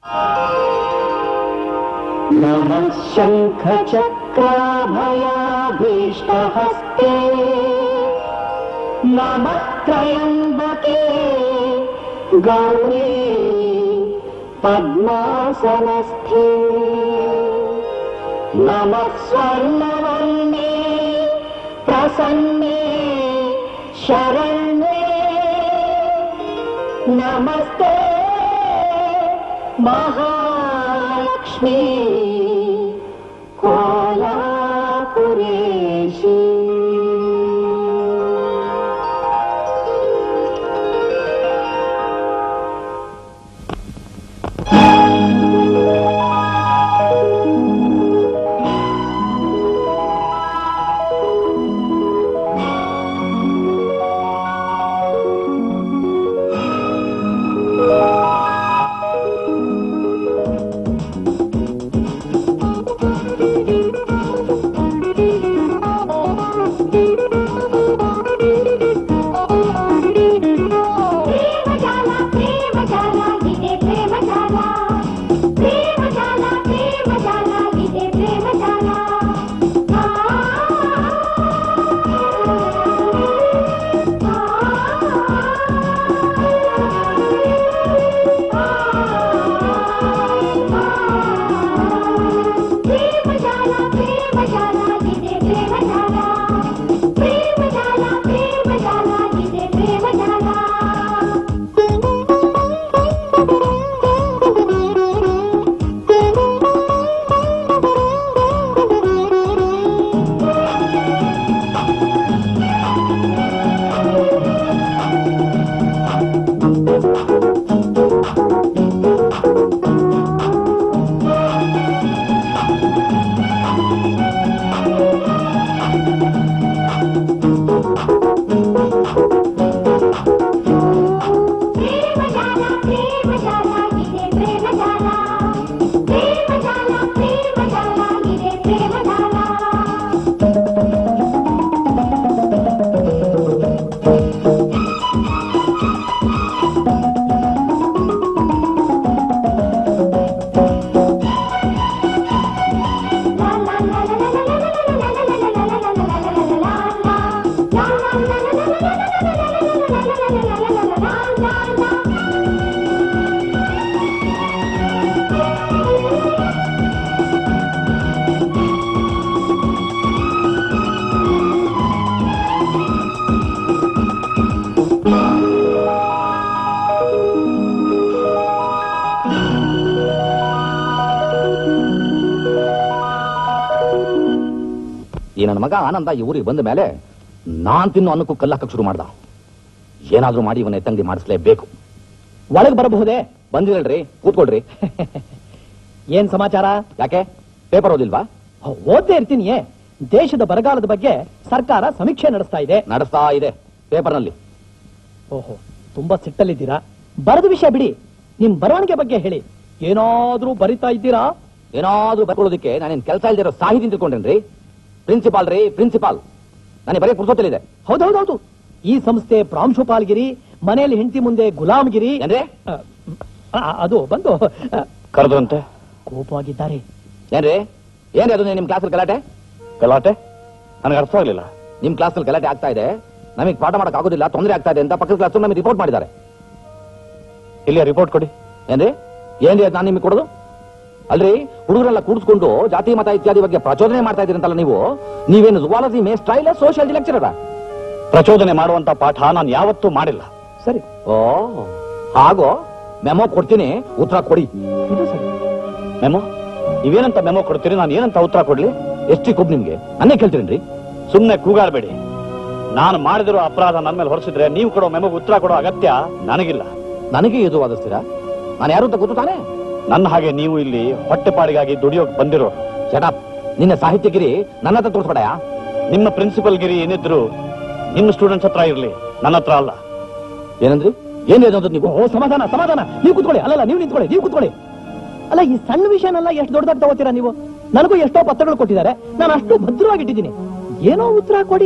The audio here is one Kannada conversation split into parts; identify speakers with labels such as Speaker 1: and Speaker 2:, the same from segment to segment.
Speaker 1: नमः शङ्खचक्राभयाभीष्टहस्ते नमः त्रयम्बके गौरी पद्मासनस्थे नमः स्वर्णवर्णे प्रसन्ने शरण्ये नमस्ते महालक्ष्मी कोलापुरेशी।
Speaker 2: ನನ್ನ ಮಗ ಆನಂದ ಈ ಊರಿಗೆ ಬಂದ ಮೇಲೆ ನಾನ್ ತಿನ್ನು ಅನ್ನಕ್ಕೂ ಕಲ್ಲಾಕಕ್ಕೆ ಶುರು ಮಾಡ್ದ. ಏನಾದ್ರೂ ಮಾಡಿ ಇವನ್ನ ಎತ್ತಂಗಡಿ ಮಾಡಿಸ್ಲೇಬೇಕು.
Speaker 3: ಒಳಗೆ ಬರಬಹುದೇ?
Speaker 2: ಬಂದಿರಲ್ರಿ, ಕೂತ್ಕೊಳ್ರಿ.
Speaker 3: ಏನ್ ಸಮಾಚಾರ?
Speaker 2: ಯಾಕೆ ಪೇಪರ್ ಓದಿಲ್ವಾ?
Speaker 3: ಓದ್ತಾ ಇರ್ತೀನಿ. ದೇಶದ ಬರಗಾಲದ ಬಗ್ಗೆ ಸರ್ಕಾರ ಸಮೀಕ್ಷೆ ನಡೆಸ್ತಾ ಇದೆ
Speaker 2: ಪೇಪರ್ನಲ್ಲಿ.
Speaker 3: ಓಹೋ, ತುಂಬಾ ಸಿಟ್ಟಲ್ಲಿದ್ದೀರಾ. ಬರೆದ ವಿಷಯ ಬಿಡಿ, ನಿಮ್ ಬರವಣಿಗೆ ಬಗ್ಗೆ ಹೇಳಿ. ಏನಾದ್ರೂ ಬರಿತಾ ಇದ್ದೀರಾ?
Speaker 2: ಏನಾದ್ರೂ ಬರ್ಕೊಳ್ಳೋದಕ್ಕೆ ನಾನೇನ್ ಕೆಲಸ ಇಲ್ದಿರೋ ಸಾಹಿತಿ ತಿಳ್ಕೊಂಡ್ರೇನ್ರಿ? ಪ್ರಿನ್ಸಿಪಾಲ್ ರೀ, ಪ್ರಿನ್ಸಿಪಾಲ್. ನನಗೆ ಬರೀ ಪುರುಸೊತ್ತಿದೆ.
Speaker 3: ಹೌದೌದೌದು. ಈ ಸಂಸ್ಥೆ ಪ್ರಾಂಶುಪಾಲ್ಗಿರಿ, ಮನೆಯಲ್ಲಿ ಹೆಂಡತಿ ಮುಂದೆ ಗುಲಾಮ್ಗಿರಿ.
Speaker 2: ಅಂದ್ರೆ
Speaker 3: ಅದು ಬಂದು
Speaker 2: ಕರೆದ್ರಂತೆ
Speaker 3: ಕೋಪವಾಗಿದ್ದಾರೆ.
Speaker 2: ಏನ್ರಿ ಅದು ನಿಮ್ ಕ್ಲಾಸಲ್ಲಿ ಗಲಾಟೆ? ನನಗೆ ಅರ್ಥ ಆಗ್ಲಿಲ್ಲ. ನಿಮ್ ಕ್ಲಾಸಲ್ಲಿ ಗಲಾಟೆ ಆಗ್ತಾ ಇದೆ, ನಮಗೆ ಪಾಠ ಮಾಡಕ್ ಆಗೋದಿಲ್ಲ, ತೊಂದರೆ ಆಗ್ತಾ ಇದೆ ಅಂತ ಪಕ್ಕದ ಕ್ಲಾಸ್ ನಮಗೆ ರಿಪೋರ್ಟ್ ಮಾಡಿದ್ದಾರೆ. ಇಲ್ಲಿ ರಿಪೋರ್ಟ್ ಕೊಡಿ. ಏನ್ರಿ ಅದು ನಾನು ನಿಮಗೆ ಕೊಡೋದು? ಅಲ್ರಿ, ಹುಡುಗರೆಲ್ಲ ಕೂಡಿಸ್ಕೊಂಡು ಜಾತಿ ಮತ ಇತ್ಯಾದಿ ಬಗ್ಗೆ ಪ್ರಚೋದನೆ ಮಾಡ್ತಾ ಇದೀರಂತಲ್ಲ ನೀವು. ನೀವೇನು ಜುವಾಲಜಿ ಮೇಸ್ಟ್ರಾ ಇಲ್ಲ ಸೋಷಿಯಾಲಜಿ ಲೆಕ್ಚರರಾ?
Speaker 4: ಪ್ರಚೋದನೆ ಮಾಡುವಂತ ಪಾಠ ನಾನು ಯಾವತ್ತೂ ಮಾಡಿಲ್ಲ.
Speaker 2: ಸರಿ, ಹಾಗೋ ಮೆಮೊ ಕೊಡ್ತೀನಿ, ಉತ್ತರ ಕೊಡಿ.
Speaker 3: ಇದು ಸರಿ.
Speaker 4: ಮೆಮೊ? ನೀವೇನಂತ ಮೆಮೊ ಕೊಡ್ತೀರಿ, ನಾನು ಏನಂತ ಉತ್ತರ ಕೊಡ್ಲಿ?
Speaker 2: ಎಷ್ಟಿ ಕೊಬ್ಬು ನಿಮ್ಗೆ? ನನ್ನೇ ಕೇಳ್ತೀರೇನ್ರಿ?
Speaker 4: ಸುಮ್ನೆ ಕೂಗಾಡ್ಬೇಡಿ. ನಾನು ಮಾಡಿದಿರೋ ಅಪರಾಧ ನನ್ನ ಮೇಲೆ ಹೊರಿಸಿದ್ರೆ ನೀವು ಕೊಡೋ ಮೆಮೊಗೆ ಉತ್ತರ ಕೊಡೋ ಅಗತ್ಯ ನನಗಿಲ್ಲ.
Speaker 2: ನನಗೆ ಇದು ವಾದಿಸ್ತೀರಾ? ನಾನು ಯಾರು ಅಂತ ಗೊತ್ತು ತಾನೆ?
Speaker 4: ನನ್ನ ಹಾಗೆ ನೀವು ಇಲ್ಲಿ ಹೊಟ್ಟೆಪಾಡಿಗಾಗಿ ದುಡಿಯೋಕ್ ಬಂದಿರೋ.
Speaker 2: ಶಟ್ ನಿನ್ನ ಸಾಹಿತ್ಯಗಿರಿ ನನ್ನ ಹತ್ರ ತೋರಿಸ್ಬೇಡ.
Speaker 4: ನಿಮ್ಮ ಪ್ರಿನ್ಸಿಪಲ್ ಗಿರಿ ಏನಿದ್ರು ನಿಮ್ಮ ಸ್ಟೂಡೆಂಟ್ಸ್ ಹತ್ರ ಇರ್ಲಿ, ನನ್ನ ಹತ್ರ ಅಲ್ಲ.
Speaker 2: ಏನಂದ್ರಿ? ಏನಿದೆ ನೀವು?
Speaker 3: ಸಮಾಧಾನ ಸಮಾಧಾನ. ನೀವು ಕೂತ್ಕೊಳ್ಳಿ. ಅಲ್ಲಲ್ಲ, ನೀವು ನಿಂತ್ಕೊಳ್ಳಿ, ನೀವು ಕೂತ್ಕೊಳ್ಳಿ. ಅಲ್ಲ, ಈ ಸಣ್ಣ ವಿಷಯನೆಲ್ಲ ಎಷ್ಟು ದೊಡ್ಡದಾಗಿ ತಗೋತೀರಾ ನೀವು? ನನಗೂ ಎಷ್ಟೋ ಪತ್ರಗಳು ಕೊಟ್ಟಿದ್ದಾರೆ, ನಾನು ಅಷ್ಟು ಭದ್ರವಾಗಿಟ್ಟಿದ್ದೀನಿ. ಏನೋ ಉತ್ತರ ಕೊಡಿ.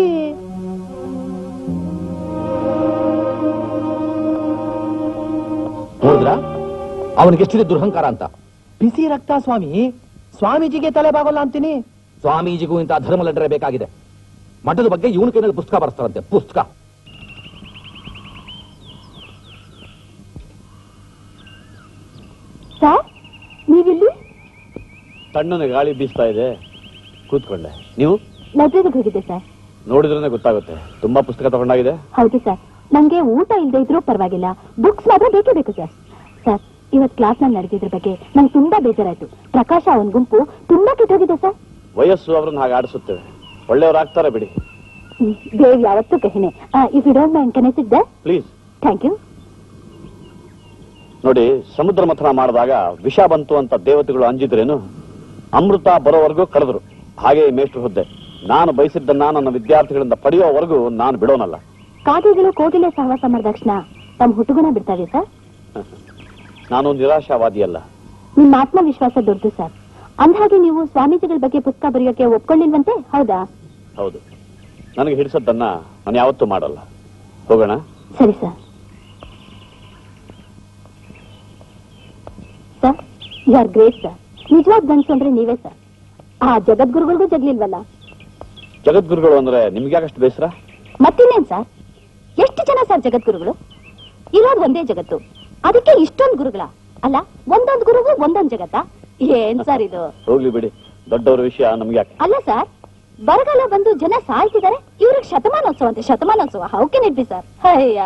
Speaker 2: ನೋಡಿದ್ರ ಅವನಿಗೆಷ್ಟಿದೆ ದುರಹಂಕಾರ ಅಂತ.
Speaker 3: ಬಿಸಿ ರಕ್ತ ಸ್ವಾಮಿ, ಸ್ವಾಮೀಜಿಗೆ ತಲೆ ಬಾಗೋಲ್ಲ ಅಂತೀನಿ.
Speaker 2: ಸ್ವಾಮೀಜಿಗೂ ಇಂಥ ಧರ್ಮ ಲಡ್ರೆ ಬೇಕಾಗಿದೆ. ಮಠದ ಬಗ್ಗೆ ಇವನ ಕೈನಲ್ಲಿ ಪುಸ್ತಕ ಬರೆಸ್ತಾರಂತೆ, ಪುಸ್ತಕ.
Speaker 1: ಸರ್, ನೀವಿಲ್ಲಿ?
Speaker 4: ತಣ್ಣನ ಗಾಳಿ ಬೀಸ್ತಾ ಇದೆ, ಕೂತ್ಕೊಂಡೆ. ನೀವು?
Speaker 1: ಲೈಬ್ರರಿಗೆ ಹೋಗಿದ್ದೆ ಸರ್.
Speaker 4: ನೋಡಿದ್ರೆ ಗೊತ್ತಾಗುತ್ತೆ, ತುಂಬಾ ಪುಸ್ತಕ ತಗೊಂಡಾಗಿದೆ.
Speaker 1: ಹೌದು ಸರ್, ನಂಗೆ ಊಟ ಇಲ್ಲದೆ ಇದ್ರೂ ಪರವಾಗಿಲ್ಲ, ಬುಕ್ಸ್ ಮಾತ್ರ ಬೇಕೇ ಬೇಕು ಸರ್. ಸರ್, ಇವತ್ ಕ್ಲಾಸ್ ನಲ್ಲಿ ನಡೆದಿದ್ರ ಬಗ್ಗೆ ನಂಗೆ ತುಂಬಾ ಬೇಜಾರಾಯ್ತು. ಪ್ರಕಾಶ ಅವನ್ ಗುಂಪು ತುಂಬಾ ಕೆಟ್ಟೋಗಿದೆ ಸರ್.
Speaker 4: ವಯಸ್ಸು ಅವ್ರನ್ನ ಹಾಗೆ ಆಡಿಸುತ್ತೇವೆ, ಒಳ್ಳೆಯವರಾಗ್ತಾರೆ ಬಿಡಿ.
Speaker 1: ದೇವ್ ಯಾವತ್ತೂ ಕಹಿನೆ. If you don't mind can I sit there?
Speaker 4: Please.
Speaker 1: Thank you.
Speaker 4: ನೋಡಿ, ಸಮುದ್ರ ಮಥನ ಮಾಡಿದಾಗ ವಿಷ ಬಂತು ಅಂತ ದೇವತೆಗಳು ಅಂಜಿದ್ರೇನು, ಅಮೃತ ಬರೋವರೆಗೂ ಕಳೆದ್ರು. ಹಾಗೆ ಮೇಷ್ಟ್ರು ಹುದ್ದೆ ನಾನು ಬಯಸಿದ್ದನ್ನ ನನ್ನ ವಿದ್ಯಾರ್ಥಿಗಳಿಂದ ಪಡೆಯೋವರೆಗೂ ನಾನು ಬಿಡೋನಲ್ಲ.
Speaker 1: ಕಾಗೆಗಳು ಕೋಗಿಲೆ ಸಹವಾಸ ಮಾಡಿದಾಕ್ಷಣ ತಮ್ಮ ಹುಟ್ಟುಗುಣ ಬಿಡ್ತಾವೆ ಸರ್.
Speaker 4: ನಾನು ನಿರಾಶಾವಾದಿಯಲ್ಲ.
Speaker 1: ನಿಮ್ಮ ಆತ್ಮವಿಶ್ವಾಸ ದೊಡ್ಡದು ಸರ್. ಅಂದ್ಹಾಗೆ ನೀವು ಸ್ವಾಮೀಜಿಗಳ ಬಗ್ಗೆ ಪುಸ್ತಕ ಬರೆಯೋಕೆ ಒಪ್ಕೊಳ್ಳಿಲ್ವಂತೆ, ಹೌದಾ?
Speaker 4: ಹೌದು, ನನಗೆ ಹಿಡಿಸದ್ದನ್ನ ನಾನು ಯಾವತ್ತೂ ಮಾಡಲ್ಲ. ಹೋಗೋಣ?
Speaker 1: ಸರಿ sir. Sir, you are great sir. ನಿಜವಾದ ಗಂಡಸು ಅಂದ್ರೆ ನೀವೇ ಸರ್. ಆ ಜಗದ್ಗುರುಗಳಿಗೂ ಜಗ್ಲಿಲ್ವಲ್ಲ.
Speaker 4: ಜಗದ್ಗುರುಗಳು ಅಂದ್ರೆ ನಿಮ್ಗೆ ಯಾಕಷ್ಟು ಬೇಸರ?
Speaker 1: ಮತ್ತಿನ್ನೇನ್ ಸರ್, ಎಷ್ಟು ಜನ ಸರ್ ಜಗದ್ಗುರುಗಳು? ಇರೋದು ಒಂದೇ ಜಗತ್ತು, ಅದಕ್ಕೆ ಇಷ್ಟೊಂದು ಗುರುಗಳ? ಅಲ್ಲ, ಒಂದೊಂದು ಗುರುಗೂ ಒಂದೊಂದು ಜಗತ್ತ? ಏನ್ ಸರ್ ಇದು?
Speaker 4: ಹೋಗ್ಲಿ ಬಿಡಿ, ದೊಡ್ಡವರ ವಿಷಯ ನಮ್ಗೆ ಯಾಕೆ?
Speaker 1: ಅಲ್ಲ ಸರ್, ಬರಗಾಲ ಬಂದು ಜನ ಸಾಯ್ತಿದ್ದಾರೆ, ಇವ್ರಿಗೆ ಶತಮಾನೋತ್ಸವ ಅಂತೆ. ಶತಮಾನೋತ್ಸವ how can it be sir? ಅಯ್ಯ,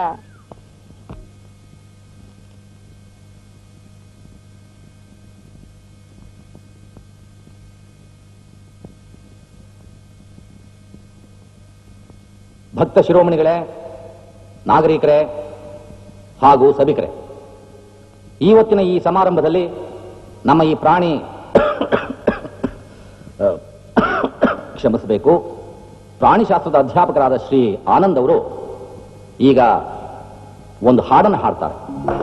Speaker 2: ಭಕ್ತ ಶಿರೋಮಣಿಗಳೇ, ನಾಗರಿಕರೇ ಹಾಗೂ ಸಭಿಕರೇ, ಇವತ್ತಿನ ಈ ಸಮಾರಂಭದಲ್ಲಿ ನಮ್ಮ ಈ ಪ್ರಾಣಿ ಕ್ಷಮಿಸಬೇಕು, ಪ್ರಾಣಿಶಾಸ್ತ್ರದ ಅಧ್ಯಾಪಕರಾದ ಶ್ರೀ ಆನಂದ್ ಅವರು ಈಗ ಒಂದು ಹಾಡನ್ನು ಹಾಡ್ತಾರೆ.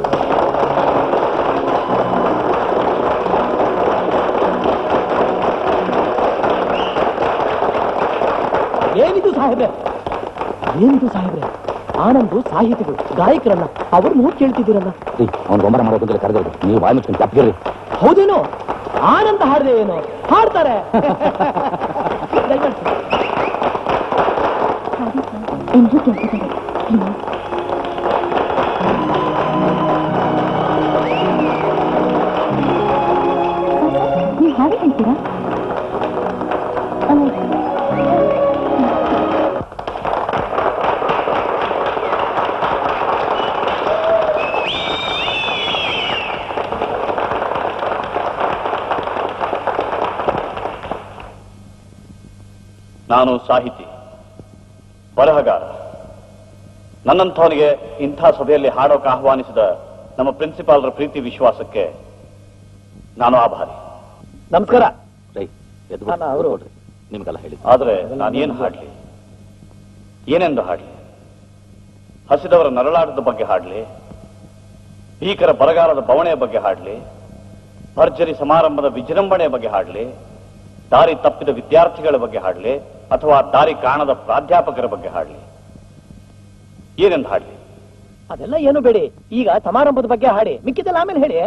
Speaker 3: ಏನಿದು ಸಾಹೇಬ್ರೆ, ಏನಿದು ಸಾಹೇಬ್ರೆ? ಆನಂದು ಸಾಹಿತಿಗಳು, ಗಾಯಕರನ್ನ ಅವ್ರನ್ನೂ ಕೇಳ್ತಿದ್ದೀರಲ್ಲ.
Speaker 2: ಅವ್ನು ಗೊಂಬರ ಮಾಡೋದಂದ್ರೆ ಕರೆದ್ರು, ನೀವು ಬಾಯಿ ಮುಚ್ಕೊಂಡು ತಪ್ಪಿರ್ರಿ.
Speaker 3: ಹೌದೇನೋ? ಆನಂದ ಹಾಡ್ದೆ ಏನು ಹಾಡ್ತಾರೆ.
Speaker 1: ಎಲ್ರೂ ಕೇಳ್ತಿದ್ದಾರೆ. ನೀವು ಹಾಗೆ ಹೇಳ್ತೀರಾ?
Speaker 4: ನಾನು ಸಾಹಿತಿ, ಬರಹಗಾರ. ನನ್ನಂಥವನಿಗೆ ಇಂಥ ಸಭೆಯಲ್ಲಿ ಹಾಡೋಕೆ ಆಹ್ವಾನಿಸಿದ ನಮ್ಮ ಪ್ರಿನ್ಸಿಪಾಲ್ರ ಪ್ರೀತಿ ವಿಶ್ವಾಸಕ್ಕೆ ನಾನು ಆಭಾರಿ.
Speaker 3: ನಮಸ್ಕಾರ.
Speaker 2: ಅವರು ನಿಮ್ಗೆಲ್ಲ ಹೇಳಿ.
Speaker 4: ಆದ್ರೆ ನಾನೇನು ಹಾಡ್ಲಿ, ಏನೆಂದು ಹಾಡ್ಲಿ? ಹಸಿದವರ ನರಳಾಟದ ಬಗ್ಗೆ ಹಾಡ್ಲಿ, ಭೀಕರ ಬರಗಾಲದ ಬವಣೆಯ ಬಗ್ಗೆ ಹಾಡ್ಲಿ, ಭರ್ಜರಿ ಸಮಾರಂಭದ ವಿಜೃಂಭಣೆಯ ಬಗ್ಗೆ ಹಾಡ್ಲಿ, ದಾರಿ ತಪ್ಪಿದ ವಿದ್ಯಾರ್ಥಿಗಳ ಬಗ್ಗೆ ಹಾಡ್ಲಿ, ಅಥವಾ ದಾರಿ ಕಾಣದ ಪ್ರಾಧ್ಯಾಪಕರ ಬಗ್ಗೆ ಹಾಡ್ಲಿ? ಏನೆಂದು ಹಾಡ್ಲಿ?
Speaker 3: ಅದೆಲ್ಲ ಏನು ಬೇಡಿ, ಈಗ ಸಮಾರಂಭದ ಬಗ್ಗೆ ಹಾಡಿ, ಮಿಕ್ಕಿದ್ದೆಲ್ಲ ಆಮೇಲೆ ಹೇಳಿ.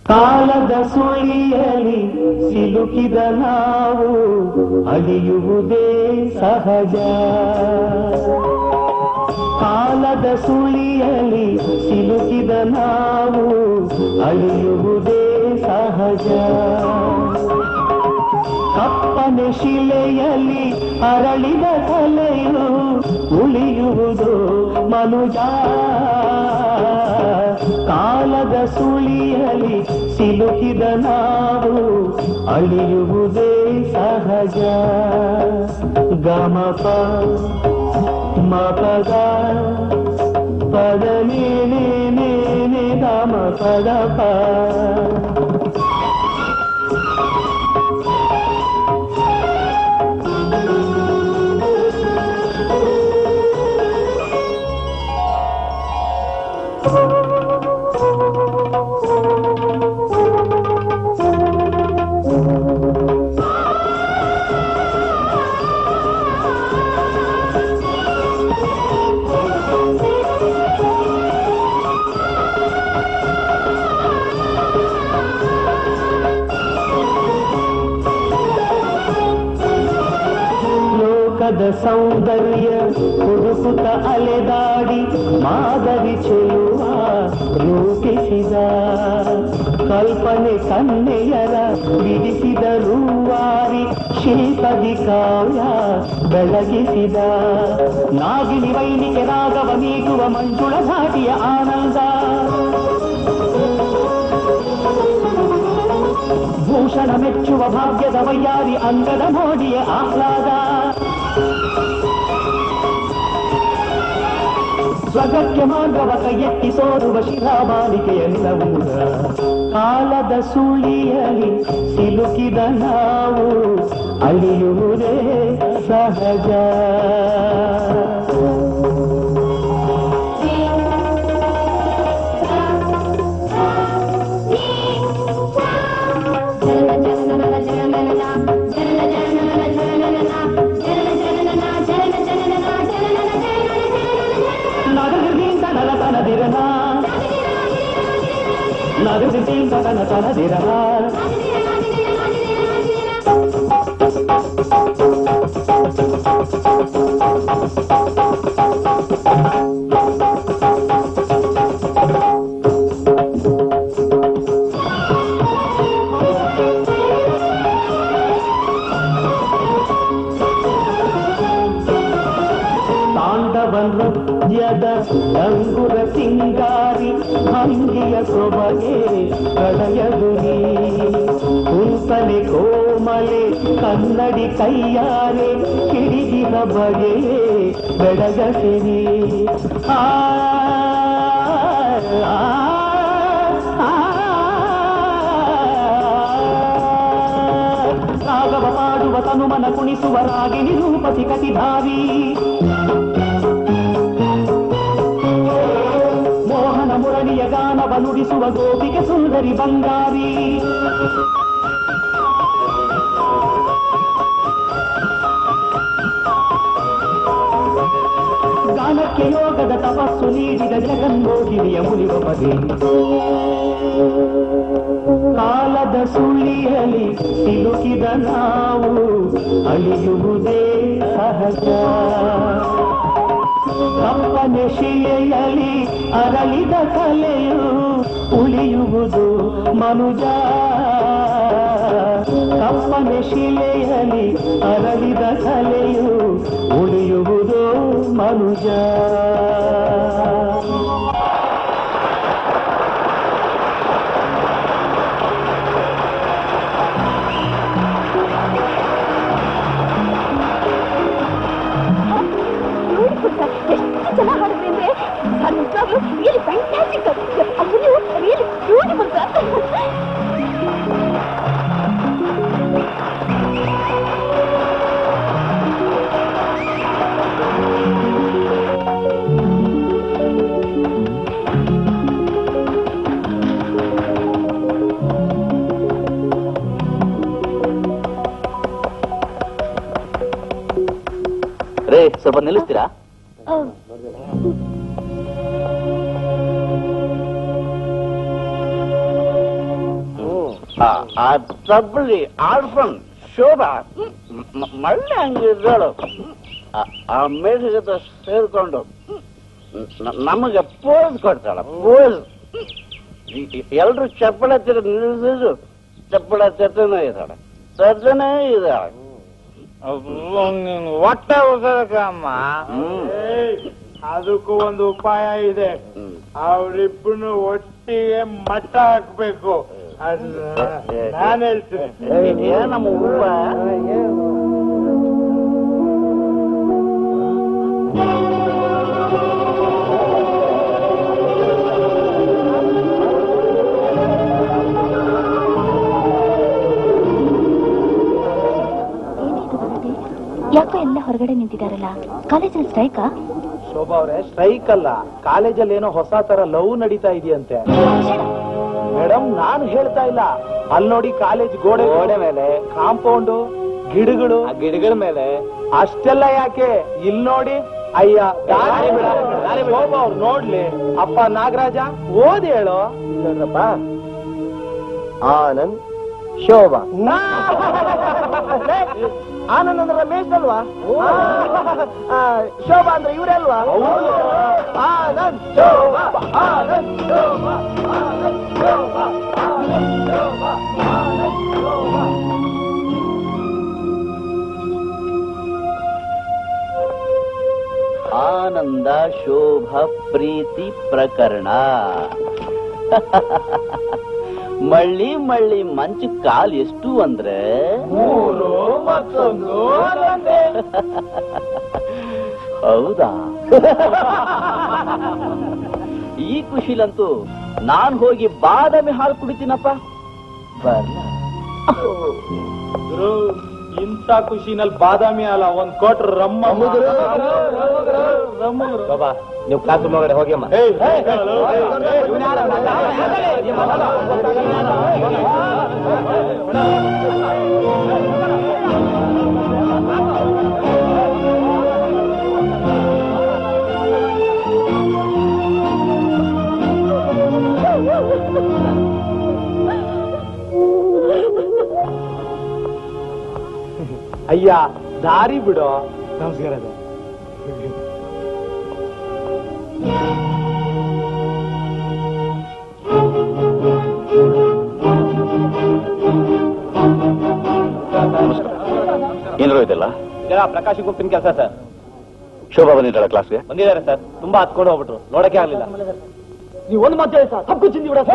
Speaker 5: ಕಾಲದ ಸುಳಿಯಲಿ ಸಿಲುಕಿದ ನಾವು ಅಳಿಯುವುದೇ ಸಹಜ. ಕಾಲದ ಸುಳಿಯಲಿ ಸಿಲುಕಿದ ನಾವು ಅಳಿಯುವುದೇ ಸಹಜ. ಕಪ್ಪನೆ ಶಿಲೆಯಲ್ಲಿ ಅರಳಿದ ಕಲೆಯು ಉಳಿಯುವುದು ಮನುಜ. ಕಾಲದ ಸುಳಿಯಲಿ ಸಿಲುಕಿದ ನಾವು ಅಳಿಯುವುದೇ ಸಹಜ. ಗಮಪ ಮಪದ ಪದ ನೇ ಗಮ ಪದ ಪ. ಸೌಂದರ್ಯ ಹುಡುಕುತ್ತ ಅಲೆದಾಡಿ ಮಾದರಿ ಚೆಲುವ ರೂಪಿಸಿದ ಕಲ್ಪನೆ ಕನ್ನೆಯರ ಬಿಡಿಸಿದ ರೂವಾರಿ ಶಿಲ್ಪದಿ ಕಾವ್ಯ ಬೆಳಗಿಸಿದ ನಾಗಿನಿ ವೈನಿಕೆ ರಾಗವ ನೀಗುವ ಮಂಜುಳ ಘಾಟಿಯ ಆನಂದ. ಭೂಷಣ ಮೆಚ್ಚುವ ಭಾಗ್ಯದ ವೈಯಾರಿ ಅಂಗದ ಮೋಡಿಯ ಆಹ್ಲಾದ. ಸ್ವಗತ್ಯ ಮಾರ್ಗವ ಕೈಯೆತ್ತಿ ಸೋರುವ ಶಿರಾಬಾಲಿಕೆಯ ನಿಲವೂರ. ಕಾಲದ ಸುಳಿಯಲಿ ಸಿಲುಕಿದ ನಾವು ಅಳಿಯುವುದೇ ಸಹಜ. ಅಂಗುರ ಸಿಂಗಾರಿ ಭಂಗಿಯ ಸೊಬಗೆ ಕಳೆಯದುನಿ ಕುಂತನೆ ಕೋಮಲೆ ಕನ್ನಡಿ ಕೈಯಾರೆ ಕಿಡಿದಿನ ಬಗೆಯೇ ಬೆಳಗಸಿರಿ. ರಾಗವ ಪಾಡುವ ತನುಮನ ಕುಣಿಸುವ ರಾಗಿಣಿ ರೂಪಸಿ ಕತಿಧಾರಿ. ಮುರಳಿಯ ಗಾನವ ನುಡಿಸುವ ಗೋಪಿಗೆ ಸುಂದರಿ ಬಂಗಾರಿ. ಗಾನಕ್ಕೆ ಯೋಗದ ತಪಸ್ಸು ನೀಡಿದ ಜಗನ್ಮೋಹಿನಿಯ ಮುನಿಗೊಬ್ಬಗೆ. ಕಾಲದ ಸುಳಿಯಲಿ ಸಿಲುಕಿದ ನಾವು ಅಳಿಯುವುದೇ ಸಹಜ. ಕಪ್ಪನೆ ಶಿಲೆಯಲಿ ಅರಳಿದ ಕಲೆಯು ಉಳಿಯುವುದು ಮನುಜ. ಕಪ್ಪನೆ ಶಿಲೆಯಲಿ ಅರಳಿದ ಕಲೆಯು ಉಳಿಯುವುದು ಮನುಜ.
Speaker 1: ಎಷ್ಟು ಚೆನ್ನಾಗಿ ಹಾಡಿದ್ರಿ ಅಂದ್ರೆ really fantastic. Really beautiful sir.
Speaker 2: ರೇ, ಸ್ವಲ್ಪ ನಿಲ್ಲಿಸ್ತೀರಾ?
Speaker 6: ಆ ತಬ್ಬಲಿ ಆಡ್ಫನ್ ಶೋಭಾ ಮಳ್ಳಿ ಹಂಗಿದ್ದಾಳು. ಆ ಮೇಲ್ ಜೊತೆ ಸೇರ್ಕೊಂಡು ನಮಗೆ ಪೋಸ್ ಕೊಡ್ತಾಳ. ಪೋಸ್ ಎಲ್ರು ಚಪ್ಪಳ ತಿರು ನಿಲ್ಲಿಸಿದ್ರು ಚಪ್ಪಳ ತಟ್ಟನೇ ಇದ್ದಾಳೆ, ತಟ್ಟನೇ ಇದ್ದಾಳೆ.
Speaker 7: ಹೊಟ್ಟೆ ಉಸದಕ್ಕಮ್ಮ. ಅದಕ್ಕೂ ಒಂದು ಉಪಾಯ ಇದೆ. ಅವರಿಬ್ಬರು ಒಟ್ಟಿಗೆ ಮಟ್ಟ ಹಾಕ್ಬೇಕು. ನಾನು ಹೇಳ್ತೀನಿ.
Speaker 6: ನಮ್ಮ ಉಪಾಯ
Speaker 1: ಯಾಕೋ ಎಲ್ಲ ಹೊರಗಡೆ ನಿಂತಿದಾರಲ್ಲ, ಕಾಲೇಜಲ್ಲಿ ಸ್ಟ್ರೈಕಾ?
Speaker 3: ಶೋಭಾ ಅವ್ರೆ, ಸ್ಟ್ರೈಕ್ ಅಲ್ಲ, ಕಾಲೇಜಲ್ಲಿ ಏನೋ ಹೊಸ ತರ ಲವ್ ನಡೀತಾ ಇದೆಯಂತೆ. ಮೇಡಮ್, ನಾನು ಹೇಳ್ತಾ ಇಲ್ಲ. ಅಲ್ಲಿ ನೋಡಿ, ಕಾಲೇಜ್ ಗೋಡೆ ಮೇಲೆ ಕಾಂಪೌಂಡು, ಗಿಡಗಳು, ಆ ಗಿಡಗಳ ಮೇಲೆ ಅಷ್ಟೆಲ್ಲ ಯಾಕೆ? ಇಲ್ಲಿ ನೋಡಿ, ಅಯ್ಯ ಶೋಭಾ ಅವ್ರು ನೋಡ್ಲಿ. ಅಪ್ಪ ನಾಗರಾಜ, ಓದಿ ಹೇಳು. ಆನಂದ್ ಶೋಭಾ. ಆನಂದ್ ಅಂದ್ರೆ ರಮೇಶ್ ಅಲ್ವಾ? ಶೋಭಾ ಅಂದ್ರೆ ಇವರೇ ಅಲ್ವಾ? ಆನಂದ್ ಶೋಭಾ, ಆನಂದ್ ಶೋಭಾ, ಆನಂದ್ ಶೋಭಾ, ಆನಂದ್ ಶೋಭಾ, ಆನಂದ್ ಶೋಭಾ.
Speaker 6: ಆನಂದ ಶೋಭಾ ಪ್ರೀತಿ ಪ್ರಕರಣ. ಮಳ್ಳಿ ಮಳ್ಳಿ ಮಂಚು ಕಾಲ್ ಎಷ್ಟು ಅಂದ್ರೆ
Speaker 3: ಮತ್ತೊಂದು.
Speaker 6: ಹೌದಾ? ಈ ಖುಷಿಲಂತೂ ನಾನ್ ಹೋಗಿ ಬಾದಾಮಿ ಹಾಲು ಕುಡಿತೀನಪ್ಪ. ಬರ್ಲ
Speaker 3: ಇಂಥ ಖುಷಿನಲ್ಲಿ ಬಾದಾಮಿ ಅಲ್ಲ, ಒಂದ್ ಕೋಟ್ರ ರಮ್ಮ. ಬಾಬಾ, ನೀವು ಕ್ಲಾಸ್ ರೂಮ್ ಒಳಗಡೆ ಹೋಗಿ ಅಮ್ಮ. ಅಯ್ಯ, ದಾರಿ ಬಿಡು. ನಮಸ್ಕಾರ.
Speaker 4: ಏನಾರು ಇದೆಲ್ಲ?
Speaker 3: ಪ್ರಕಾಶ್ ಗುಪ್ತಿನ ಕೆಲಸ ಸರ್.
Speaker 4: ಶೋಭಾ ಬಂದಿದ್ದಾಳ ಕ್ಲಾಸ್ಗೆ?
Speaker 3: ಬಂದಿದ್ದಾರೆ ಸರ್. ತುಂಬಾ ಹತ್ಕೊಂಡು ಹೋಗ್ಬಿಟ್ರು, ನೋಡಕ್ಕೆ ಆಗ್ಲಿಲ್ಲ. ನೀವು ಒಂದು ಮಾತು ಹೇಳಿ ಸರ್, ತಪ್ಪು ಚಿಂದಿ ಬಿಡ.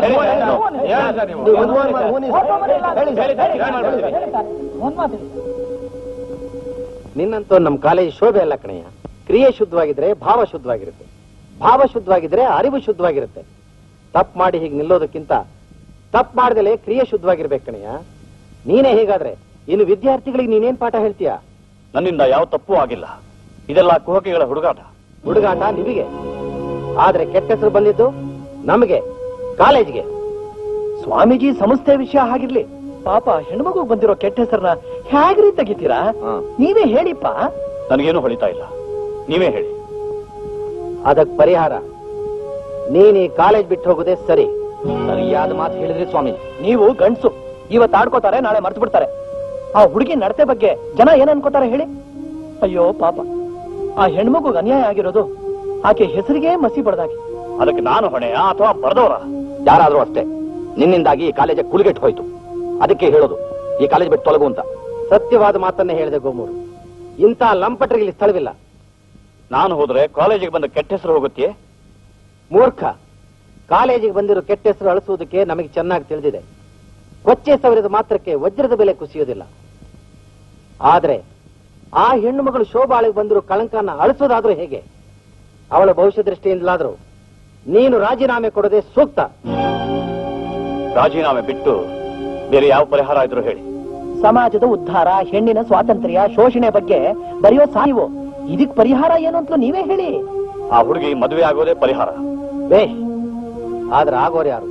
Speaker 8: ನಿನ್ನಂತೂ ನಮ್ಮ ಕಾಲೇಜ್ ಶೋಭೆ ಅಲ್ಲ ಕಣಯ್ಯ. ಕ್ರಿಯೆ ಶುದ್ಧವಾಗಿದ್ರೆ ಭಾವ ಶುದ್ಧವಾಗಿರುತ್ತೆ, ಭಾವ ಶುದ್ಧವಾಗಿದ್ರೆ ಅರಿವು ಶುದ್ಧವಾಗಿರುತ್ತೆ. ತಪ್ಪು ಮಾಡಿ ಹೀಗೆ ನಿಲ್ಲೋದಕ್ಕಿಂತ ತಪ್ಪು ಮಾಡ್ದಲೆ ಕ್ರಿಯೆ ಶುದ್ಧವಾಗಿರ್ಬೇಕು ಕಣಯ್ಯ. ನೀನೇ ಹೀಗಾದ್ರೆ ಇನ್ನು ವಿದ್ಯಾರ್ಥಿಗಳಿಗೆ ನೀನೇನ್ ಪಾಠ ಹೇಳ್ತೀಯ?
Speaker 4: ನನ್ನಿಂದ ಯಾವ ತಪ್ಪು ಆಗಿಲ್ಲ. ಇದೆಲ್ಲ ಕುಹಕಿಗಳ ಹುಡುಗಾಟ.
Speaker 8: ಹುಡುಗಾಟ ನಿಮಗೆ, ಆದ್ರೆ ಕೆಟ್ಟ ಹೆಸರು ಬಂದಿದ್ದು ನಮಗೆ, ಕಾಲೇಜ್ಗೆ.
Speaker 3: ಸ್ವಾಮೀಜಿ ಸಂಸ್ಥೆ ವಿಷಯ ಹಾಗಿರ್ಲಿ, ಪಾಪ ಹೆಣ್ಮಗು ಬಂದಿರೋ ಕೆಟ್ಟ ಹೆಸರನ್ನ ಹೇಗ್ರಿ ತೆಗಿತೀರಾ? ನೀವೇ ಹೇಳಿಪ್ಪ.
Speaker 4: ನನಗೇನು ಹೊಳಿತಾ ಇಲ್ಲ, ನೀವೇ ಹೇಳಿ.
Speaker 8: ಅದಕ್ ಪರಿಹಾರ ನೀನ್ ಈ ಕಾಲೇಜ್ ಬಿಟ್ಟು ಹೋಗುದೇ ಸರಿ. ಸರಿಯಾದ ಮಾತು ಹೇಳಿದ್ರಿ ಸ್ವಾಮಿ.
Speaker 3: ನೀವು ಗಂಡ್ಸು, ಇವತ್ತು ಆಡ್ಕೋತಾರೆ, ನಾಳೆ ಮರ್ತು ಬಿಡ್ತಾರೆ. ಆ ಹುಡುಗಿ ನಡತೆ ಬಗ್ಗೆ ಜನ ಏನ್ ಅನ್ಕೋತಾರೆ ಹೇಳಿ? ಅಯ್ಯೋ ಪಾಪ, ಆ ಹೆಣ್ಮಗು ಅನ್ಯಾಯ ಆಗಿರೋದು ಆಕೆ ಹೆಸರಿಗೆ ಮಸಿ ಬಡ್ದಾಗಿ.
Speaker 4: ಅದಕ್ಕೆ ನಾನು ಹೊಣೆಯ ಅಥವಾ ಬರೆದವರ?
Speaker 2: ಯಾರಾದ್ರೂ ಅಷ್ಟೇ. ನಿನ್ನಿಂದಾಗಿ ಈ ಕಾಲೇಜ್ ಕುಳಿಗೆಟ್ಟು ಹೋಯ್ತು. ಅದಕ್ಕೆ ಹೇಳೋದು, ಈ ಕಾಲೇಜ್ ಬಿಟ್ಟು ತೊಲಗು ಅಂತ.
Speaker 8: ಸತ್ಯವಾದ ಮಾತನ್ನೇ ಹೇಳಿದೆ ಗೋಮೂರು. ಇಂಥ ಲಂಪಟರಿಗೆ ಇಲ್ಲಿ ಸ್ಥಳವಿಲ್ಲ.
Speaker 4: ನಾನು ಹೋದ್ರೆ ಕಾಲೇಜಿಗೆ ಬಂದ ಕೆಟ್ಟ ಹೆಸರು ಹೋಗುತ್ತೆ.
Speaker 8: ಮೂರ್ಖ, ಕಾಲೇಜಿಗೆ ಬಂದಿರೋ ಕೆಟ್ಟ ಹೆಸರು ಅಳಿಸುವುದಕ್ಕೆ ನಮಗೆ ಚೆನ್ನಾಗಿ ತಿಳಿದಿದೆ. ಕೊಚ್ಚೆ ಸವರಿದ ಮಾತ್ರಕ್ಕೆ ವಜ್ರದ ಬೆಲೆ ಕುಸಿಯೋದಿಲ್ಲ. ಆದ್ರೆ ಆ ಹೆಣ್ಣು ಮಗಳು ಶೋಭಾಳಿಗೆ ಬಂದಿರೋ ಕಳಂಕನ ಅಳಿಸೋದಾದ್ರೂ ಹೇಗೆ? ಅವಳ ಭವಿಷ್ಯ ದೃಷ್ಟಿಯಿಂದಲಾದ್ರೂ ನೀನು ರಾಜೀನಾಮೆ ಕೊಡೋದೇ ಸೂಕ್ತ.
Speaker 4: ರಾಜೀನಾಮೆ ಬಿಟ್ಟು ಬೇರೆ ಯಾವ ಪರಿಹಾರ ಇದ್ರು ಹೇಳಿ.
Speaker 3: ಸಮಾಜದ ಉದ್ಧಾರ, ಹೆಣ್ಣಿನ ಸ್ವಾತಂತ್ರ್ಯ, ಶೋಷಣೆ ಬಗ್ಗೆ ಬರೆಯೋ ಸಾವು. ಇದಕ್ ಪರಿಹಾರ ಏನು ಅಂತ ನೀವೇ ಹೇಳಿ.
Speaker 4: ಆ ಹುಡುಗಿ ಮದುವೆ ಆಗೋದೇ ಪರಿಹಾರ.
Speaker 8: ಬೇಷ್, ಆದ್ರೆ ಆಗೋರು ಯಾರು?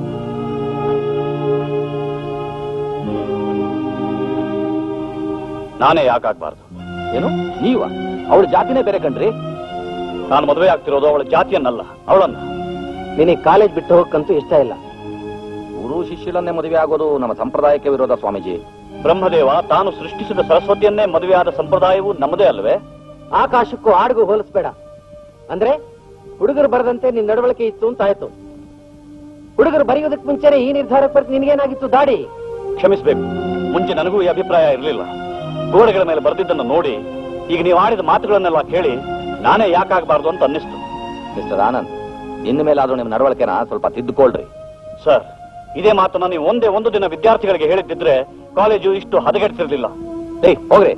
Speaker 4: ನಾನೇ ಯಾಕಾಗ್ಬಾರ್ದು?
Speaker 2: ಏನು ನೀವ? ಅವಳ ಜಾತಿನೇ ಬೇರೆ ಕಣ್ರಿ.
Speaker 4: ನಾನು ಮದುವೆ ಆಗ್ತಿರೋದು ಅವಳ ಜಾತಿಯನ್ನಲ್ಲ, ಅವಳನ್ನ.
Speaker 8: ನಿನಗೆ ಕಾಲೇಜ್ ಬಿಟ್ಟು ಹೋಗಕ್ಕಂತೂ ಇಷ್ಟ ಇಲ್ಲ.
Speaker 2: ಗುರು ಶಿಷ್ಯರನ್ನೇ ಮದುವೆ ಆಗೋದು ನಮ್ಮ ಸಂಪ್ರದಾಯಕ್ಕೆ ವಿರೋಧ ಸ್ವಾಮೀಜಿ.
Speaker 4: ಬ್ರಹ್ಮದೇವ ತಾನು ಸೃಷ್ಟಿಸಿದ ಸರಸ್ವತಿಯನ್ನೇ ಮದುವೆಯಾದ ಸಂಪ್ರದಾಯವು ನಮ್ಮದೇ ಅಲ್ವೇ?
Speaker 8: ಆಕಾಶಕ್ಕೂ ಆಡ್ಗೂ ಹೋಲಿಸ್ಬೇಡ. ಅಂದ್ರೆ ಹುಡುಗರು ಬರದಂತೆ ನಿನ್ ನಡವಳಿಕೆ ಇತ್ತು ಅಂತ ಆಯ್ತು. ಹುಡುಗರು ಬರೆಯೋದಕ್ಕೆ ಮುಂಚೆನೆ ಈ ನಿರ್ಧಾರಕ್ಕೆ ಬರ್ತು. ನಿನ್ಗೇನಾಗಿತ್ತು ದಾಡಿ?
Speaker 4: ಕ್ಷಮಿಸಬೇಕು, ಮುಂಚೆ ನನಗೂ ಈ ಅಭಿಪ್ರಾಯ ಇರಲಿಲ್ಲ. ಗೋಡೆಗಳ ಮೇಲೆ ಬರೆದಿದ್ದನ್ನು ನೋಡಿ ಈಗ ನೀವು ಆಡಿದ ಮಾತುಗಳನ್ನೆಲ್ಲ ಕೇಳಿ ನಾನೇ ಯಾಕಾಗಬಾರ್ದು ಅಂತ ಅನ್ನಿಸ್ತು.
Speaker 2: ಮಿಸ್ಟರ್ ಆನಂದ್, ಇನ್ನು ಮೇಲಾದ್ರೂ ನಿಮ್ಮ ನಡವಳಿಕೆನ ಸ್ವಲ್ಪ ತಿದ್ದುಕೊಳ್ರಿ.
Speaker 4: ಸರ್, ಇದೇ ಮಾತನ್ನ ನೀವು ಒಂದೇ ಒಂದು ದಿನ ವಿದ್ಯಾರ್ಥಿಗಳಿಗೆ ಹೇಳಿದ್ದಿದ್ರೆ ಕಾಲೇಜು ಇಷ್ಟು ಹದಗೆಡ್ತಿರ್ಲಿಲ್ಲ.
Speaker 2: ಹೋಗ್ರಿ.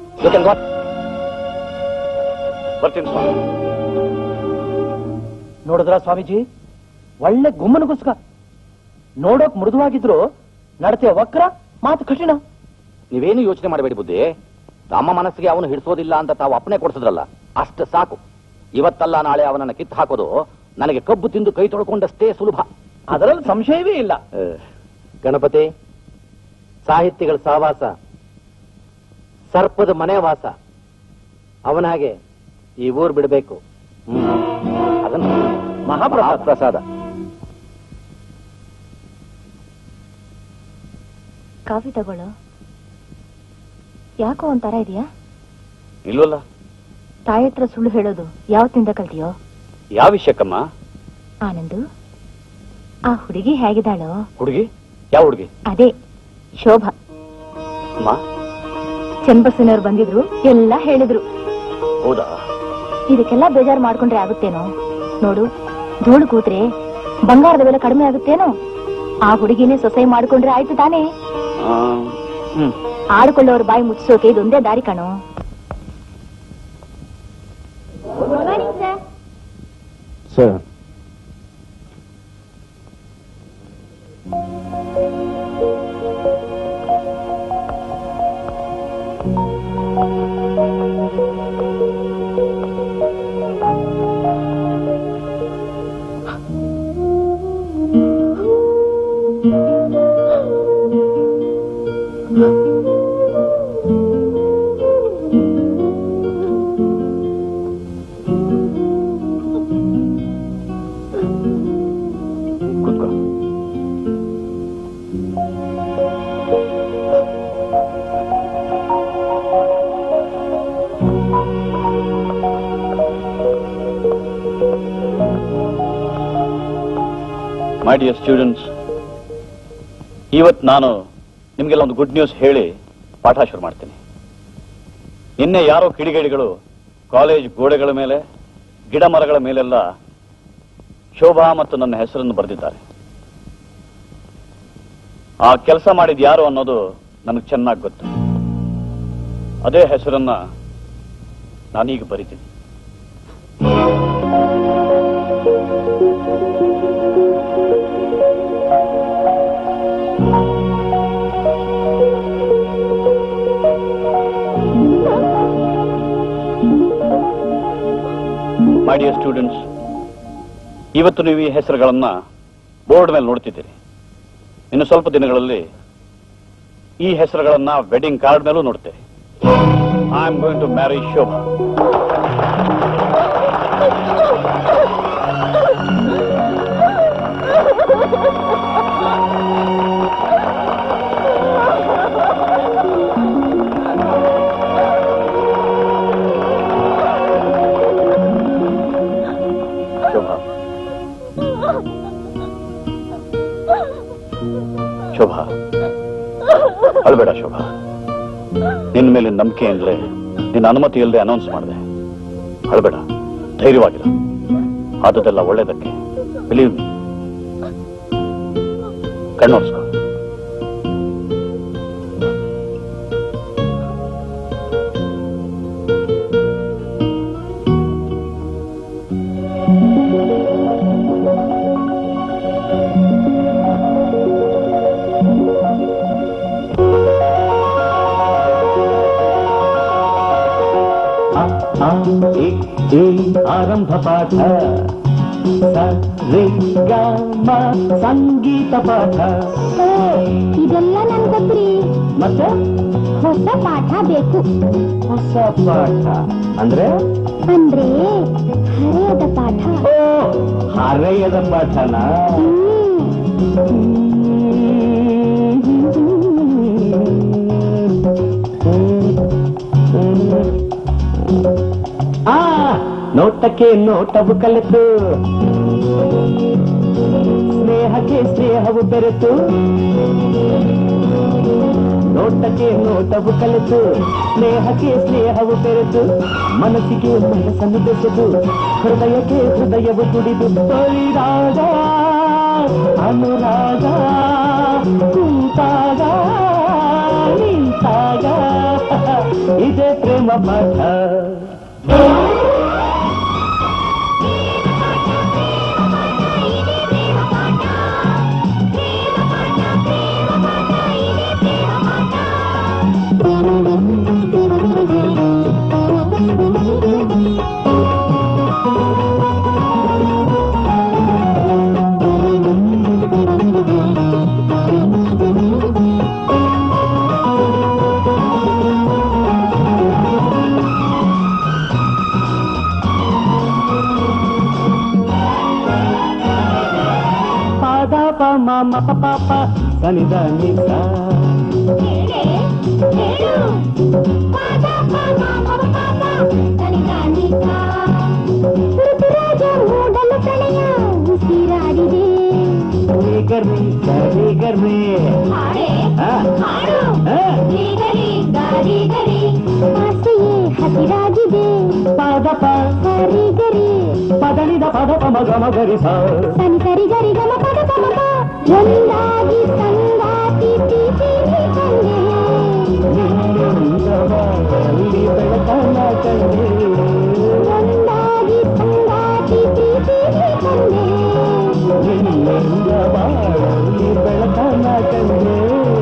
Speaker 4: ಬರ್ತೀನಿ ಸ್ವಾಮಿ.
Speaker 3: ನೋಡಿದ್ರ ಸ್ವಾಮೀಜಿ, ಒಳ್ಳೆ ಗುಮ್ಮನಗುಸ್ಕ. ನೋಡೋಕ್ ಮೃದುವಾಗಿದ್ರು ನಡತೆ ವಕ್ರ, ಮಾತು ಕಠಿಣ.
Speaker 2: ನೀವೇನು ಯೋಚನೆ ಮಾಡಬೇಡಿ ಬುದ್ಧಿ. ತಮ್ಮ ಮನಸ್ಸಿಗೆ ಅವನು ಹಿಡಿಸೋದಿಲ್ಲ ಅಂತ ತಾವು ಅಪ್ಪಣೆ ಕೊಡಿಸಿದ್ರಲ್ಲ, ಅಷ್ಟು ಸಾಕು. ಇವತ್ತಲ್ಲ ನಾಳೆ ಅವನನ್ನ ಕಿತ್ತು ಹಾಕೋದು ನನಗೆ ಕಬ್ಬು ತಿಂದು ಕೈ ತೊಳ್ಕೊಂಡಷ್ಟೇ ಸುಲಭ.
Speaker 3: ಅದರಲ್ಲಿ ಸಂಶಯವೇ ಇಲ್ಲ.
Speaker 8: ಗಣಪತಿ, ಸಾಹಿತ್ಯಗಳ ಸಹವಾಸ ಸರ್ಪದ ಮನೆ ವಾಸ. ಅವನ ಹಾಗೆ ಈ ಊರು ಬಿಡಬೇಕು.
Speaker 2: ಅದನ್ನು ಮಹಾಪ್ರಸಾದ.
Speaker 1: ಕಾಫಿ ತಗೊಳ್ಳೋ. ಯಾಕೋ ಒಂಥರ ಇದೆಯಾ?
Speaker 4: ಇಲ್ವಲ್ಲ.
Speaker 1: ತಾಯಿ ಹತ್ರ ಸುಳ್ಳು ಹೇಳೋದು ಯಾವತ್ತಿಂದ ಕಲ್ತಿಯೋ?
Speaker 4: ಯಾವ ವಿಷಯಕ್ಕಮ್ಮ?
Speaker 1: ಆನಂದು, ಆ ಹುಡುಗಿ ಹೇಗಿದ್ದಾಳೋ?
Speaker 4: ಹುಡುಗಿ? ಯಾವ ಹುಡುಗಿ?
Speaker 1: ಅದೇ ಶೋಭಾ. ಚನ್ನಬಸನವ್ರು ಬಂದಿದ್ರು, ಎಲ್ಲ ಹೇಳಿದ್ರು.
Speaker 4: ಹೌದಾ?
Speaker 1: ಇದಕ್ಕೆಲ್ಲ ಬೇಜಾರು ಮಾಡ್ಕೊಂಡ್ರೆ ಆಗುತ್ತೇನೋ? ನೋಡು, ಧೂಳು ಕೂತ್ರೆ ಬಂಗಾರದ ಬೆಲೆ ಕಡಿಮೆ ಆಗುತ್ತೇನೋ? ಆ ಹುಡುಗಿನೇ ಸೊಸೆ ಮಾಡ್ಕೊಂಡ್ರೆ ಆಯ್ತು ತಾನೇ? ಆಡ್ಕೊಳ್ಳೋರ್ ಬಾಯಿ ಮುಚ್ಚೋಕೆ ಇದೊಂದೇ ದಾರಿ ಕಣೋ.
Speaker 8: ಸರ್,
Speaker 4: ಮೈ ಡಿಯರ್ ಸ್ಟೂಡೆಂಟ್ಸ್, ಇವತ್ತು ನಾನು ನಿಮಗೆಲ್ಲ ಒಂದು ಗುಡ್ ನ್ಯೂಸ್ ಹೇಳಿ ಪಾಠ ಶುರು ಮಾಡ್ತೀನಿ. ನಿನ್ನೆ ಯಾರೋ ಕಿಡಿಗೇಡಿಗಳು ಕಾಲೇಜ್ ಗೋಡೆಗಳ ಮೇಲೆ, ಗಿಡ ಮರಗಳ ಮೇಲೆಲ್ಲ ಶೋಭಾ ಮತ್ತು ನನ್ನ ಹೆಸರನ್ನು ಬರೆದಿದ್ದಾರೆ. ಆ ಕೆಲಸ ಮಾಡಿದ ಯಾರು ಅನ್ನೋದು ನನಗೆ ಚೆನ್ನಾಗಿ ಗೊತ್ತು. ಅದೇ ಹೆಸರನ್ನ ನಾನೀಗ ಬರಿತೀನಿ. ಮೈ ಡಿಯರ್ ಸ್ಟೂಡೆಂಟ್ಸ್, ಇವತ್ತು ನೀವು ಈ ಹೆಸರುಗಳನ್ನ ಬೋರ್ಡ್ ಮೇಲೆ ನೋಡ್ತಿದ್ದೀರಿ. ಇನ್ನು ಸ್ವಲ್ಪ ದಿನಗಳಲ್ಲಿ ಈ ಹೆಸರುಗಳನ್ನ ವೆಡ್ಡಿಂಗ್ ಕಾರ್ಡ್ ಮೇಲೂ ನೋಡ್ತೇವೆ. I am going to marry Shobha. Shobha, ಅಳ್ಬೇಡ ಶೋಭಾ. ನಿನ್ನ ಮೇಲೆ ನಂಬಿಕೆ ಅಂದ್ರೆ ನಿನ್ನ ಅನುಮತಿ ಇಲ್ಲದೆ ಅನೌನ್ಸ್ ಮಾಡಿದೆ. ಅಳ್ಬೇಡ, ಧೈರ್ಯವಾಗಿರ. ಆದದೆಲ್ಲ ಒಳ್ಳೇದಕ್ಕೆ. Believe me. ಕಣ್ಣೋರ್ಸ್ಕೊ.
Speaker 5: ಆರಂಭ ಪಾಠ, ರಿ ಗ ಮ ಸಂಗೀತ ಪಾಠ.
Speaker 1: ಇದೆಲ್ಲ ನನ್ ಗೊತ್ತ್ರಿ.
Speaker 5: ಮತ್ತೆ
Speaker 1: ಹೊಸ ಪಾಠ ಬೇಕು.
Speaker 5: ಹೊಸ ಪಾಠ ಅಂದ್ರೆ
Speaker 1: ಹರೆಯದ ಪಾಠ.
Speaker 5: ಹರೆಯದ ಪಾಠನ? ನೋಟಕ್ಕೆ ನೋಟವು ಕಲಿತು ಸ್ನೇಹಕ್ಕೆ ಸ್ನೇಹವು ಬೆರೆತು ನೋಟಕ್ಕೆ ನೋಟವು ಕಲಿತು ಸ್ನೇಹಕ್ಕೆ ಸ್ನೇಹವು ಬೆರೆತು ಮನಸ್ಸಿಗೆ ಮನಸ್ಸನ್ನು ಬೆಸೆದು ಹೃದಯಕ್ಕೆ ಹೃದಯವು ಕುಡಿದು ಬಲಿರಾಗ ಅನುರಾಗ ಕುಂತಾಗ ನಿಂತಾಗ ಇದೇ ಪ್ರೇಮ ಪಾಠ. Mama papa sanida nisa sanida nisa Hrudayavide ಮೂಡಲು ಪ್ರಣಯ ಉಸಿರಾಡಿದೆ ಗರಿ ಗರಿ ಗರಿ ಹಾಡೆ ಹಾಡು ಗರಿ ಗರಿ ಗರಿ ಆಸೆಯೇ ಹಸಿರಾಗಿದೆ ಪಾದಪ ಗರಿ ಗರಿ ಪದನಿದ ಪದಪ ಮಗ ಮಗರಿ ಸ ಸನಿ ಸರಿ ಗರಿ ಗಮ ಪದಪ ಮಗ ಒಂದಾಗಿ ಸಂಗಾತಿ ಪ್ರೀತಿ ತಂದೆ ನಿನ್ನಲ್ಲಿ ಬೆಳಕನ್ನ ಕಂಡೆ ಒಂದಾಗಿ ಸಂಗಾತಿ ಪ್ರೀತಿ ತಂದೆ ನಿನ್ನಿಂದ ಬಾಳಲ್ಲಿ ಬೆಳಕನ್ನ ಕಂಡೆ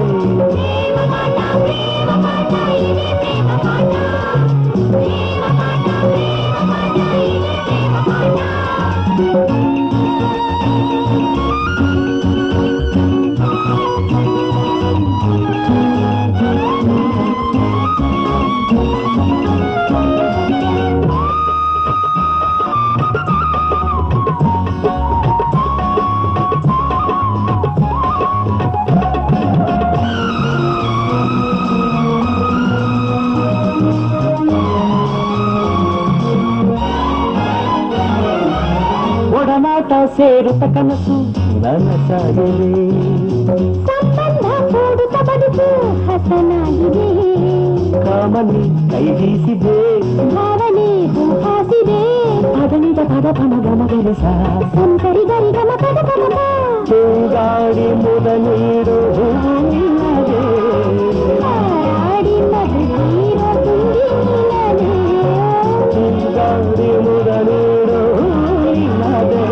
Speaker 5: ಸೇರುತ್ತ ಕನಸು ನನಸಾಗಿದೆ ಸಂಬಂಧ ಕೂಡುತ್ತ ಬದುಕು ಹಸನಾಗಿದೆ ಕಾಮನಿ ಕೈ ಬೀಸಿದೆ ಭಾವನೆ ಹೂಹಾಸಿದೆ ಪದನಿದ ಪದ ಪಮ ಗಮಗರಿ ಸ ಸಂತರಿ ಗರಿ ಗಮ ಪದ ಪಮ ಚೂಗಾಡಿ ಮುದ ನೀರು ಹೂವಿನದೆ ಹಾಡಿ ಮಧುರ ತುಂಬಿನದೆ ಚೂಗಾಡಿ ಮುದ ನೀರು ಹೂವಿನದೆ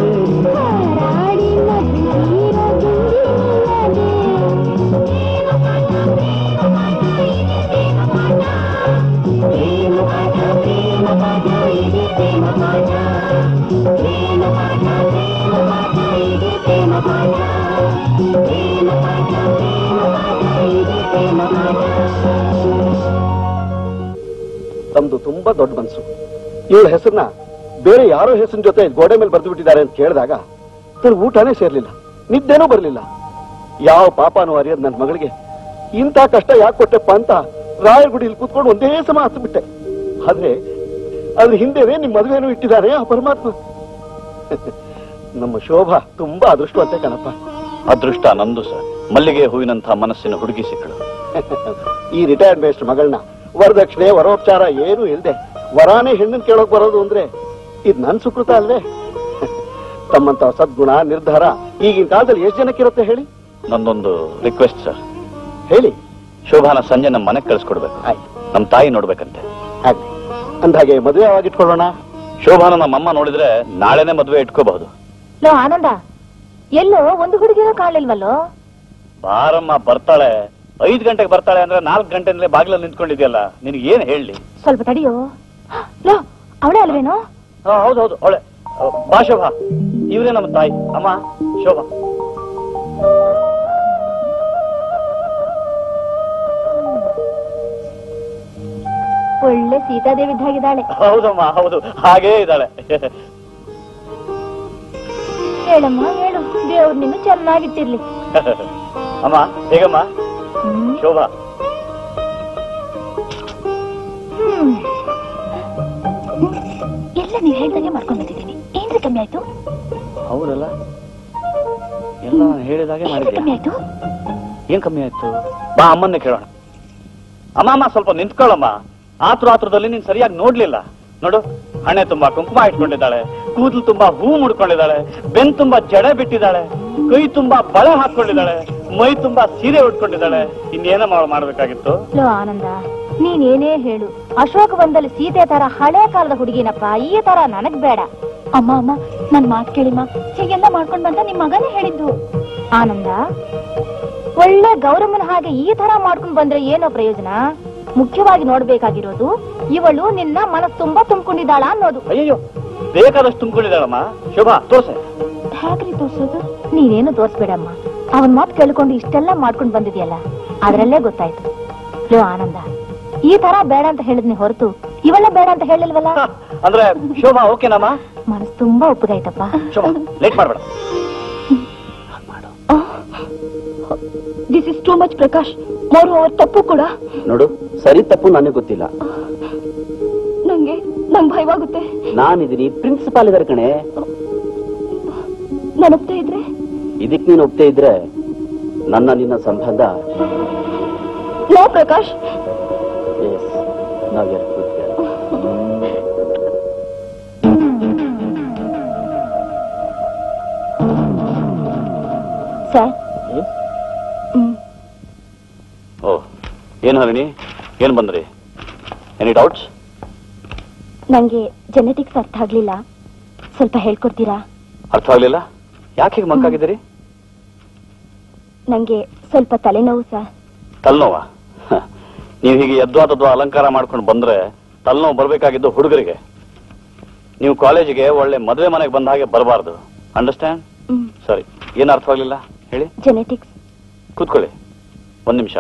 Speaker 9: ತಮ್ದು ತುಂಬಾ ದೊಡ್ಡ ಮನಸ್ಸು. ಇವಳ ಹೆಸರನ್ನ ಬೇರೆ ಯಾರೋ ಹೆಸರಿನ ಜೊತೆ ಗೋಡೆ ಮೇಲೆ ಬರೆದು ಬಿಟ್ಟಿದ್ದಾರೆ ಅಂತ ಕೇಳಿದಾಗ ತನ್ನ ಊಟನೇ ಸೇರ್ಲಿಲ್ಲ, ನಿದ್ದೆನೂ ಬರಲಿಲ್ಲ. ಯಾವ ಪಾಪನೂ ಅರಿಯದ್ ನನ್ನ ಮಗಳಿಗೆ ಇಂಥ ಕಷ್ಟ ಯಾಕೆ ಕೊಟ್ಟೆಪ್ಪ ಅಂತ ರಾಯಗುಡಿಯಲ್ಲಿ ಕೂತ್ಕೊಂಡು ಒಂದೇ ಸಮ ಹತ್ತು ಬಿಟ್ಟೆ. ಆದ್ರೆ ಅದ್ರ ಹಿಂದೆನೇ ನಿಮ್ ಮದುವೆನೂ ಇಟ್ಟಿದ್ದಾರೆ ಆ ಪರಮಾತ್ಮ. ನಮ್ಮ ಶೋಭಾ ತುಂಬಾ ಅದೃಷ್ಟವಂತೆ ಕಣಪ್ಪ.
Speaker 4: ಅದೃಷ್ಟ ನಂದು ಸರ್. ಮಲ್ಲಿಗೆ ಹೂವಿನಂಥ ಮನಸ್ಸಿನ ಹುಡುಗಿ ಸಿಕ್ಕಳು.
Speaker 9: ಈ ರಿಟೈರ್ಡ್ ಮೇಸ್ಟ್ ಮಗಳನ್ನ ವರದಕ್ಷಿಣೆ ವರೋಪಚಾರ ಏನೂ ಇಲ್ಲದೆ ವರಾನೇ ಹೆಣ್ಣನ್ ಕೇಳೋಕ್ ಬರೋದು ಅಂದ್ರೆ ಇದು ನನ್ ಸುಕೃತ ಅಲ್ವೇ? ತಮ್ಮಂತ ಸದ್ಗುಣ ನಿರ್ಧಾರ ಈಗಿನ ಕಾಲದಲ್ಲಿ ಎಷ್ಟು ಜನಕ್ಕಿರುತ್ತೆ ಹೇಳಿ?
Speaker 4: ನಂದೊಂದು ರಿಕ್ವೆಸ್ಟ್ ಸರ್.
Speaker 9: ಹೇಳಿ.
Speaker 4: ಶೋಭಾನ ಸಂಜೆ ನಮ್ಮ ಮನೆಗೆ ಕಳಿಸ್ಕೊಡ್ಬೇಕು.
Speaker 9: ಆಯ್ತು.
Speaker 4: ನಮ್ ತಾಯಿ ನೋಡ್ಬೇಕಂತೆ.
Speaker 9: ಹಾಗೆ ಅಂದಾಗೆ ಮದುವೆ ಆಗಿಟ್ಕೊಳ್ಳೋಣ.
Speaker 4: ಶೋಭಾನ ನಮ್ಮಮ್ಮ ನೋಡಿದ್ರೆ ನಾಳೆನೆ ಮದುವೆ ಇಟ್ಕೋಬಹುದು.
Speaker 1: ಲೋ ಆನಂದ, ಎಲ್ಲೋ ಒಂದು ಹುಡುಗಿನೂ ಕಾಣಲಿಲ್ವಲ್ಲೋ?
Speaker 4: ಬಾರಮ್ಮ, ಬರ್ತಾಳೆ. 5 ಗಂಟೆಗೆ ಬರ್ತಾಳೆ ಅಂದ್ರೆ 4 ಗಂಟೆಯಿಂದಲೇ ಬಾಗಿಲಲ್ಲಿ ನಿಂತ್ಕೊಂಡಿದ್ಯಲ್ಲ, ನಿನಗೆ ಏನ್ ಹೇಳಿ?
Speaker 1: ಸ್ವಲ್ಪ ತಡಿಯೋ. ಲೋ, ಅವಳೇ ಅಲ್ವೇನೋ?
Speaker 4: ಹೌದೌದು, ಅವಳೆ. ಬಾ ಶೋಭಾ, ಇವರೇ ನಮ್ಮ ತಾಯಿ. ಅಮ್ಮ ಶೋಭಾ.
Speaker 1: ಒಳ್ಳೆ ಸೀತಾದೇವಿ ಇದ್ದಾಗಿದ್ದಾಳೆ.
Speaker 4: ಹೌದಮ್ಮ, ಹೌದು, ಹಾಗೇ ಇದ್ದಾಳೆ.
Speaker 1: ಹೇಳಮ್ಮ ಹೇಳು, ದೇವ್ರು ನಿನ್ನ ಚೆನ್ನಾಗಿಟ್ಟಿರ್ಲಿ.
Speaker 4: ಅಮ್ಮ ಹೇಗಮ್ಮ ಶೋಭಾ?
Speaker 1: ಎಲ್ಲ ಎಲ್ಲ ನೀವ್ ಹೇಳ್ದಂಗೆ ಮಾಡ್ಕೊಂಡ್ ಬಂದಿದ್ದೀನಿ. ಏನ್ರಿ ಕಮ್ಮಿ ಆಯ್ತು?
Speaker 4: ಹೌದಲ್ಲ, ಎಲ್ಲ ಹೇಳಿದಾಗೆ ಮಾಡಿದ್ದೆ.
Speaker 1: ಕಮ್ಮಿ ಆಯ್ತು?
Speaker 4: ಏನ್ ಕಮ್ಮಿ ಆಯ್ತು? ಬಾ ಅಮ್ಮನ್ನೇ ಕೇಳೋಣ. ಅಮ್ಮ ಸ್ವಲ್ಪ ನಿಂತ್ಕೊಳ್ಳಮ್ಮ. ಆತುರದಲ್ಲಿ ನೀನ್ ಸರಿಯಾಗಿ ನೋಡ್ಲಿಲ್ಲ. ನೋಡು, ಹಣೆ ತುಂಬಾ ಕುಂಕುಮ ಇಟ್ಕೊಂಡಿದ್ದಾಳೆ, ಕೂದಲು ತುಂಬಾ ಹೂ ಮುಡ್ಕೊಂಡಿದ್ದಾಳೆ, ಬೆನ್ ತುಂಬಾ ಜಡೆ ಬಿಟ್ಟಿದ್ದಾಳೆ, ಕೈ ತುಂಬಾ ಬಳೆ ಹಾಕೊಂಡಿದ್ದಾಳೆ, ಮೈ ತುಂಬಾ ಸೀರೆ ಉಟ್ಕೊಂಡಿದ್ದಾಳೆ. ಇನ್ನೇನ ಮಾಡ್ಬೇಕಾಗಿತ್ತು?
Speaker 1: ಆನಂದ, ನೀನೇನೇ ಹೇಳು, ಅಶೋಕವನದಲ್ಲಿ ಸೀತೆ ತರ ಹಳೆ ಕಾಲದ ಹುಡುಗಿನಪ್ಪ, ಈ ತರ ನನಗ್ ಬೇಡ. ಅಮ್ಮ ನನ್ ಮಾತ್ ಕೇಳಿಮ್ಮ, ಹೀಗೆಲ್ಲ ಮಾಡ್ಕೊಂಡ್ ಬಂದ ನಿಮ್ ಮಗನೇ ಹೇಳಿದ್ದು. ಆನಂದ, ಒಳ್ಳೆ ಗೌರಮ್ಮನ ಹಾಗೆ ಈ ತರ ಮಾಡ್ಕೊಂಡ್ ಬಂದ್ರೆ ಏನೋ ಪ್ರಯೋಜನ? ಮುಖ್ಯವಾಗಿ ನೋಡ್ಬೇಕಾಗಿರೋದು ಇವಳು ನಿನ್ನ ಮನಸ್ ತುಂಬಾ ತುಂಬಿಕೊಂಡಿದ್ದಾಳ ಅನ್ನೋದು.
Speaker 4: ಅಯ್ಯೋ, ಬೇಕಾದಷ್ಟು ತುಂಬಿಕೊಂಡಿದ್ದಾಳಮ್ಮ. ಶೋಭಾ, ತೋರ್ಸೆ.
Speaker 1: ಹೇಗ್ರಿ ತೋರ್ಸೋದು? ನೀನೇನು ತೋರ್ಸ್ಬೇಡಮ್ಮ. ಅವನ್ ಮಾತ್ ಕೇಳ್ಕೊಂಡು ಇಷ್ಟೆಲ್ಲ ಮಾಡ್ಕೊಂಡ್ ಬಂದಿದ್ಯಲ್ಲ, ಅದ್ರಲ್ಲೇ ಗೊತ್ತಾಯ್ತು. ಲೋ ಆನಂದ, ಈ ತರ ಬೇಡ ಅಂತ ಹೇಳಿದ್ನಿ ಹೊರತು ಇವೆಲ್ಲ ಬೇಡ ಅಂತ ಹೇಳಿಲ್ವಲ್ಲ.
Speaker 4: ಅಂದ್ರೆ ಶೋಭಾ ಓಕೆನಮ್ಮ?
Speaker 1: ಮನಸ್ ತುಂಬಾ ಒಪ್ಪಗಾಯ್ತಪ್ಪ.
Speaker 4: ಶೋಭಾ, ಲೇಟ್ ಮಾಡ್ಬೇಡ.
Speaker 1: This is too much Prakash. ಅವರು ಅವ್ರ ತಪ್ಪು ಕೂಡ.
Speaker 9: ನೋಡು, ಸರಿ ತಪ್ಪು ನನಗೆ ಗೊತ್ತಿಲ್ಲ.
Speaker 1: ನಂಗೆ ಭಯವಾಗುತ್ತೆ.
Speaker 9: ನಾನಿದ್ದೀನಿ, ಪ್ರಿನ್ಸಿಪಾಲ್ ಇದಾರೆ ಕಣೆ.
Speaker 1: ನಾನು ಒಪ್ತಾ ಇದ್ರೆ?
Speaker 9: ಇದಕ್ ನೀನು ಒಪ್ತಾ ಇದ್ರೆ ನಿನ್ನ ಸಂಬಂಧ.
Speaker 1: ನೋ ಪ್ರಕಾಶ್.
Speaker 9: ಎಸ್, ನಾವ್
Speaker 1: ಸರ್.
Speaker 4: ಓ, ಏನ್ ಹರಿಣಿ, ಏನ್ ಬಂದ್ರಿ? Any doubts?
Speaker 1: ನಂಗೆ ಜೆನೆಟಿಕ್ಸ್ ಅರ್ಥ ಆಗ್ಲಿಲ್ಲ, ಸ್ವಲ್ಪ ಹೇಳ್ಕೊಡ್ತೀರಾ?
Speaker 4: ಅರ್ಥ ಆಗ್ಲಿಲ್ಲ? ಯಾಕೆ ಹೀಗೆ ಮಂಕಾಗಿದ್ದೀರಿ?
Speaker 1: ನಂಗೆ ಸ್ವಲ್ಪ ತಲೆನೋವು ಸರ್.
Speaker 4: ತಲೆನೋವ? ನೀವು ಹೀಗೆ ಎದ್ವಾ ಅಲಂಕಾರ ಮಾಡ್ಕೊಂಡು ಬಂದ್ರೆ ತಲೆನೋವು ಬರ್ಬೇಕಾಗಿದ್ದು ಹುಡುಗರಿಗೆ. ನೀವು ಕಾಲೇಜಿಗೆ ಒಳ್ಳೆ ಮದುವೆ ಮನೆಗೆ ಬಂದ ಹಾಗೆ ಬರಬಾರ್ದು. ಅಂಡರ್ಸ್ಟ್ಯಾಂಡ್? ಸರಿ, ಏನ್ ಅರ್ಥವಾಗ್ಲಿಲ್ಲ ಹೇಳಿ.
Speaker 1: ಜೆನೆಟಿಕ್ಸ್.
Speaker 4: ಕೂತ್ಕೊಳ್ಳಿ, ಒಂದ್ ನಿಮಿಷ.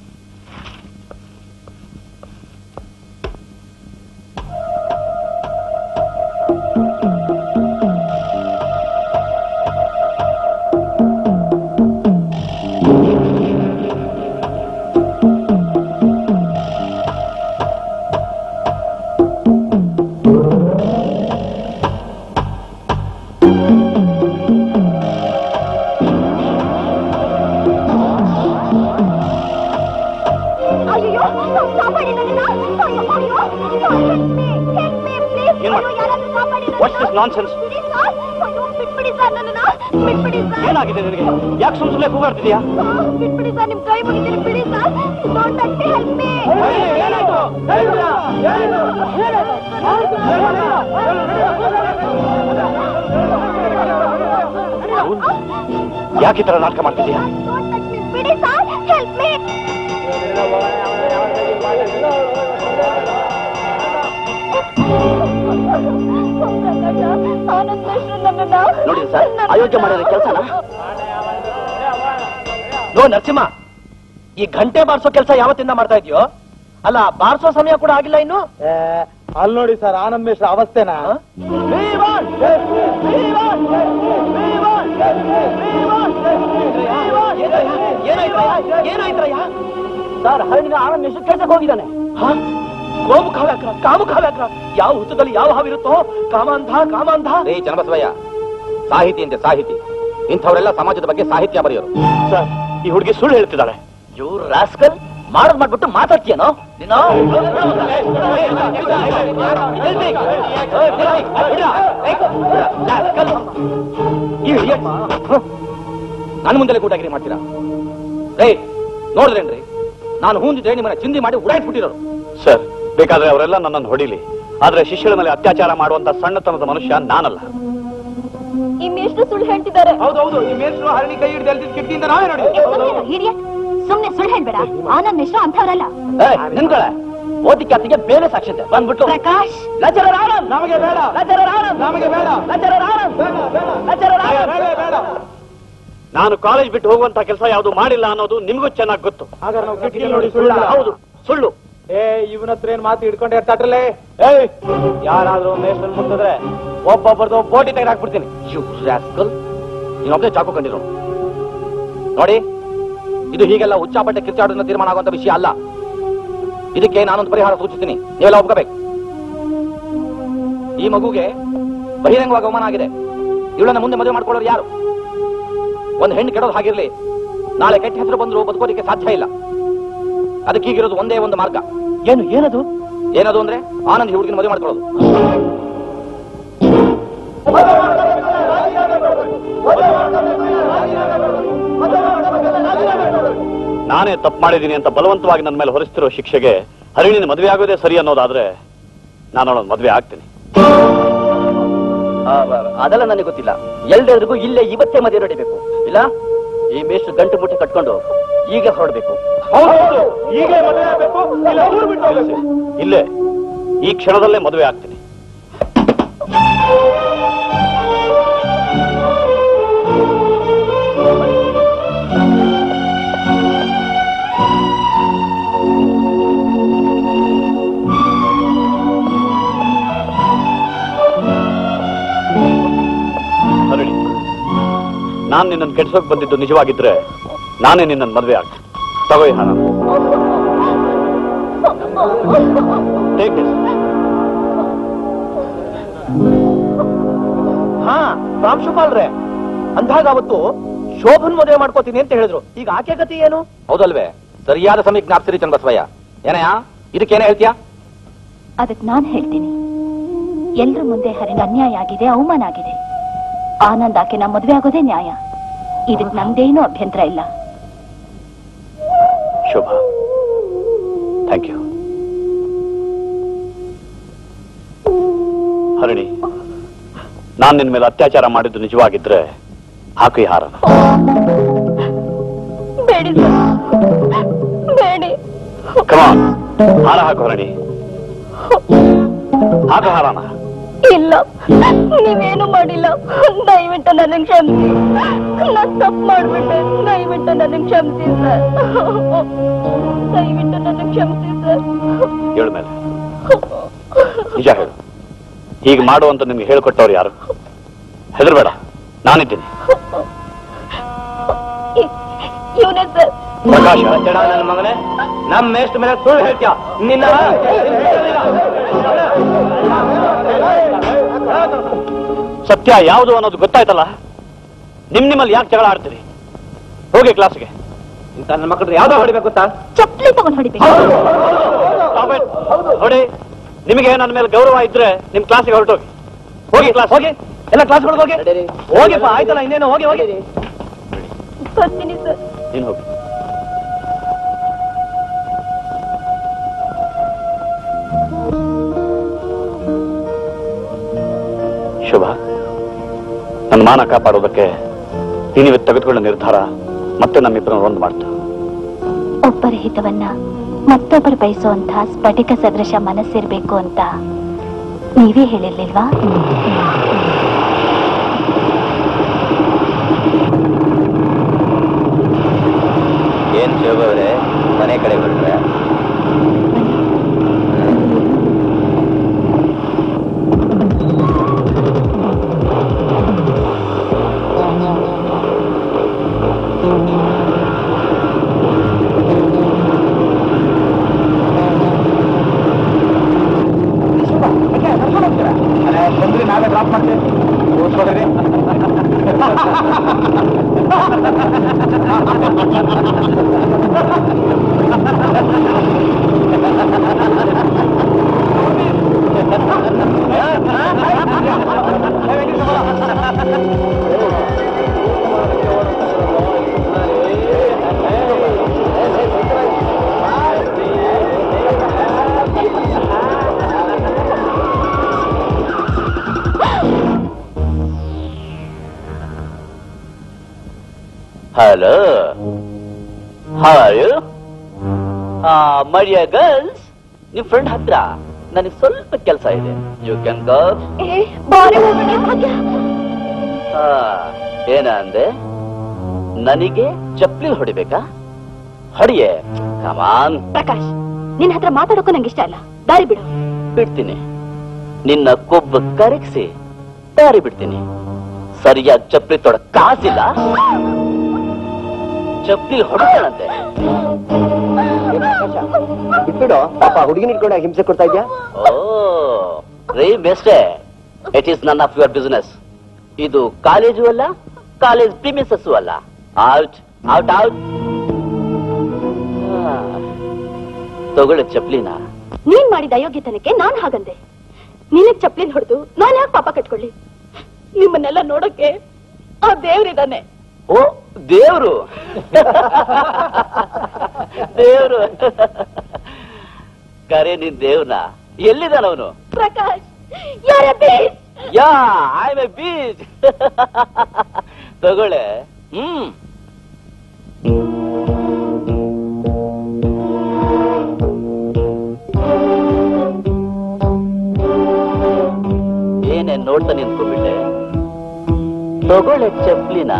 Speaker 4: ಏನಾಗಿದೆ ನಿನಗೆ? ಯಾಕೆ ಸುಮ್ಮನೆ ಕೂಗಾಡ್ತಿದ್ಯಾ?
Speaker 1: ಬಿಟ್ಬಿಡಿ ಸರ್, ನಿಮ್ ಕೈ ಮುಗಿತೀನಿ, ಬಿಡಿ sir. Don't touch me, help me.
Speaker 4: ಯಾಕೆ ಈ ತರ ನಾಟಕ ಮಾಡ್ತಿದ್ಯಾ?
Speaker 1: ಡೋಂಟ್ ಟಚ್ ಮೀ, ಬಿಡಿ ಸರ್, ಹೆಲ್ಪ್ ಮೀ.
Speaker 9: ನೋಡಿ ಸರ್, ಅಯೋಗ್ಯ ಮಾಡಿದ ಕೆಲಸನ.
Speaker 8: ನೋ ನರಸಿಂಹ, ಈ ಗಂಟೆ ಬಾರಿಸೋ ಕೆಲಸ ಯಾವತ್ತಿಂದ ಮಾಡ್ತಾ ಇದೆಯೋ? ಅಲ್ಲ, ಬಾರಿಸೋ ಸಮಯ ಕೂಡ ಆಗಿಲ್ಲ ಇನ್ನು.
Speaker 3: ಅಲ್ಲಿ ನೋಡಿ ಸರ್, ಆನಂದ್ ಮಿಶ್ರ ಅವಸ್ಥೆನಾ?
Speaker 8: ಏನಾಯ್ತಯ್ಯ? ಸರ್, ಹರಣಿನ ಆನಂದ್ ಮಿಶ್ರ ಕೆಲ್ಸಕ್ಕೆ ಹೋಗಿದ್ದಾನೆ. ಗೋಮುಖ ವ್ಯಾಕ್ರ, ಕಾಮುಖ ವ್ಯಾಕ್ರ, ಯಾವ ಹುತ್ತದಲ್ಲಿ ಯಾವ ಹಾವಿರುತ್ತೋ ಕಾಮಾಂಧ.
Speaker 2: ರೇ ಚನ್ನಬಸವಯ್ಯ, ಸಾಹಿತಿ ಅಂತೆ ಸಾಹಿತಿ. ಇಂಥವರೆಲ್ಲ ಸಮಾಜದ ಬಗ್ಗೆ ಸಾಹಿತ್ಯ ಬರೆಯೋರು.
Speaker 4: ಸರ್, ಈ ಹುಡುಗಿ ಸುಳ್ಳು ಹೇಳ್ತಿದ್ದಾಳೆ.
Speaker 8: ಇವ್ರು ರಾಸ್ಕಲ್ ಮಾಡ್ಬಿಟ್ಟು ಮಾತಾಡ್ತೀಯನೋ ನೀನು?
Speaker 2: ನನ್ನ ಮುಂದೆ ಕೂಟಾಗಿರಿ ಮಾಡ್ತೀರಾ? ರೇ ನೋಡಿದ್ರೇನ್ರಿ, ನಾನು ಹೂಂದಿದ್ರೆ ನಿಮ್ಮನ್ನ ಚಿಂದಿ ಮಾಡಿ ಉಡಾಯಿಸ್ಬಿಟ್ಟಿರೋರು.
Speaker 4: ಸರ್, ಬೇಕಾದ್ರೆ ಅವರೆಲ್ಲ ನನ್ನನ್ನು ಹೊಡಿಲಿ, ಆದ್ರೆ ಶಿಷ್ಯರ ಮೇಲೆ ಅತ್ಯಾಚಾರ ಮಾಡುವಂತ ಸಣ್ಣತನದ ಮನುಷ್ಯ ನಾನಲ್ಲ.
Speaker 1: ಈ ಮೇಷ್ಟ್ರು ಸುಳ್ಳು ಹೇಳ್ತಿದ್ದಾರೆ.
Speaker 3: ಹೌದೌದು, ಈ ಮೇಷ್ಟ್ರು ಹರಣಿ ಕೈ ಹಿಡಿದು ಎಲ್ದಿದ್ ಕಿಟಕಿಯಿಂದ ನಾವೇ ನೋಡಿ.
Speaker 1: ಸುಮ್ನೆ ಸುಳ್ಳು ಹೇಳ್ಬೇಡ. ಆನಂದ್ ಮಿಶ್ರ ಅಂತವರಲ್ಲ.
Speaker 8: ನಿನ್ಗಳ ಓದಿಕ್ಯಾತಿಗೆ ಬೇರೆ ಸಾಕ್ಷತೆ ಬಂದ್ಬಿಟ್ಟು
Speaker 1: ಪ್ರಕಾಶ್,
Speaker 8: ಲಚರರ್ ಆನಂದ್
Speaker 3: ನಮಗೆ ಬೇಡ,
Speaker 8: ಲಚರರ್ ಆನಂದ್
Speaker 3: ನಮಗೆ ಬೇಡ,
Speaker 8: ಲಚರರ್ ಆನಂದ್ ಲಚರರ್ ಆನಂದ್
Speaker 3: ಬೇಡ.
Speaker 4: ನಾನು ಕಾಲೇಜ್ ಬಿಟ್ಟು ಹೋಗುವಂತ ಕೆಲಸ ಯಾವುದು ಮಾಡಿಲ್ಲ ಅನ್ನೋದು ನಿಮಗೂ ಚೆನ್ನಾಗಿ ಗೊತ್ತು.
Speaker 3: ಹಾಗಾದ್ರೆ ನಾವು ಕಿಟಕಿ ನೋಡಿ ಸುಳ್ಳು?
Speaker 4: ಹೌದು, ಸುಳ್ಳು.
Speaker 3: ಇವನ ಹತ್ರ ಏನ್ ಮಾತು ಹಿಡ್ಕೊಂಡೆ ಇರ್ತಾಟ್ರಲ್ಲೇ. ಯಾರಾದ್ರೂ ಮೇಷ್ಟ್ರನ್ ಮುಟ್ಟಿದ್ರೆ ಒಬ್ಬೊಬ್ಬರದು ಬೋಟಿ ತೆಗೆದಾಕ್ಬಿಡ್ತೀನಿ.
Speaker 2: ನೀನೊಬ್ಬನೇ ಚಾಕು ಕಂಡಿರೋ ನೋಡಿ. ಇದು ಹೀಗೆಲ್ಲ ಉಚ್ಚಾಪಟ್ಟೆ ಕಿರ್ಚಾಡೋದನ್ನ ತೀರ್ಮಾನ ಆಗುವಂತ ವಿಷಯ ಅಲ್ಲ. ಇದಕ್ಕೆ ನಾನೊಂದು ಪರಿಹಾರ ಸೂಚಿಸ್ತೀನಿ, ನೀವೆಲ್ಲ ಒಪ್ಕೋಬೇಕು. ಈ ಮಗುಗೆ ಬಹಿರಂಗವಾಗಿ ಅವಮಾನ ಆಗಿದೆ. ಇವಳನ್ನ ಮುಂದೆ ಮದುವೆ ಮಾಡ್ಕೊಳ್ಳೋರು ಯಾರು? ಒಂದು ಹೆಣ್ಣು ಕೆಡೋದು ಹಾಗಿರ್ಲಿ, ನಾಳೆ ಕೆಟ್ಟ ಹೆಸರು ಬಂದ್ರು ಬದುಕೋದಕ್ಕೆ ಸಾಧ್ಯ ಇಲ್ಲ. ಅದಕ್ಕೆ ಈಗಿರೋದು ಒಂದೇ ಒಂದು ಮಾರ್ಗ. ಏನದು ಅಂದ್ರೆ ಆನಂದ್ ಹುಡುಗಿನ ಮದುವೆ ಮಾಡ್ಕೊಳ್ಳೋದು.
Speaker 4: ನಾನೇ ತಪ್ಪು ಮಾಡಿದ್ದೀನಿ ಅಂತ ಬಲವಂತವಾಗಿ ನನ್ನ ಮೇಲೆ ಹೊರಿಸ್ತಿರೋ ಶಿಕ್ಷೆಗೆ ಹರಿಣಿನ ಮದುವೆ ಆಗೋದೇ ಸರಿ ಅನ್ನೋದಾದ್ರೆ ನಾನು ಅವಳನ್ನು ಮದುವೆ ಆಗ್ತೀನಿ.
Speaker 6: ಅದೆಲ್ಲ ನನಗೆ ಗೊತ್ತಿಲ್ಲ. ಎಲ್ರಿಗೂ ಇಲ್ಲೇ ಇವತ್ತೇ ಮದುವೆ ನಡಿಬೇಕು. ಇಲ್ಲ ಈ ಮೇಷ್ಟ್ರು ಗಂಟು ಮುಟ್ಟೆ ಕಟ್ಕೊಂಡು ಈಗ ಹೊರಡ್ಬೇಕು.
Speaker 4: ಇಲ್ಲೇ ಈ ಕ್ಷಣದಲ್ಲೇ ಮದುವೆ ಆಗ್ತೀನಿ. ಹರಿಣಿ, ನಾನ್ ನಿನ್ನನ್ನು ಕೆಡ್ಸೋಕ್ ಬಂದಿದ್ದು ನಿಜವಾಗಿದ್ರೆ ನಾನೇ ನಿನ್ನನ್ನು ಮದುವೆ ಆಗ್ತೀನಿ. ತಗೋ ಈ ಹಣ.
Speaker 8: ಹಾ ಪ್ರಾಂಶುಪಾಲ್ರೆ, ಅಂದಾಗ ಅವತ್ತು ಶೋಭನ್ ಮದುವೆ ಮಾಡ್ಕೋತೀನಿ ಅಂತ ಹೇಳಿದ್ರು. ಈಗ ಆಕೆ ಗತಿ ಏನು?
Speaker 2: ಹೌದಲ್ವೇ? ಸರಿಯಾದ ಸಮಯಕ್ಕೆ ಜ್ಞಾಪಿಸಿರಿ ಚನ್ನಬಸವಯ್ಯ. ಏನಯ್ಯ, ಇದಕ್ಕೇನೇ ಹೇಳ್ತೀಯಾ?
Speaker 1: ಅದಕ್ಕೆ ನಾನು ಹೇಳ್ತೀನಿ. ಎಲ್ರ ಮುಂದೆ ಹರಿಣ ಅನ್ಯಾಯ ಆಗಿದೆ, ಅವಮಾನ ಆಗಿದೆ. ಆನಂದ್ ಆಕೆನ ಮದುವೆ ಆಗೋದೇ ನ್ಯಾಯ. ಇದಕ್ಕೆ ನಮ್ದೇನೂ ಅಭ್ಯಂತರ ಇಲ್ಲ.
Speaker 4: Shobha, thank you. ಹರಿಣಿ, ನಾನ್ ನಿನ್ ಮೇಲೆ ಅತ್ಯಾಚಾರ ಮಾಡಿದ್ದು ನಿಜವಾಗಿದ್ರೆ ಹಾಕು ಈ ಹಾರನ.
Speaker 1: ಬೇಡಿ ಬೇಡಿ.
Speaker 4: ಕಮಾನ್, ಹಾರ ಹಾಕು ಹರಿಣಿ. ಹಾಕು ಹಾರನ.
Speaker 1: ಇಲ್ಲ, ನೀವೇನು ಮಾಡಿಲ್ಲ. ದಯವಿಟ್ಟು ನನಗೆ ಕ್ಷಮಿಸಿ. ನಾನು ತಪ್ಪು ಮಾಡ್ಬಿಟ್ಟೆ. ದಯವಿಟ್ಟು ನನಗೆ ಕ್ಷಮಿಸಿ ಸರ್. ದಯವಿಟ್ಟು ನನಗೆ ಕ್ಷಮಿಸಿ ಸರ್.
Speaker 4: ಹೇಳು ಮೇಲೆ ನಿಜ ಹೇಳು. ಹೀಗೆ ಮಾಡುವಂತ ನಿಮ್ಗೆ ಹೇಳ್ಕೊಟ್ಟವ್ರು ಯಾರು? ಹೆದರ್ಬೇಡ, ನಾನಿದ್ದೀನಿ.
Speaker 1: ಇವನೇ ಸರ್.
Speaker 4: ಪ್ರಕಾಶ,
Speaker 8: ನನ್ನ ಮಗನೇ, ನಮ್ಮ ಮೇಷ್ಟ್ರ ಮೇಲೆ ಸುಳ್ಳು ಹೇಳ್ತೀಯ. ನಿನ್ನ
Speaker 4: ಸತ್ಯ ಯಾವುದು ಅನ್ನೋದು ಗೊತ್ತಾಯ್ತಲ್ಲ. ನಿಮ್ಮಲ್ಲಿ ಯಾಕೆ ಜಗಳ ಆಡ್ತೀರಿ? ಹೋಗಿ ಕ್ಲಾಸ್ಗೆ.
Speaker 8: ಇಂತ ನನ್ನ ಮಕ್ಕಳು ಯಾವ್ದೋ ಹೊಡಿಬೇಕು ಗೊತ್ತಾ?
Speaker 1: ಚಪ್ಪಲಿ ತಗೊಂಡು ಹೊಡಿಬೇಕು.
Speaker 4: ನೋಡಿ, ನಿಮಗೆ ನನ್ನ ಮೇಲೆ ಗೌರವ ಇದ್ರೆ ನಿಮ್ ಕ್ಲಾಸಿಗೆ ಹೊರಟೋಗಿ. ಹೋಗಿ ಕ್ಲಾಸ್ ಹೋಗಿ,
Speaker 8: ಎಲ್ಲ ಕ್ಲಾಸ್ಗಳಿಗೆ ಹೋಗಿ. ಹೋಗಿಪ್ಪ, ಆಯ್ತಲ್ಲ, ಇನ್ನೇನು ಹೋಗಿ ಹೋಗಿ.
Speaker 1: ಬರ್ತೀನಿ ಸರ್.
Speaker 4: ನೀನು ಹೋಗಿ. ಶುಭ, ನನ್ನ ಮಾನ ಕಾಪಾಡೋದಕ್ಕೆ ನೀನಿವತ್ತು ತೆಗೆದುಕೊಳ್ಳೋ ನಿರ್ಧಾರ ಮತ್ತೆ ನಮ್ಮಿಬ್ಬರನ್ನು ಒಂದು ಮಾಡ್ತು.
Speaker 1: ಒಬ್ಬರ ಹಿತವನ್ನ ಮತ್ತೊಬ್ಬರು ಬಯಸುವಂತ ಸ್ಫಟಿಕ ಸದೃಶ ಮನಸ್ಸಿರ್ಬೇಕು ಅಂತ ನೀವೇ ಹೇಳಿರ್ಲಿಲ್ವಾ?
Speaker 2: ಏನ್ ಶೋಭ ಅವರೇ, ಮನೆ ಕಡೆ ಬರ್ತಾರೆ?
Speaker 3: ನಾವೇ ಡ್ರಾಪ್ ಮಾಡ್ತೇವೆ.
Speaker 6: Hello. How are you? My dear girls, ನಿಮ್ಮ ಫ್ರೆಂಡ್ ಹತ್ರ ನನಗೆ ಸ್ವಲ್ಪ ಕೆಲಸ ಇದೆ. You can go. ಏನ ಅಂದೆ? ನನಗೆ ಚಪ್ಪಲಿ ಹೊಡಿಬೇಕಾ? ಹೊಡಿಯೇ. ಕಮಾನ್.
Speaker 1: ಪ್ರಕಾಶ್, ನಿನ್ನ ಹತ್ರ ಮಾತಾಡೋಕ್ಕೂ ನಂಗೆ ಇಷ್ಟ ಇಲ್ಲ. ದಾರಿ ಬಿಡು.
Speaker 6: ಬಿಡ್ತೀನಿ. ನಿನ್ನ ಕೊಬ್ಬು ಕರಗಿಸಿ ದಾರಿ ಬಿಡ್ತೀನಿ. ಸರಿಯಾಗಿ ಚಪ್ಪಲಿ ತೊಡ ಕಾಸಿಲ್ಲ, ಚಪ್ಪಲಿ ಹೊಡಿತಾಳಂತೆ.
Speaker 8: ಬಿಟ್ಬಿಡು ಪಾಪ, ಹುಡುಗಿನ ಇಟ್ಕೊಂಡು ಹಿಂಸೆ ಕೊಡ್ತಾ ಇದ್ಯಾ?
Speaker 6: ಓ ರೇ ಬೆಸ್ಟೆ, it is none of your business. ಇದು ಕಾಲೇಜು ಅಲ್ಲ, ಕಾಲೇಜ್ ಪ್ರಿಮಿಸಸ್ ಅಲ್ಲ. Out out out. ತಗೊಳ್ಳೆ ಚಪ್ಲಿನ.
Speaker 1: ನೀನ್ ಮಾಡಿದ ಅಯೋಗ್ಯತನಕ್ಕೆ ನಾನ್ ಹಾಗಂದೆ. ನಿನಗ್ ಚಪ್ಲಿನ್ ಹೊಡೆದು ನಾನ್ ಯಾಕೆ ಪಾಪ ಕಟ್ಕೊಳ್ಳಿ? ನಿಮ್ಮನ್ನೆಲ್ಲ ನೋಡೋಕೆ ಆ ದೇವ್ರಿದಾನೆ.
Speaker 6: ಓ ದೇವ್ರು ದೇವ್ರು ಕರೆ ನೀನ್ ದೇವ್ನ. ಎಲ್ಲಿದ್ದಾನವನು?
Speaker 1: Prakash
Speaker 6: yeah I am a beach. ತಗೊಳ್ಳೆ. ಏನೇನ್ ನೋಡ್ತಾ ನಿಂತ್ಕೊಂಡ್ಬಿಟ್ಟೆ? ತಗೊಳ್ಳೆ ಚಪ್ಲಿನ.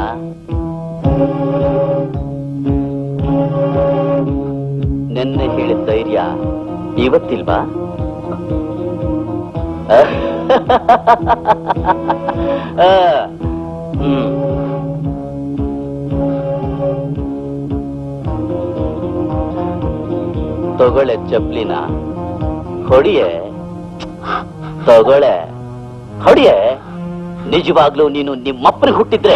Speaker 6: ನೆನ್ನೆ ಹೇಳಿದ ಧೈರ್ಯ ಇವತ್ತಿಲ್ವಾ? ತಗೊಳ್ಳೆ ಚಪ್ಲಿನ. ಹೊಡಿಯೆ. ತಗೊಳ್ಳೆ ಹೊಡಿಯೆ. ನಿಜವಾಗ್ಲೂ ನೀನು ನಿಮ್ಮಪ್ಪನಿಗೆ ಹುಟ್ಟಿದ್ರೆ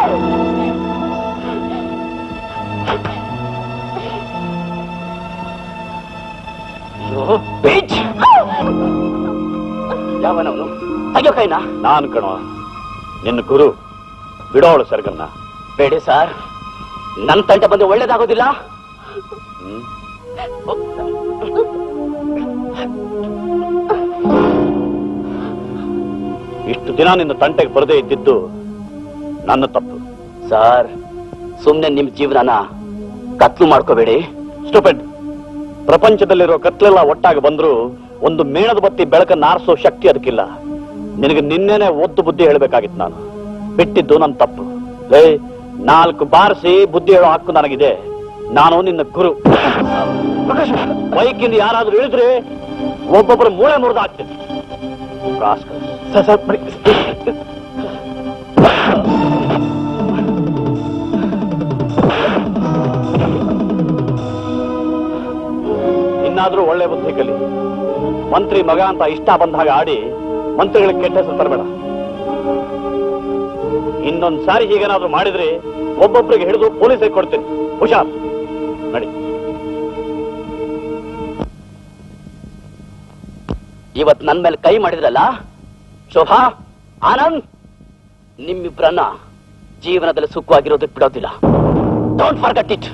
Speaker 6: ಯಾವನವನು? ಅಯ್ಯೋ ಕೈನಾ?
Speaker 4: ನಾನು ಕಣೋ ನಿನ್ನ ಗುರು. ಬಿಡೋಳು ಸರ್ಗನ್ನ.
Speaker 6: ಬೇಡಿ ಸರ್, ನನ್ನ ತಂಟೆ ಬಂದು ಒಳ್ಳೇದಾಗೋದಿಲ್ಲ.
Speaker 4: ಇಷ್ಟು ದಿನ ನಿನ್ನ ತಂಟೆಗೆ ಬರದೇ ಇದ್ದಿದ್ದು ನನ್ನ ತಪ್ಪು.
Speaker 6: ಸರ್, ಸುಮ್ನೆ ನಿಮ್ ಜೀವನನ ಕತ್ಲು ಮಾಡ್ಕೋಬೇಡಿ.
Speaker 4: ಸ್ಟೂಪಿಡ್. ಪ್ರಪಂಚದಲ್ಲಿರೋ ಕತ್ಲೆಲ್ಲ ಒಟ್ಟಾಗಿ ಬಂದ್ರು ಒಂದು ಮೇಣದ ಬತ್ತಿ ಬೆಳಕನ್ನು ಆರಿಸೋ ಶಕ್ತಿ ಅದಕ್ಕಿಲ್ಲ. ನಿನಗೆ ನಿನ್ನೆನೆ ಒದ್ದು ಬುದ್ಧಿ ಹೇಳ್ಬೇಕಾಗಿತ್ತು. ನಾನು ಬಿಟ್ಟಿದ್ದು ನನ್ನ ತಪ್ಪು. 4 ಬಾರಿಸಿ ಬುದ್ಧಿ ಹೇಳೋ ಹಕ್ಕು ನನಗಿದೆ. ನಾನು ನಿನ್ನ ಗುರು. ಬೈಕಿಂದ ಯಾರಾದ್ರೂ ಇಳಿದ್ರೆ ಒಬ್ಬೊಬ್ಬರು ಮೂಳೆ ಮುರಿದು ಹಾಕ್ತೀನಿ. ಇನ್ನಾದ್ರೂ ಒಳ್ಳೆ ಬುದ್ಧಿ ಕಲಿ. ಮಂತ್ರಿ ಮಗ ಅಂತ ಇಷ್ಟ ಬಂದಾಗ ಆಡಿ ಮಂತ್ರಿಗಳಿಗೆ ಕೆಟ್ಟ ಹೆಸರು ತರಬೇಡ. ಇನ್ನೊಂದ್ ಸಾರಿ ಹೀಗೇನಾದ್ರೂ ಮಾಡಿದ್ರೆ ಒಬ್ಬೊಬ್ಬರಿಗೆ ಹಿಡಿದು ಪೊಲೀಸರಿಗೆ ಕೊಡ್ತೀನಿ. ಹುಷಾರ್ ನಡಿ.
Speaker 6: ಇವತ್ ನನ್ ಮೇಲೆ ಕೈ ಮಾಡಿದ್ರಲ್ಲ ಶೋಭಾ, ಆನಂದ್, ನಿಮ್ಮಿಬ್ರನ್ನ ಜೀವನದಲ್ಲಿ ಸುಖವಾಗಿರೋದಕ್ಕೆ ಬಿಡೋದಿಲ್ಲ. Don't forget it.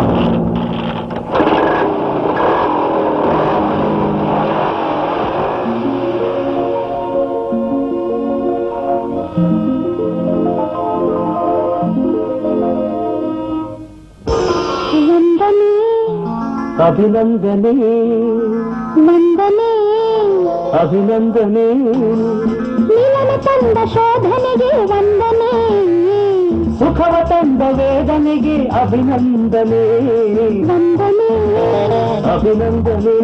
Speaker 5: ಅಭಿನಂದನೆ
Speaker 1: ವಂದನೆ
Speaker 5: ಅಭಿನಂದನೆ
Speaker 1: ನೀಲನ ತಂದ ಶೋಧನೆಗೆ ವಂದನೆ
Speaker 5: ಸುಖವ ತಂದ ವೇದನೆಗೆ ಅಭಿನಂದನೆ
Speaker 1: ವಂದನೆ
Speaker 5: ಅಭಿನಂದನೆ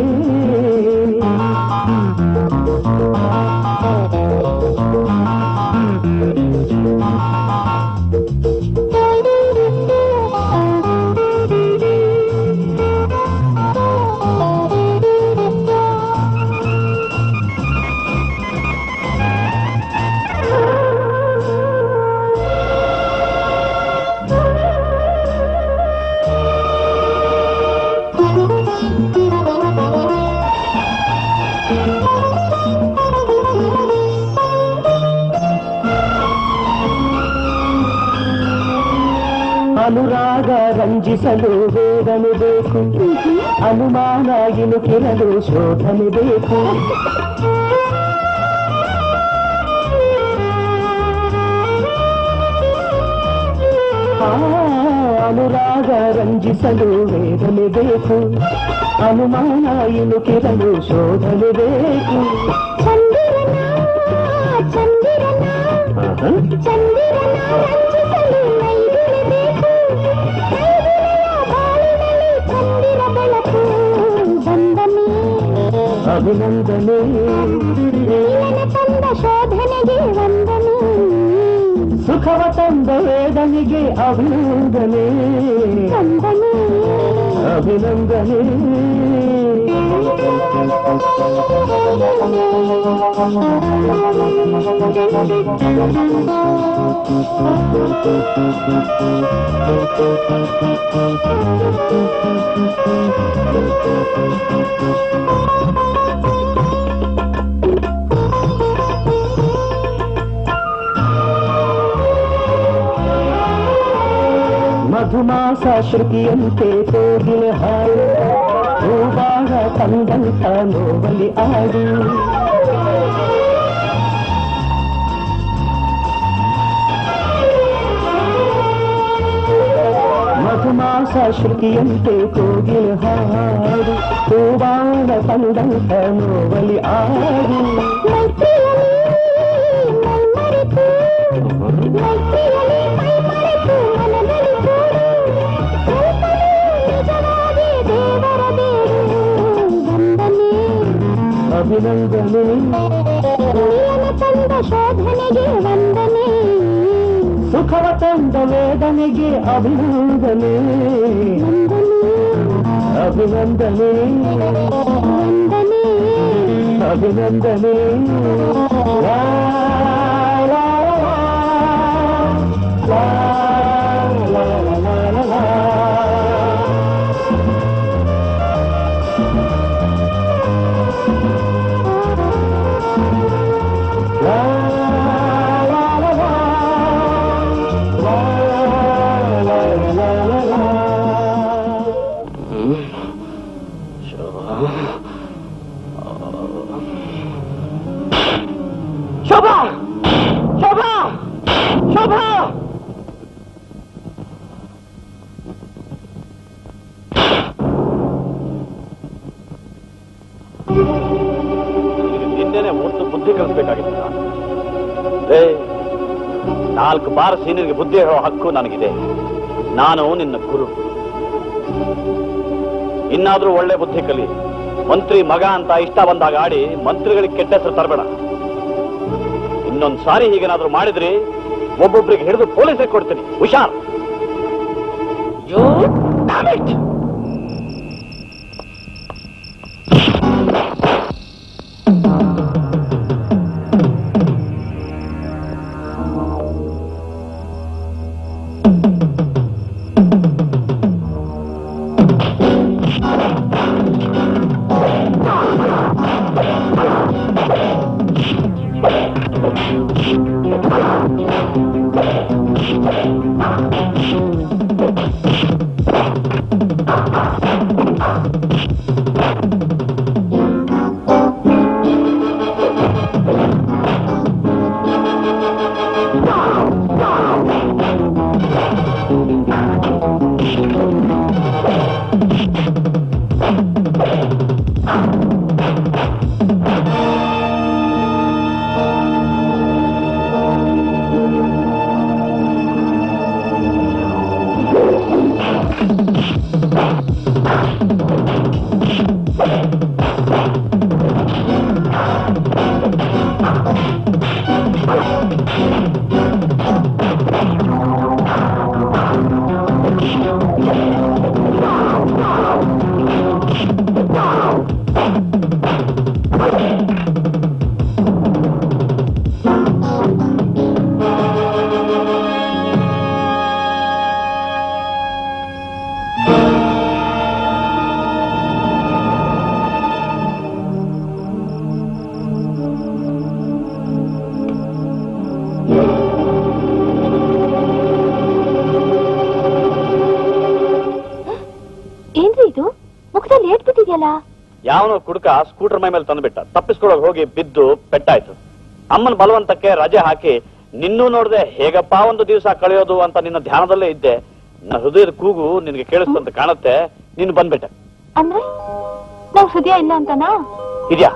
Speaker 5: ಅನುರಾಗ ರಂಜಿಸಲು ವೇದನೆ ಬೇಕು, ಅನುಮಾನ ಇಣುಕಿರಲು ಶೋಧನೆ ಬೇಕು. ಅನುರಾಗ ರಂಜಿಸಲು ವೇದನೆ ಬೇಕು, ಅನುಮಾನ ಇಣುಕಿರಲು ಶೋಧನೆ ಬೇಕು.
Speaker 1: ಚಂದಿರನ ಚಂದಿರನ ಚಂದಿರನ ರಂಜಿಸಲು ನೈದಿರಬೇಕು, ಬಾಳಿನಲ್ಲಿ ಚಂದಿರ ಬೆಳಕು ವಂದನೆ
Speaker 5: ಅಭಿನಂದನೆ
Speaker 1: ನೀಲನ ತಂದ ಶೋಧನೆಗೆ ವಂದನೆ
Speaker 5: ಸುಖವ ತಂದ ವೇದನೆಗೆ ಅಭಿನಂದನೆ
Speaker 1: ವಂದನೆ
Speaker 5: ಅಭಿನಂದನೆ ಮಧುಮಾಸ ಶ್ರುತಿಯಂತೆ ಕೋಗಿಲೆ ಹಾಡು ಹೂವಾಡ ತಂದಂತ ನೋವಲಿ ಆಡು ಮಧುಮಾಸ ಶ್ರುತಿಯಂತೆ ಕೋಗಿಲೆ ಹಾಡು ಹೂವಾಡ ತಂದಂತ ನೋವಲಿ ಆಡು ಅಭಿನಂದನೆ ತಂದ ಶೋಧನೆಗೆ ವಂದನೆ ಸುಖವ ತಂದ ವೇದನೆಗೆ ಅಭಿನಂದನೆ ಅಭಿನಂದನೆ ಅಭಿನಂದನೆ ಶೋಭಾ ಶೋಭಾ ಶೋಭಾ
Speaker 4: ನಿನ್ನೆನೆ ಒಂದು ಬುದ್ಧಿ ಕಲಿಸಬೇಕಾಗಿತ್ತು. 4 ಬಾರ್ ಸೀನಿಯರ್ಗೆ ಬುದ್ಧಿ ಹೇಳೋ ಹಕ್ಕು ನನಗಿದೆ. ನಾನು ನಿನ್ನ ಗುರು. ಇನ್ನಾದ್ರೂ ಒಳ್ಳೆ ಬುದ್ಧಿ ಕಲಿ. ಮಂತ್ರಿ ಮಗ ಅಂತ ಇಷ್ಟ ಬಂದಾಗ ಆಡಿ ಮಂತ್ರಿಗಳಿಗೆ ಕೆಟ್ಟ ಹೆಸರು ತರಬೇಡ. ಇನ್ನೊಂದು ಸಾರಿ ಹೀಗೇನಾದ್ರೂ ಮಾಡಿದ್ರಿ ಒಬ್ಬೊಬ್ರಿಗೆ ಹಿಡಿದು ಪೊಲೀಸರಿಗೆ ಕೊಡ್ತೀನಿ. ಹುಷಾರ್. ಯಾವನೋ ಕುಡುಕ ಸ್ಕೂಟರ್ ಮೈ ಮೇಲೆ ತಂದುಬಿಟ್ಟ. ತಪ್ಪಿಸ್ಕೊಳಕ್ ಹೋಗಿ ಬಿದ್ದು ಪೆಟ್ಟಾಯ್ತು. ಅಮ್ಮನ ಬಲವಂತಕ್ಕೆ ರಜೆ ಹಾಕಿ ನಿನ್ನೂ ನೋಡ್ದೆ ಹೇಗಪ್ಪ ಒಂದು ದಿವಸ ಕಳೆಯೋದು ಅಂತ ನಿನ್ನ ಧ್ಯಾನದಲ್ಲೇ ಇದ್ದೆ. ನನ್ನ ಹೃದಯದ ಕೂಗು ನಿನ್ಗೆ ಕೇಳಿಸ್ತು ಅಂತ ಕಾಣುತ್ತೆ. ನೀನು ಬಂದ್ಬಿಟ್ಟೆ.
Speaker 1: ಅಂದ್ರೆ ನಾವ್ ಹೃದಯ ಇಲ್ಲ ಅಂತನಾ?
Speaker 4: ಇದೆಯಾ?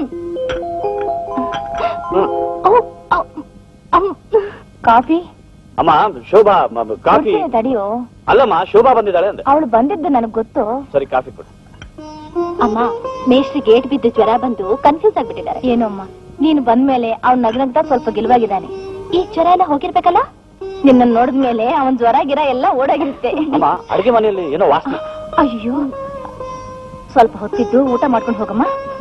Speaker 1: ಕಾಫಿ
Speaker 6: ಅಮ್ಮ ಶೋಭಾ ಕಾಫಿ
Speaker 1: ತಡಿಯೋ.
Speaker 6: ಅಲ್ಲಮ್ಮ ಶೋಭಾ ಬಂದಿದ್ದಾಳೆ ಅಂದೆ.
Speaker 1: ಅವಳು ಬಂದಿದ್ದು ನನಗ್ ಗೊತ್ತು.
Speaker 6: ಸರಿ ಕಾಫಿ ಕೊಡು.
Speaker 1: ಅಮ್ಮ ಮೇಷ್ಟ್ರಿ ಗೇಟ್ ಬಿದ್ದು ಜ್ವರ ಬಂದು ಕನ್ಫ್ಯೂಸ್ ಆಗ್ಬಿಟ್ಟಿದ್ದಾರೆ. ಏನೋ ಅಮ್ಮ ನೀನು ಬಂದ್ಮೇಲೆ ಅವ್ನ್ ನಗ್ನಗ್ತಾ ಸ್ವಲ್ಪ ಗಿಲ್ವಾಗಿದ್ದಾನೆ. ಈ ಜ್ವರ ಎಲ್ಲ ಹೋಗಿರ್ಬೇಕಲ್ಲ? ನಿನ್ನ ನೋಡಿದ್ಮೇಲೆ ಅವನ್ ಜ್ವರ ಗಿರ ಎಲ್ಲ ಓಡಾಗಿರುತ್ತೆ.
Speaker 6: ಅಮ್ಮ ಅಡಿಗೆ ಮನೆಯಲ್ಲಿ ಏನೋ ವಾಸನೆ.
Speaker 1: ಅಯ್ಯೋ, ಸ್ವಲ್ಪ ಹೊತ್ತಿದ್ದು ಊಟ ಮಾಡ್ಕೊಂಡು ಹೋಗಮ್ಮ.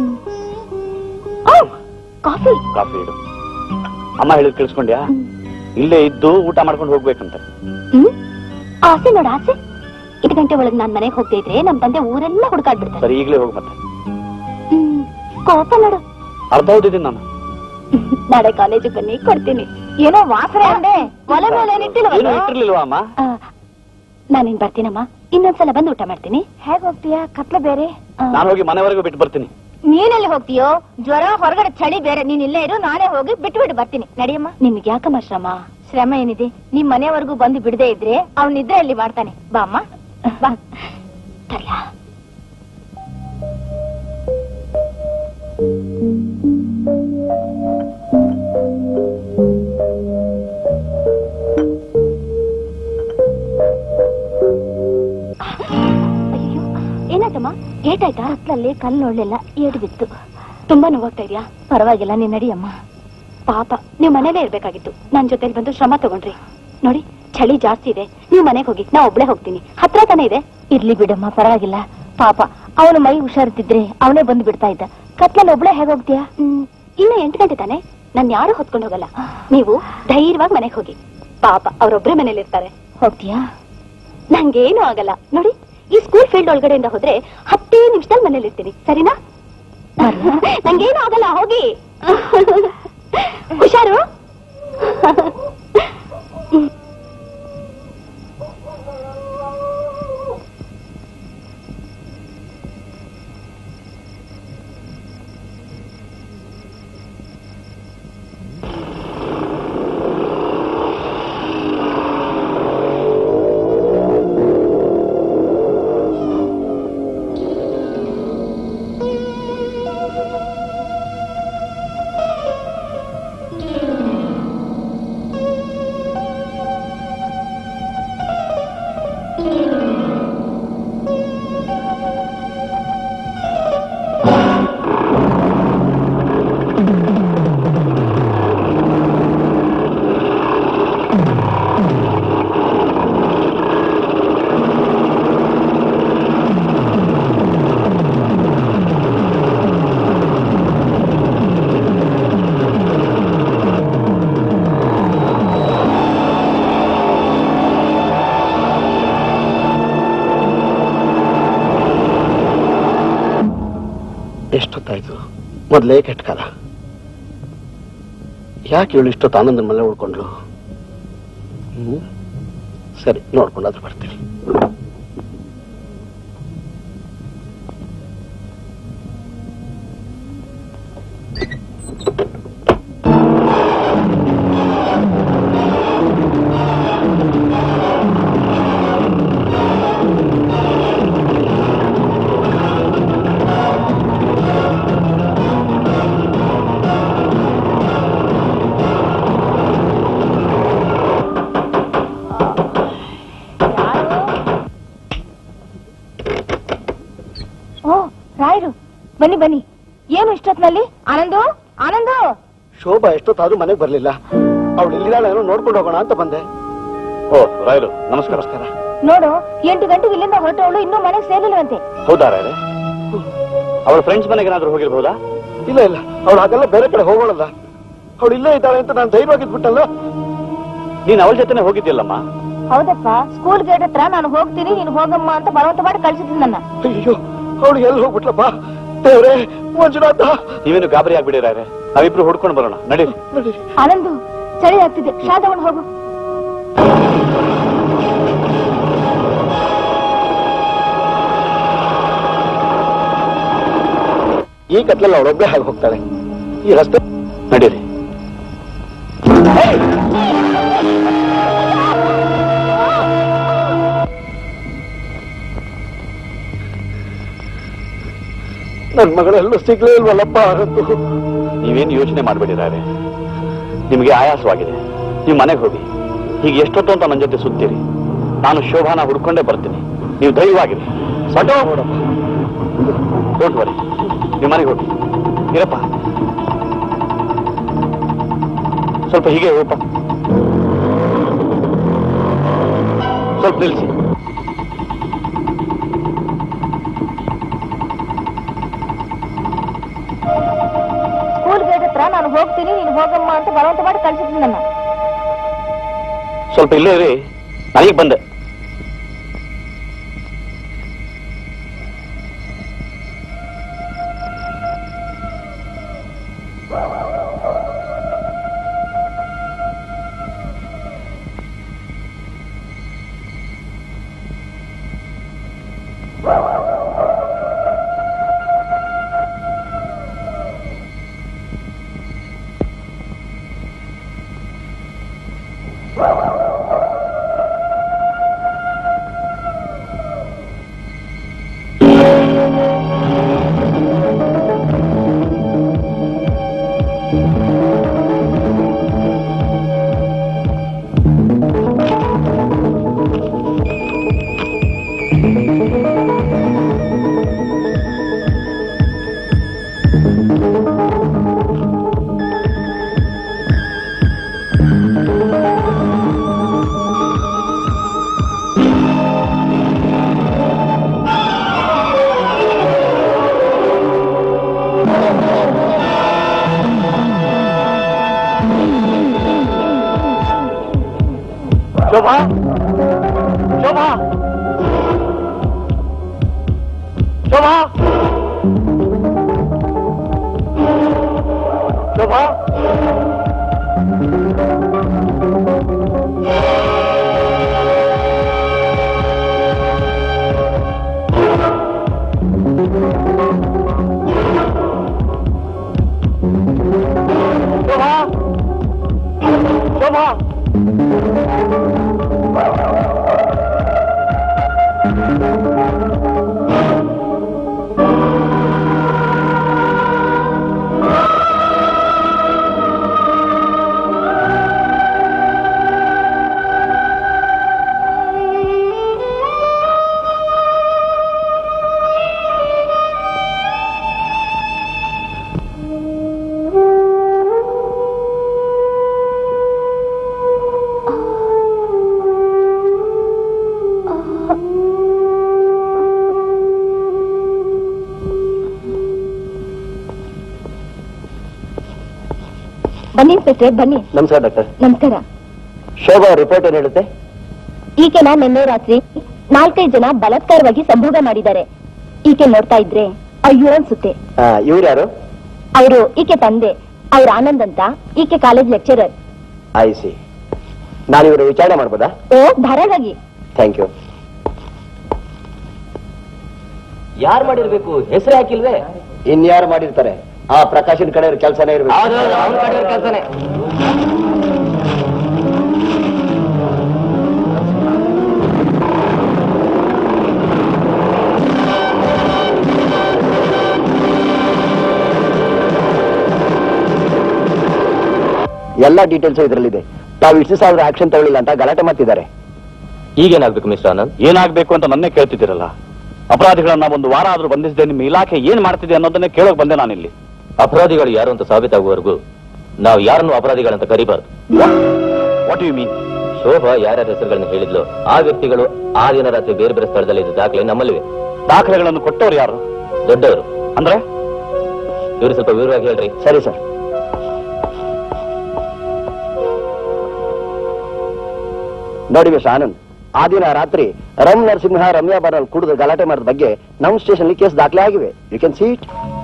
Speaker 1: ಕಾಫಿ
Speaker 4: ಕಾಫಿ ಇಡು. ಅಮ್ಮ ಹೇಳಿದ್ ಕೇಳಿಸ್ಕೊಂಡ್ಯಾ? ಇಲ್ಲೇ ಇದ್ದು ಊಟ ಮಾಡ್ಕೊಂಡು ಹೋಗ್ಬೇಕಂತ.
Speaker 1: ಆಸೆ ನೋಡ ಆಸೆ. 8 ಗಂಟೆ ಒಳಗೆ ನಾನ್ ಮನೆಗೆ ಹೋಗ್ತಾ ಇದ್ರೆ ನಮ್ ತಂದೆ ಊರೆಲ್ಲ ಹುಡುಕಾಡ್ಬಿಡ್ತಾರೆ.
Speaker 4: ಸರಿ, ಈಗಲೇ ಹೋಗ್ ಮತ್ತೆ.
Speaker 1: ಕೋಪ ನೋಡು.
Speaker 4: ಅರ್ಧ ಓದಿದ್ದೀನಿ ನಾನು.
Speaker 1: ನಾಳೆ ಕಾಲೇಜಿಗೆ ಬನ್ನಿ, ಕೊಡ್ತೀನಿ. ಏನೋ ವಾಸನೆ ಅಂದೆ, ಒಲೆ ಮೇಲೆ
Speaker 4: ಇಟ್ಟಿರ್ಲಿಲ್ವಾ ಅಮ್ಮ?
Speaker 1: ನಾನಿನ್ ಬರ್ತೀನಮ್ಮ, ಇನ್ನೊಂದ್ಸಲ ಬಂದು ಊಟ ಮಾಡ್ತೀನಿ. ಹೇಗ್ ಹೋಗ್ತೀಯಾ? ಕತ್ಲೆ ಬೇರೆ.
Speaker 4: ನಾನು ಹೋಗಿ ಮನೆವರೆಗೂ ಬಿಟ್ಟು ಬರ್ತೀನಿ.
Speaker 1: ನೀನೆಲ್ಲಿ ಹೋಗ್ತೀಯೋ? ಜ್ವರ, ಹೊರಗಡೆ ಚಳಿ ಬೇರೆ. ನೀನ್ ಇಲ್ಲೇ ಇರು, ನಾನೇ ಹೋಗಿ ಬಿಟ್ಟು ಬರ್ತೀನಿ. ನಡಿಯಮ್ಮ. ನಿಮ್ಗೆ ಯಾಕಮ್ಮ ಶ್ರಮ? ಶ್ರಮ ಏನಿದೆ? ನಿಮ್ ಮನೆವರೆಗೂ ಬಂದು ಬಿಡದೆ ಇದ್ರೆ ಅವ್ನಿದ್ರೆ ಅಲ್ಲಿ ಮಾಡ್ತಾನೆ. ಬಾ ಅಮ್ಮ, ಬಾ. ಏನಾಯ್ತಮ್ಮ? ಏಟಾಯ್ತಾ? ಹತ್ತಲಲ್ಲಿ ಕಲ್ಲು ನೋಡ್ಲಿಲ್ಲ, ಏಟು ಬಿತ್ತು. ತುಂಬಾ ನೋವಾಗ್ತಾ ಇದೆಯಾ? ಪರವಾಗಿಲ್ಲ, ನೀನ್ ನಡಿಯಮ್ಮ. ಪಾಪ, ನೀವ್ ಮನೇಲೇ ಇರ್ಬೇಕಾಗಿತ್ತು. ನನ್ ಜೊತೆಲಿ ಬಂದು ಶ್ರಮ ತಗೊಂಡ್ರಿ. ನೋಡಿ, ಚಳಿ ಜಾಸ್ತಿ ಇದೆ, ನೀವ್ ಮನೆಗೆ ಹೋಗಿ, ನಾ ಒಬ್ಳೆ ಹೋಗ್ತೀನಿ. ಹತ್ರ ತಾನೇ ಇದೆ. ಇರ್ಲಿ ಬಿಡಮ್ಮ, ಪರವಾಗಿಲ್ಲ. ಪಾಪ, ಅವನು ಮೈ ಹುಷಾರಿದ್ದಿದ್ರೆ ಅವನೇ ಬಂದು ಬಿಡ್ತಾ ಇದ್ದ. ಕತ್ಲಲ್ಲಿ ಒಬ್ಳೆ ಹೇಗೆ ಹೋಗ್ತೀಯಾ? ಇನ್ನು 8 ಗಂಟೆ ತಾನೆ, ನಾನ್ ಯಾರು ಹೊತ್ಕೊಂಡು ಹೋಗಲ್ಲ. ನೀವು ಧೈರ್ಯವಾಗಿ ಮನೆಗೆ ಹೋಗಿ. ಪಾಪ, ಅವ್ರೊಬ್ರೇ ಮನೇಲಿ ಇರ್ತಾರೆ. ಹೋಗ್ತೀಯಾ? ನಂಗೇನು ಆಗಲ್ಲ. ನೋಡಿ, ಈ ಸ್ಕೂಲ್ ಫೀಲ್ಡ್ ಒಳಗಡೆಯಿಂದ ಹೋದ್ರೆ 10 ನಿಮಿಷದಲ್ಲಿ ಮನೇಲಿ ಇರ್ತೀನಿ. ಸರಿನಾ? ನಂಗೇನು ಆಗಲ್ಲ, ಹೋಗಿ. ಹುಷಾರು.
Speaker 9: ಎಷ್ಟೊತ್ತಾಯ್ತು? ಮೊದಲೇ ಕೆಟ್ಟ ಕಾಲ. ಯಾಕೆ ಇವಳು ಇಷ್ಟೊತ್ತು ಆನಂದನ ಮನೆ ಉಳ್ಕೊಂಡ್ಲು? ಸರಿ, ನೋಡ್ಕೊಂಡಾದ್ರೂ ಬರ್ತೀನಿ.
Speaker 1: ಬನ್ನಿ ಬನ್ನಿ. ಏನು ಇಷ್ಟೊತ್ತಿನಲ್ಲಿ? ಆನಂದು, ಆನಂದು.
Speaker 9: ಶೋಭಾ ಎಷ್ಟೊತ್ತಾದ್ರೂ ಮನೆಗೆ ಬರ್ಲಿಲ್ಲ. ಅವಳು ಇಲ್ಲಿದ್ದಾಳೆ, ನೋಡ್ಕೊಂಡು ಹೋಗೋಣ ಅಂತ ಬಂದೆ.
Speaker 4: ಓ ರಾಯರು, ನಮಸ್ಕಾರ.
Speaker 1: ನೋಡು, 8 ಗಂಟೆಗೆ ಇಲ್ಲಿಂದ ಹೊರಟವಳು ಇನ್ನೂ ಮನೆಗೆ ಸೇರಿಲ್ವಂತೆ.
Speaker 4: ಹೌದಾ ರಾಯರೇ? ಅವಳ ಫ್ರೆಂಡ್ಸ್ ಮನೆಗೆ ಏನಾದ್ರೂ ಹೋಗಿರ್ಬಹುದಾ?
Speaker 9: ಇಲ್ಲ ಇಲ್ಲ, ಅವಳು ಹಾಗೆಲ್ಲ ಬೇರೆ ಕಡೆ ಹೋಗೋಳಲ್ಲ. ಅವಳು ಇಲ್ಲೇ ಇದ್ದಾಳೆ ಅಂತ ನಾನು ಧೈರ್ಯವಾಗಿದ್ಬಿಟ್ಟಲ್ಲ.
Speaker 4: ನೀನ್ ಅವಳ ಜೊತೆನೆ ಹೋಗಿದ್ದಿಲ್ಲಮ್ಮ?
Speaker 1: ಹೌದಪ್ಪ, ಸ್ಕೂಲ್ ಗೇಟ್ ಹತ್ರ ನಾನು ಹೋಗ್ತೀನಿ, ನೀನು ಹೋಗಮ್ಮ ಅಂತ ಬಲವಂತ ಮಾಡಿ ಕಳ್ಸಿದ್ದೀನಿ ನನ್ನ.
Speaker 9: ಅಯ್ಯೋ, ಅವಳು ಎಲ್ಲಿ ಹೋಗ್ಬಿಟ್ಲಪ್ಪ? ದೇವ್ರೆ, ಮಂಜುನಾಥ.
Speaker 4: ನೀವೇನು ಗಾಬರಿ ಆಗ್ಬಿಡಿರಾರೆ, ನಾವಿಬ್ರು ಹುಡ್ಕೊಂಡು ಬರೋಣ. ನಡಿ.
Speaker 1: ಆನಂದು, ಚಳಿ ಆಗ್ತಿದೆ, ಶಾ ತಗೊಂಡು ಹೋಗು.
Speaker 9: ಈ ಕತ್ಲಲ್ಲಿ ಅವಳೊಬ್ಬಳೆ ಹಾಗೆ ಹೋಗ್ತಾಳೆ. ಈ ರಸ್ತೆ
Speaker 4: ನಡೀರಿ.
Speaker 9: ನನ್ ಮಗಳೆಲ್ಲೂ ಸಿಗ್ಲೇ ಇಲ್ವಲ್ಲಪ್ಪ.
Speaker 4: ನೀವೇನು ಯೋಚನೆ ಮಾಡ್ಬೇಡಿರಾರೆ, ನಿಮ್ಗೆ ಆಯಾಸವಾಗಿದೆ, ನೀವು ಮನೆಗೆ ಹೋಗಿ. ಹೀಗೆ ಎಷ್ಟೊತ್ತು ಅಂತ ನನ್ನ ಜೊತೆ ಸುತ್ತೀರಿ? ನಾನು ಶೋಭಾನ ಹುಡ್ಕೊಂಡೇ ಬರ್ತೀನಿ, ನೀವು ಧೈರ್ಯವಾಗಿರಿ. ಡೋಂಟ್ ವರಿ, ನೀವು ಮನೆಗೆ ಹೋಗಿ. ಇರಪ್ಪ, ಸ್ವಲ್ಪ ಹೀಗೆ ಹೋಗಪ್ಪ, ಸ್ವಲ್ಪ ನಿಲ್ಲಿಸಿ.
Speaker 1: ಅಂತ ಬಲವಂತ ಮಾಡಿ ಕಳ್ಸಿದ್ರು ನನ್ನ.
Speaker 4: ಸ್ವಲ್ಪ ಇಲ್ಲೇ ಇರಿ, ನನಗೆ ಬಂದೆ. ಶೋಭಾ, ಶೋಭಾ, ಶೋಭಾ, ಶೋಭಾ, ಶೋಭಾ,
Speaker 1: ಬನ್ನಿ ಇನ್ಸ್ಪೆಕ್ಟ್ರೆ, ಬನ್ನಿ.
Speaker 8: ನಮಸ್ಕಾರ ಡಾಕ್ಟರ್.
Speaker 1: ನಮಸ್ಕಾರ.
Speaker 8: ಶೋಭಾ ರಿಪೋರ್ಟ್ ಏನ್ ಹೇಳುತ್ತೆ?
Speaker 1: ಈಕೆನ ನಿನ್ನೆ ರಾತ್ರಿ 4-5 ಜನ ಬಲಾತ್ಕಾರವಾಗಿ ಸಂಭೋಗ ಮಾಡಿದ್ದಾರೆ. ಈಕೆ ನೋಡ್ತಾ ಇದ್ರೆ ಅಯ್ಯೋ ಅನ್ಸುತ್ತೆ.
Speaker 8: ಇವ್ರು ಯಾರು?
Speaker 1: ಅವರು ಈಕೆ ತಂದೆ, ಅವ್ರ ಆನಂದ್ ಅಂತ, ಈಕೆ ಕಾಲೇಜ್ ಲೆಕ್ಚರರ್.
Speaker 8: I C. ನಾನು ಇವರು ವಿಚಾರಣೆ ಮಾಡ್ಬೋದಾ?
Speaker 1: ಓ, ಧಾರಾಳವಾಗಿ.
Speaker 8: Thank you.
Speaker 6: ಯಾರು ಮಾಡಿರ್ಬೇಕು? ಹೆಸರು ಹಾಕಿಲ್ವೇ?
Speaker 8: ಇನ್ಯಾರು ಮಾಡಿರ್ತಾರೆ? ಆ ಪ್ರಕಾಶನ್ ಕಡೆ ಕೆಲಸನೇ ಇರ್ಬೇಕು.
Speaker 6: ಕೆಲಸನೇ.
Speaker 8: ಎಲ್ಲ ಡೀಟೇಲ್ಸ್ ಇದರಲ್ಲಿದೆ. ತಾವು ಇಷ್ಟು ಸಾವಿರ ಆಕ್ಷನ್ ತಗೊಳ್ಳಿಲ್ಲ ಅಂತ ಗಲಾಟೆ ಮಾಡ್ತಿದ್ದಾರೆ.
Speaker 2: ಈಗೇನಾಗ್ಬೇಕು ಮಿಸ್ಟರ್ ಆನಂದ್?
Speaker 4: ಏನಾಗ್ಬೇಕು ಅಂತ ನನ್ನೇ ಕೇಳ್ತಿದ್ದೀರಲ್ಲ. ಅಪರಾಧಿಗಳನ್ನ ಒಂದು ವಾರ ಆದ್ರೂ ಬಂಧಿಸದೆ ನಿಮ್ಮ ಇಲಾಖೆ ಏನ್ ಮಾಡ್ತಿದೆ ಅನ್ನೋದನ್ನೇ ಕೇಳೋಕ್ ಬಂದೆ ನಾನಿಲ್ಲಿ.
Speaker 2: ಅಪರಾಧಿಗಳು ಯಾರು ಅಂತ ಸಾಬೀತಾಗುವವರೆಗೂ ನಾವು ಯಾರನ್ನು ಅಪರಾಧಿಗಳಂತ ಕರಿಬಾರ್ದು.
Speaker 4: What you mean?
Speaker 2: ಶೋಭಾ ಯಾರ್ಯಾರ ಹೆಸರುಗಳನ್ನ ಹೇಳಿದ್ಲು ಆ ವ್ಯಕ್ತಿಗಳು ಆ ದಿನ ರಾತ್ರಿ ಬೇರೆ ಬೇರೆ ಸ್ಥಳದಲ್ಲಿ ಇದ್ದ ದಾಖಲೆ ನಮ್ಮಲ್ಲಿವೆ.
Speaker 4: ದಾಖಲೆಗಳನ್ನು ಕೊಟ್ಟವ್ರು ಯಾರು?
Speaker 2: ದೊಡ್ಡವರು.
Speaker 4: ಅಂದ್ರೆ
Speaker 2: ಇವರು ಸ್ವಲ್ಪ ವಿವರವಾಗಿ ಹೇಳ್ರಿ.
Speaker 8: ಸರಿ ಸರ್. ನೋಡಿ ಮಿಸ್ ಆನಂದ್, ಆ ದಿನ ರಾತ್ರಿ ರಮ್ ನರಸಿಂಹ ರಮ್ಯಾ ಬಾರಲ್ಲಿ ಕುಡಿದು ಗಲಾಟೆ ಮಾಡಿದ ಬಗ್ಗೆ ನಮ್ಮ ಸ್ಟೇಷನ್ ಕೇಸ್ ದಾಖಲೆ ಆಗಿವೆ. You can see it.